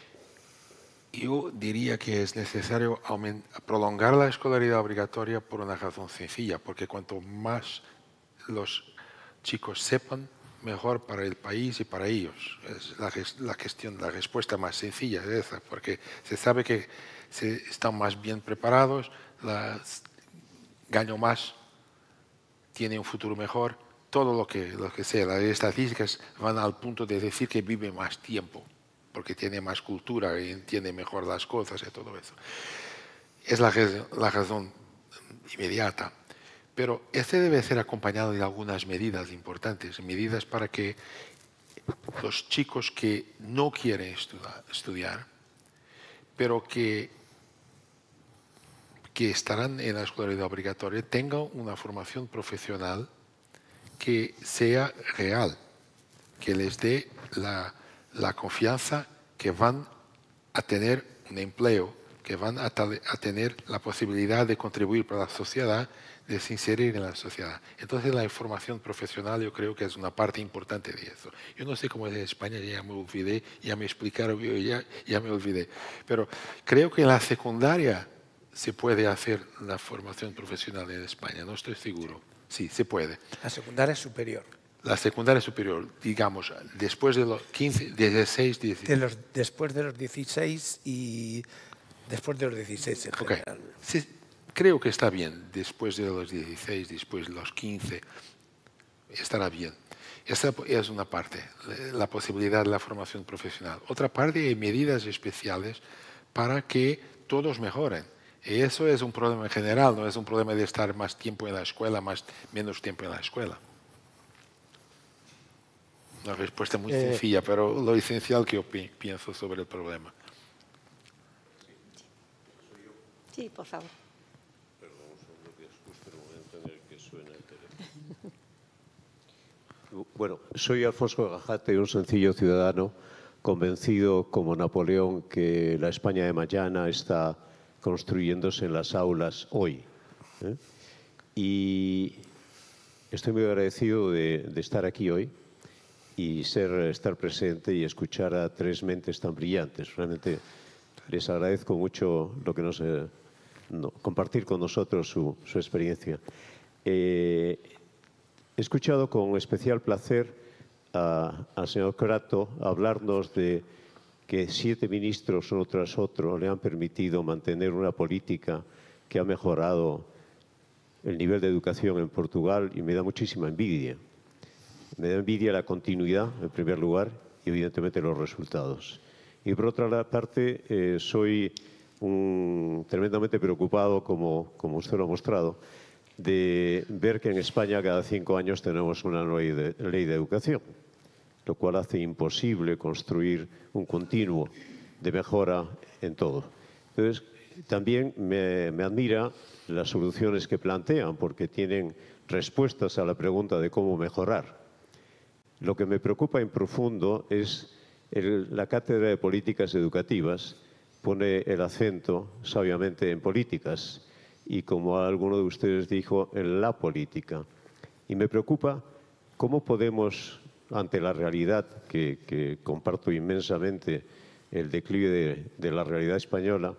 Yo diría que es necesario prolongar la escolaridad obligatoria por una razón sencilla, porque cuanto más los chicos sepan, mejor para el país y para ellos. Es la respuesta más sencilla es esa, porque se sabe que están más bien preparados, ganan más, tienen un futuro mejor, todo lo que sea. Las estadísticas van al punto de decir que viven más tiempo, porque tienen más cultura y entienden mejor las cosas y todo eso. Es la razón inmediata. Pero este debe ser acompañado de algunas medidas importantes, medidas para que los chicos que no quieren estudiar, pero que estarán en la escolaridad obligatoria, tengan una formación profesional que sea real, que les dé la confianza que van a tener un empleo, que van a tener la posibilidad de contribuir para la sociedad, de se inserir en la sociedad. Entonces la formación profesional yo creo que es una parte importante de eso. Yo no sé cómo es en España, ya me olvidé, ya me explicaron, ya me olvidé. Pero creo que en la secundaria se puede hacer la formación profesional en España, no estoy seguro. Sí, se puede. La secundaria superior. La secundaria superior, digamos, después de los 15, 16, 17. Después de los 16 y después de los 16 en general. Sí, creo que está bien. Después de los 16, después de los 15, estará bien. Esta es una parte, la posibilidad de la formación profesional. Otra parte, hay medidas especiales para que todos mejoren. Y eso es un problema en general, no es un problema de estar más tiempo en la escuela, menos tiempo en la escuela. Una respuesta muy sencilla, pero lo esencial que yo pienso sobre el problema. Sí, por favor. Perdón, un segundo que escucho, no voy a tener que suena el teléfono. Bueno, soy Alfonso Gajate, un sencillo ciudadano convencido como Napoleón que la España de mañana está construyéndose en las aulas hoy. Y estoy muy agradecido de estar aquí hoy y estar presente y escuchar a tres mentes tan brillantes. Realmente les agradezco mucho lo que compartir con nosotros su experiencia. He escuchado con especial placer al señor Crato hablarnos de que 7 ministros uno tras otro le han permitido mantener una política que ha mejorado el nivel de educación en Portugal y me da muchísima envidia. Me da envidia la continuidad, en primer lugar, y evidentemente los resultados. Y por otra parte, soy tremendamente preocupado, como usted lo ha mostrado, de ver que en España cada 5 años tenemos una nueva ley de educación, lo cual hace imposible construir un continuo de mejora en todo. Entonces, también me admira las soluciones que plantean, porque tienen respuestas a la pregunta de cómo mejorar. Lo que me preocupa en profundo es la Cátedra de Políticas Educativas pone el acento sabiamente en políticas y, como alguno de ustedes dijo, en la política. Y me preocupa cómo podemos, ante la realidad que comparto inmensamente, el declive de la realidad española,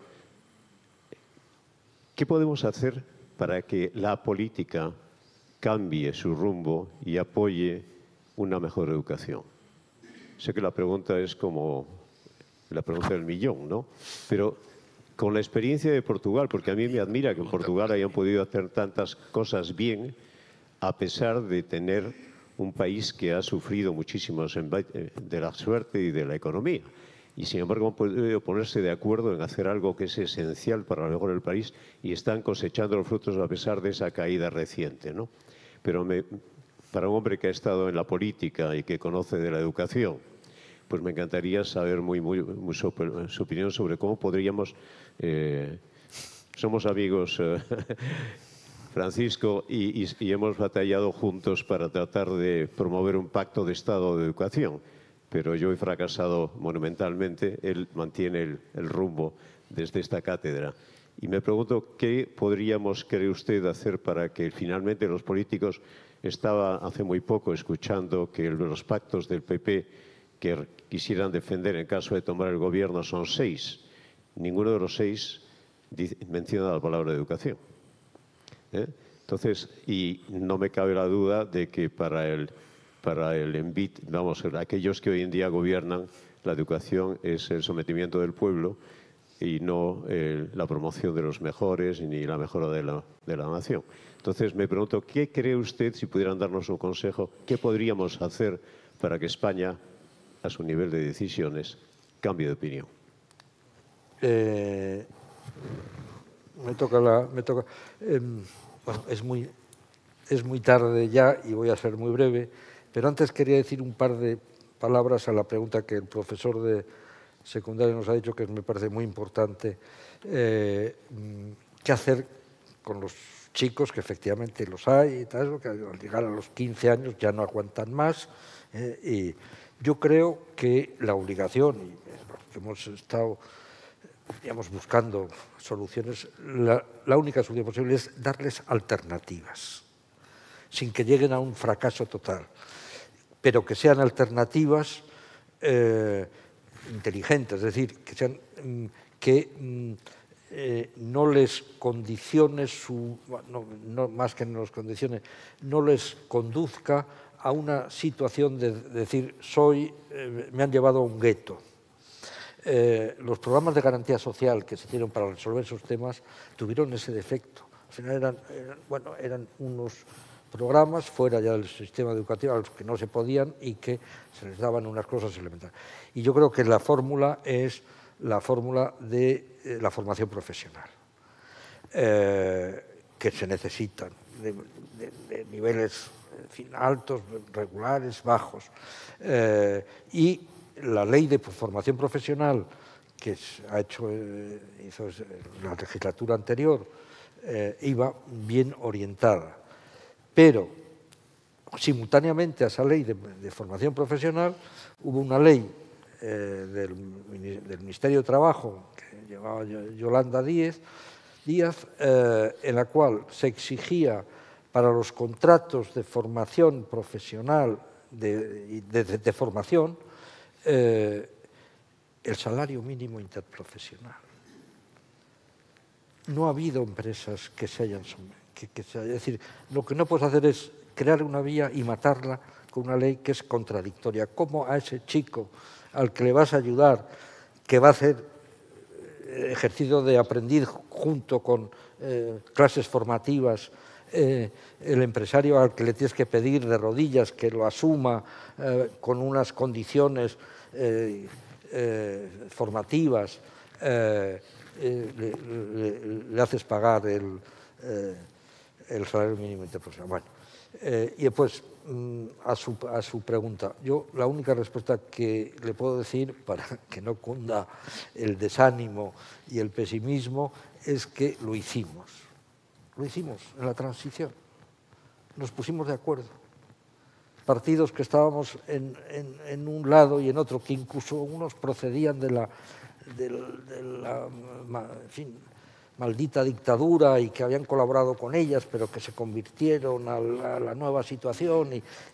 ¿qué podemos hacer para que la política cambie su rumbo y apoye una mejor educación? Sé que la pregunta es como la pregunta del millón, ¿no? Pero con la experiencia de Portugal, porque a mí me admira que en Portugal hayan podido hacer tantas cosas bien, a pesar de tener un país que ha sufrido muchísimo de la suerte y de la economía. Y sin embargo han podido ponerse de acuerdo en hacer algo que es esencial para el mejor del país y están cosechando los frutos a pesar de esa caída reciente, ¿no? Pero para un hombre que ha estado en la política y que conoce de la educación, pues me encantaría saber su opinión sobre cómo podríamos... somos amigos, Francisco, y hemos batallado juntos para tratar de promover un pacto de Estado de educación, pero yo he fracasado monumentalmente. Él mantiene el rumbo desde esta cátedra. Y me pregunto, ¿qué podríamos, cree usted, hacer para que finalmente los políticos... Estaba hace muy poco escuchando que los pactos del PP que quisieran defender en caso de tomar el gobierno son 6. Ninguno de los 6 menciona la palabra educación. Entonces, y no me cabe la duda de que para el para el envit, vamos, aquellos que hoy en día gobiernan, la educación es el sometimiento del pueblo y no la promoción de los mejores ni la mejora de la nación. Entonces me pregunto, ¿qué cree usted, si pudieran darnos un consejo, qué podríamos hacer para que España, a su nivel de decisiones, cambie de opinión? Bueno, es muy tarde ya y voy a ser muy breve, pero antes quería decir un par de palabras a la pregunta que el profesor de secundaria nos ha dicho, que me parece muy importante. ¿Qué hacer con los chicos, que efectivamente los hay, y tal, que al llegar a los 15 años ya no aguantan más? Y yo creo que la obligación, y los que hemos estado, digamos, buscando soluciones, la única solución posible es darles alternativas, sin que lleguen a un fracaso total, pero que sean alternativas inteligentes, es decir, que sean no les condicione no más que no les condicione, no les conduzca a una situación de decir me han llevado a un gueto. Los programas de garantía social que se hicieron para resolver esos temas tuvieron ese defecto. Al final eran unos programas fuera ya del sistema educativo a los que no se podían y que se les daban unas cosas elementales. Y yo creo que la fórmula es la fórmula de la formación profesional, que se necesitan de niveles, en fin, altos, regulares, bajos. Y la ley de formación profesional que hizo la legislatura anterior iba bien orientada. Pero, simultáneamente a esa ley de formación profesional, hubo una ley del Ministerio de Trabajo, que llevaba Yolanda Díaz, en la cual se exigía para los contratos de formación profesional, de formación, el salario mínimo interprofesional. No ha habido empresas que se hayan sometido. Es decir, lo que no puedes hacer es crear una vía y matarla con una ley que es contradictoria. ¿Cómo a ese chico al que le vas a ayudar, que va a hacer ejercicio de aprendiz junto con clases formativas, el empresario al que le tienes que pedir de rodillas que lo asuma con unas condiciones formativas, le haces pagar el salario mínimo interprofesional? Bueno, y después, a su pregunta, yo la única respuesta que le puedo decir, para que no cunda el desánimo y el pesimismo, es que lo hicimos en la transición, nos pusimos de acuerdo. Partidos que estábamos en un lado y en otro, que incluso unos procedían de la en fin, maldita dictadura y que habían colaborado con ellas, pero que se convirtieron a la nueva situación,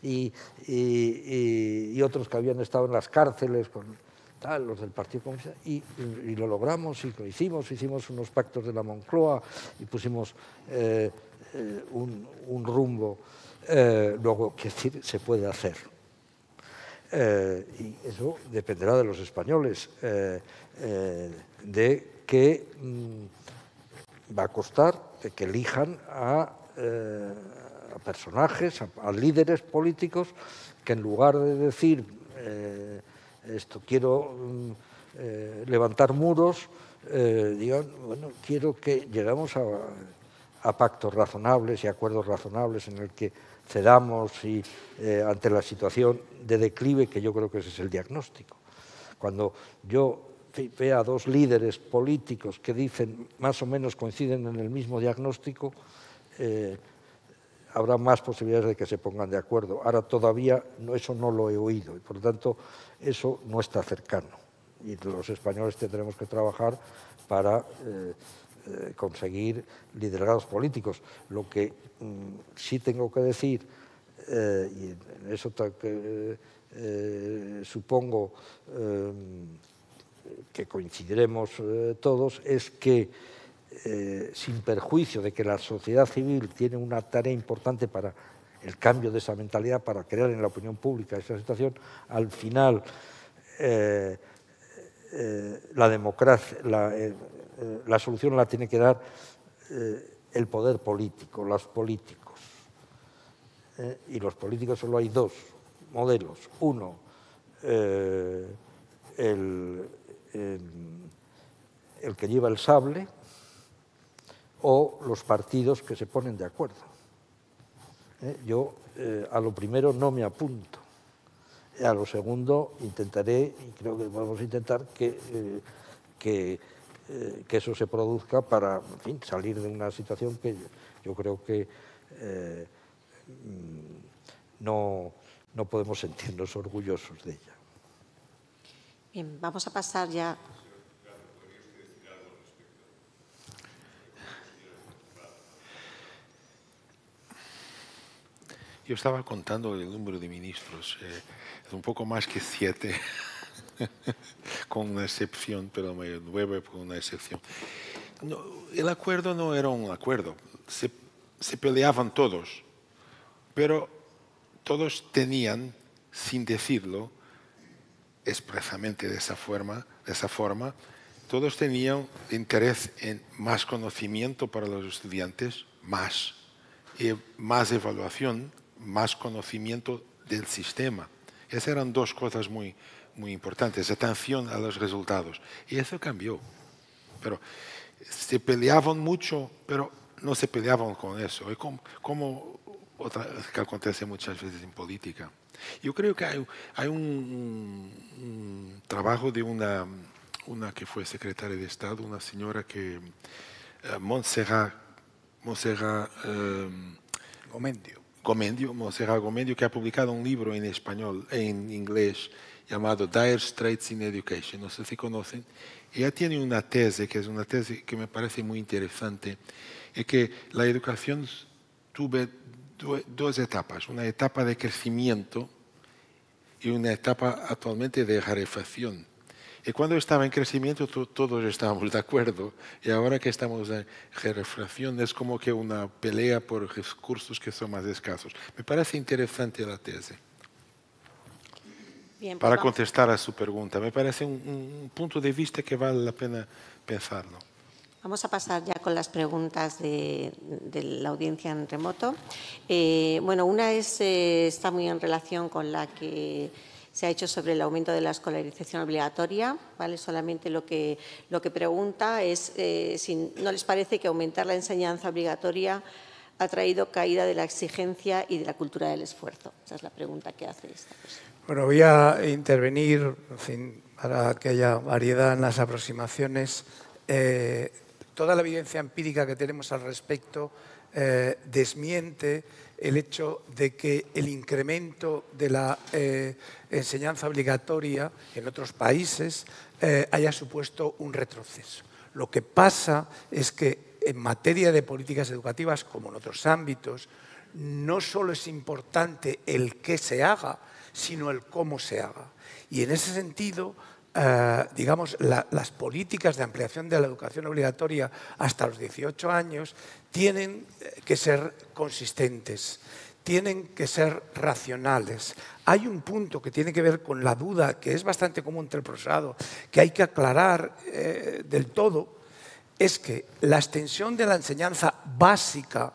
y otros que habían estado en las cárceles con los del Partido Comunista, y lo logramos y lo hicimos unos pactos de la Moncloa y pusimos un rumbo. Luego, quiero decir, se puede hacer. Y eso dependerá de los españoles, de que va a costar de que elijan a personajes, a líderes políticos, que en lugar de decir quiero levantar muros, digan, bueno, quiero que lleguemos a pactos razonables y acuerdos razonables en el que cedamos ante la situación de declive, que yo creo que ese es el diagnóstico. Cuando yo vea a dos líderes políticos que dicen más o menos coinciden en el mismo diagnóstico, habrá más posibilidades de que se pongan de acuerdo. Ahora todavía eso no lo he oído y por lo tanto eso no está cercano. Y los españoles tendremos que trabajar para conseguir liderados políticos. Lo que sí tengo que decir, y en eso supongo que coincidiremos todos, es que sin perjuicio de que la sociedad civil tiene una tarea importante para el cambio de esa mentalidad para crear en la opinión pública esa situación, al final la democracia, la solución la tiene que dar el poder político, los políticos. Y los políticos solo hay dos modelos. Uno, el que lleva el sable, o los partidos que se ponen de acuerdo. Yo a lo primero no me apunto. A lo segundo intentaré, y creo que vamos a intentar que eso se produzca para, en fin, salir de una situación que yo creo que no podemos sentirnos orgullosos de ella. Bien, vamos a pasar ya. Yo estaba contando el número de ministros, es un poco más que 7, con una excepción, pero 9 con una excepción. No, el acuerdo no era un acuerdo, se peleaban todos, pero todos tenían, sin decirlo expresamente de esa forma, todos tenían interés en más conocimiento para los estudiantes, y más evaluación, más conocimiento del sistema. Esas eran dos cosas muy importantes, atención a los resultados. Y eso cambió. Pero se peleaban mucho, pero no se peleaban con eso. Es como que acontece muchas veces en política. Yo creo que hay un trabajo de una que fue secretaria de Estado, una señora que, Montserrat Gomendio, que ha publicado un libro en español, en inglés, llamado Dire Straits in Education. No sé si conocen. Ella tiene una tesis, que es una tesis que me parece muy interesante, es que la educación tuvo dos etapas, una etapa de crecimiento y una etapa actualmente de rarefacción. Y cuando estaba en crecimiento todos estábamos de acuerdo, y ahora que estamos en rarefacción es como que una pelea por recursos que son más escasos. Me parece interesante la tesis. Bien, pues para contestar a su pregunta, me parece un punto de vista que vale la pena pensarlo. Vamos a pasar ya con las preguntas de la audiencia en remoto. Bueno, una está muy en relación con la que se ha hecho sobre el aumento de la escolarización obligatoria, ¿vale? Solamente lo que pregunta es si no les parece que aumentar la enseñanza obligatoria ha traído caída de la exigencia y de la cultura del esfuerzo. Esa es la pregunta que hace esta persona. Bueno, voy a intervenir, en fin, para que haya variedad en las aproximaciones. Toda la evidencia empírica que tenemos al respecto desmiente el hecho de que el incremento de la enseñanza obligatoria en otros países haya supuesto un retroceso. Lo que pasa es que en materia de políticas educativas, como en otros ámbitos, no solo es importante el qué se haga, sino el cómo se haga. Y en ese sentido, digamos, las políticas de ampliación de la educación obligatoria hasta los 18 años tienen que ser consistentes, tienen que ser racionales. Hay un punto que tiene que ver con la duda, que es bastante común entre el profesorado, que hay que aclarar del todo, es que la extensión de la enseñanza básica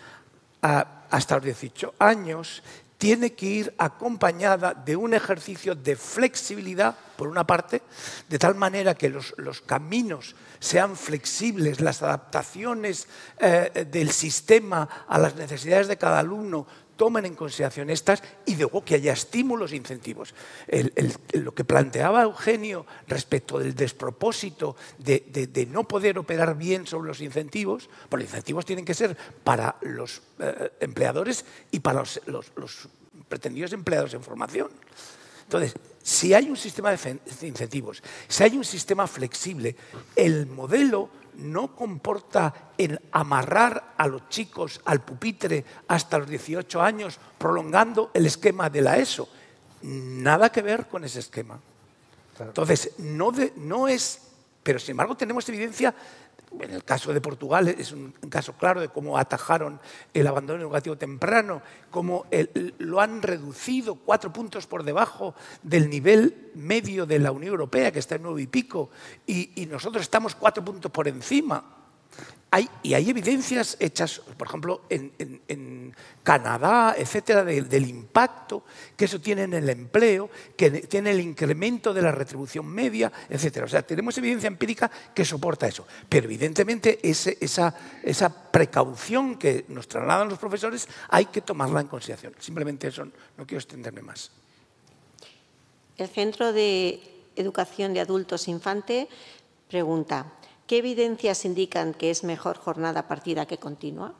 hasta los 18 años tiene que ir acompañada de un ejercicio de flexibilidad, por una parte, de tal manera que los caminos sean flexibles, las adaptaciones del sistema a las necesidades de cada alumno tomen en consideración estas, y luego que haya estímulos e incentivos. Lo que planteaba Eugenio respecto del despropósito de no poder operar bien sobre los incentivos, pues los incentivos tienen que ser para los empleadores y para los pretendidos empleados en formación. Entonces, si hay un sistema de incentivos, si hay un sistema flexible, el modelo no comporta el amarrar a los chicos al pupitre hasta los 18 años, prolongando el esquema de la ESO. Nada que ver con ese esquema. Entonces, no es... Pero, sin embargo, tenemos evidencia En el caso de Portugal es un caso claro de cómo atajaron el abandono educativo temprano, cómo lo han reducido 4 puntos por debajo del nivel medio de la Unión Europea, que está en 9 y pico, y nosotros estamos 4 puntos por encima. Hay evidencias hechas, por ejemplo, en Canadá, etcétera, del impacto que eso tiene en el empleo, que tiene el incremento de la retribución media, etcétera. O sea, tenemos evidencia empírica que soporta eso. Pero, evidentemente, esa precaución que nos trasladan los profesores hay que tomarla en consideración. Simplemente eso, no quiero extenderme más. El Centro de Educación de Adultos Infante pregunta: ¿qué evidencias indican que es mejor jornada partida que continua?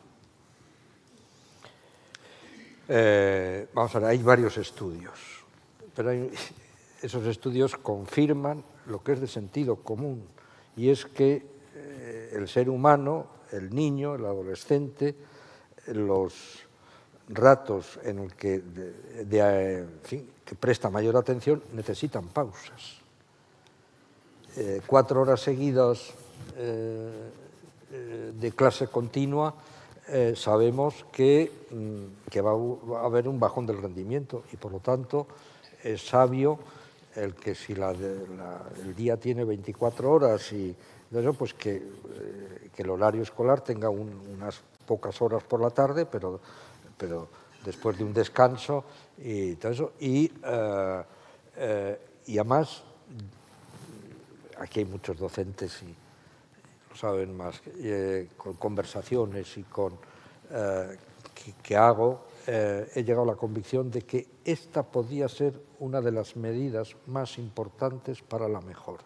Vamos a ver, hay varios estudios, pero esos estudios confirman lo que es de sentido común, y es que el ser humano, el niño, el adolescente, los ratos en el que, en fin, que presta mayor atención necesitan pausas. 4 horas seguidas de clase continua, sabemos que va a haber un bajón del rendimiento, y por lo tanto es sabio el que si el día tiene 24 horas y eso, pues que el horario escolar tenga unas pocas horas por la tarde, pero después de un descanso y todo eso. Y además, aquí hay muchos docentes y lo saben más, con conversaciones y que hago, he llegado a la convicción de que esta podía ser una de las medidas más importantes para la mejora.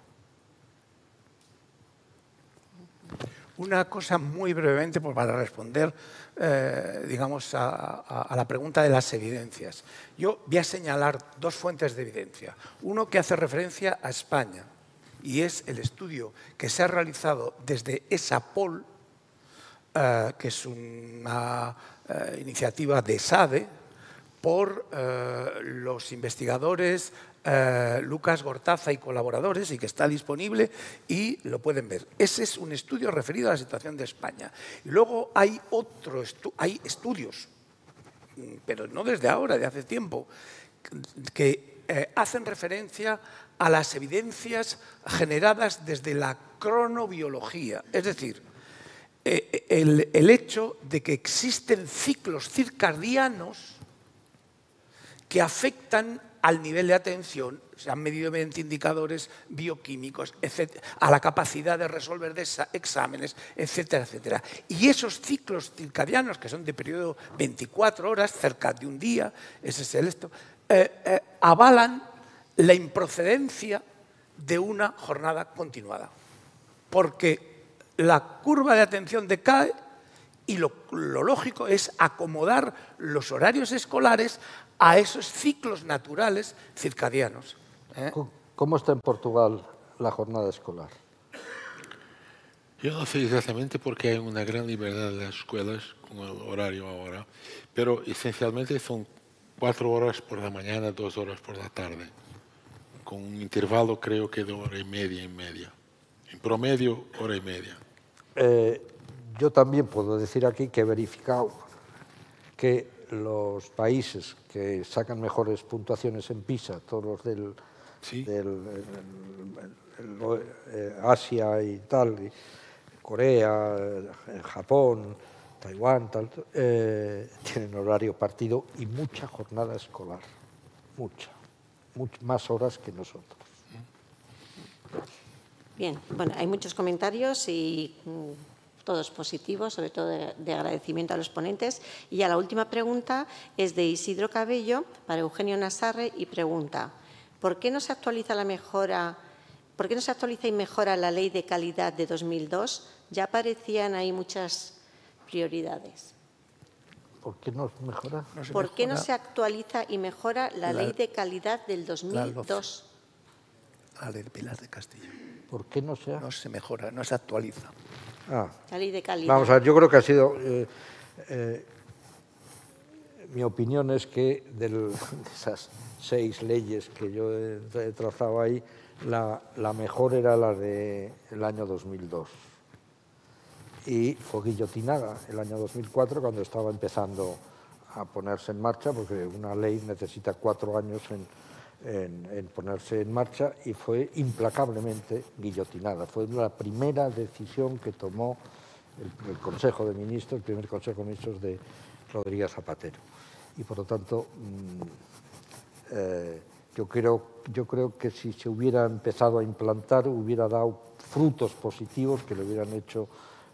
Una cosa muy brevemente para responder, digamos, a la pregunta de las evidencias. Yo voy a señalar 2 fuentes de evidencia. Uno que hace referencia a España, y es el estudio que se ha realizado desde ESAPOL, que es una iniciativa de SADE, por los investigadores Lucas Gortaza y colaboradores, y que está disponible y lo pueden ver. Ese es un estudio referido a la situación de España. Y luego hay hay estudios, pero no desde ahora, de hace tiempo, que hacen referencia a las evidencias generadas desde la cronobiología, es decir, el hecho de que existen ciclos circadianos que afectan al nivel de atención, se han medido mediante indicadores bioquímicos, etcétera, a la capacidad de resolver exámenes, etcétera, etcétera. Y esos ciclos circadianos, que son de periodo 24 horas, cerca de un día, ese es esto, avalan la improcedencia de una jornada continuada. Porque la curva de atención decae y lo lógico es acomodar los horarios escolares a esos ciclos naturales circadianos. ¿Cómo está en Portugal la jornada escolar? Yo no sé exactamente porque hay una gran libertad en las escuelas con el horario ahora, pero esencialmente son 4 horas por la mañana, 2 horas por la tarde, con un intervalo creo que de 1 hora y media en media. En promedio, 1 hora y media. Yo también puedo decir aquí que he verificado que los países que sacan mejores puntuaciones en PISA, todos los del Asia y tal, y Corea, Japón, Taiwán, tal, tienen horario partido y mucha jornada escolar, más horas que nosotros. Bien, bueno, hay muchos comentarios y todos positivos, sobre todo de agradecimiento a los ponentes. Y ya la última pregunta es de Isidro Cabello para Eugenio Nassarre y pregunta: ¿por qué no se actualiza y mejora la Ley de Calidad de 2002? Ya aparecían ahí muchas prioridades. ¿Por qué no mejora? ¿Por qué no se actualiza y mejora la Ley de Calidad del 2002? La ley de Pilar de Castillo. ¿Por qué no se No se mejora, no se actualiza. La Ley de Calidad. Vamos a ver, yo creo que ha sido... mi opinión es que de esas 6 leyes que yo he trazado ahí, la mejor era la del año 2002. y fue guillotinada el año 2004 cuando estaba empezando a ponerse en marcha, porque una ley necesita 4 años en ponerse en marcha, y fue implacablemente guillotinada. Fue la primera decisión que tomó el Consejo de Ministros, el primer Consejo de Ministros de Rodríguez Zapatero. Y por lo tanto, yo creo que si se hubiera empezado a implantar hubiera dado frutos positivos que le hubieran hecho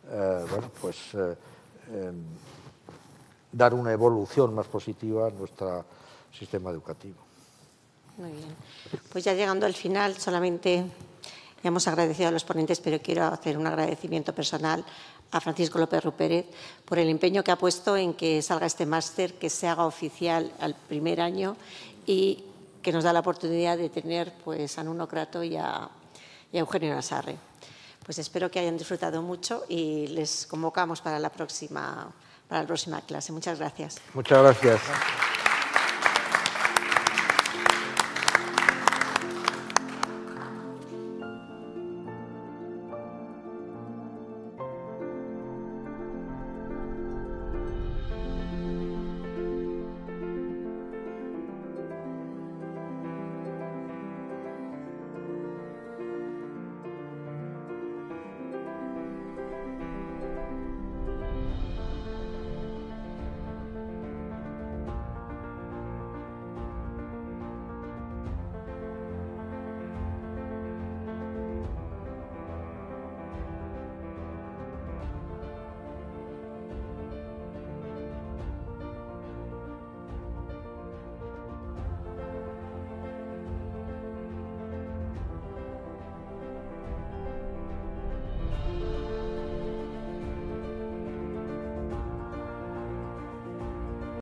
dar una evolución más positiva a nuestro sistema educativo. Muy bien. Pues ya llegando al final, solamente hemos agradecido a los ponentes, pero quiero hacer un agradecimiento personal a Francisco López Rupérez por el empeño que ha puesto en que salga este máster, que se haga oficial al primer año y que nos da la oportunidad de tener pues, a Nuno Crato y a Eugenio Nassarre. Pues espero que hayan disfrutado mucho y les convocamos para la próxima clase. Muchas gracias. Muchas gracias.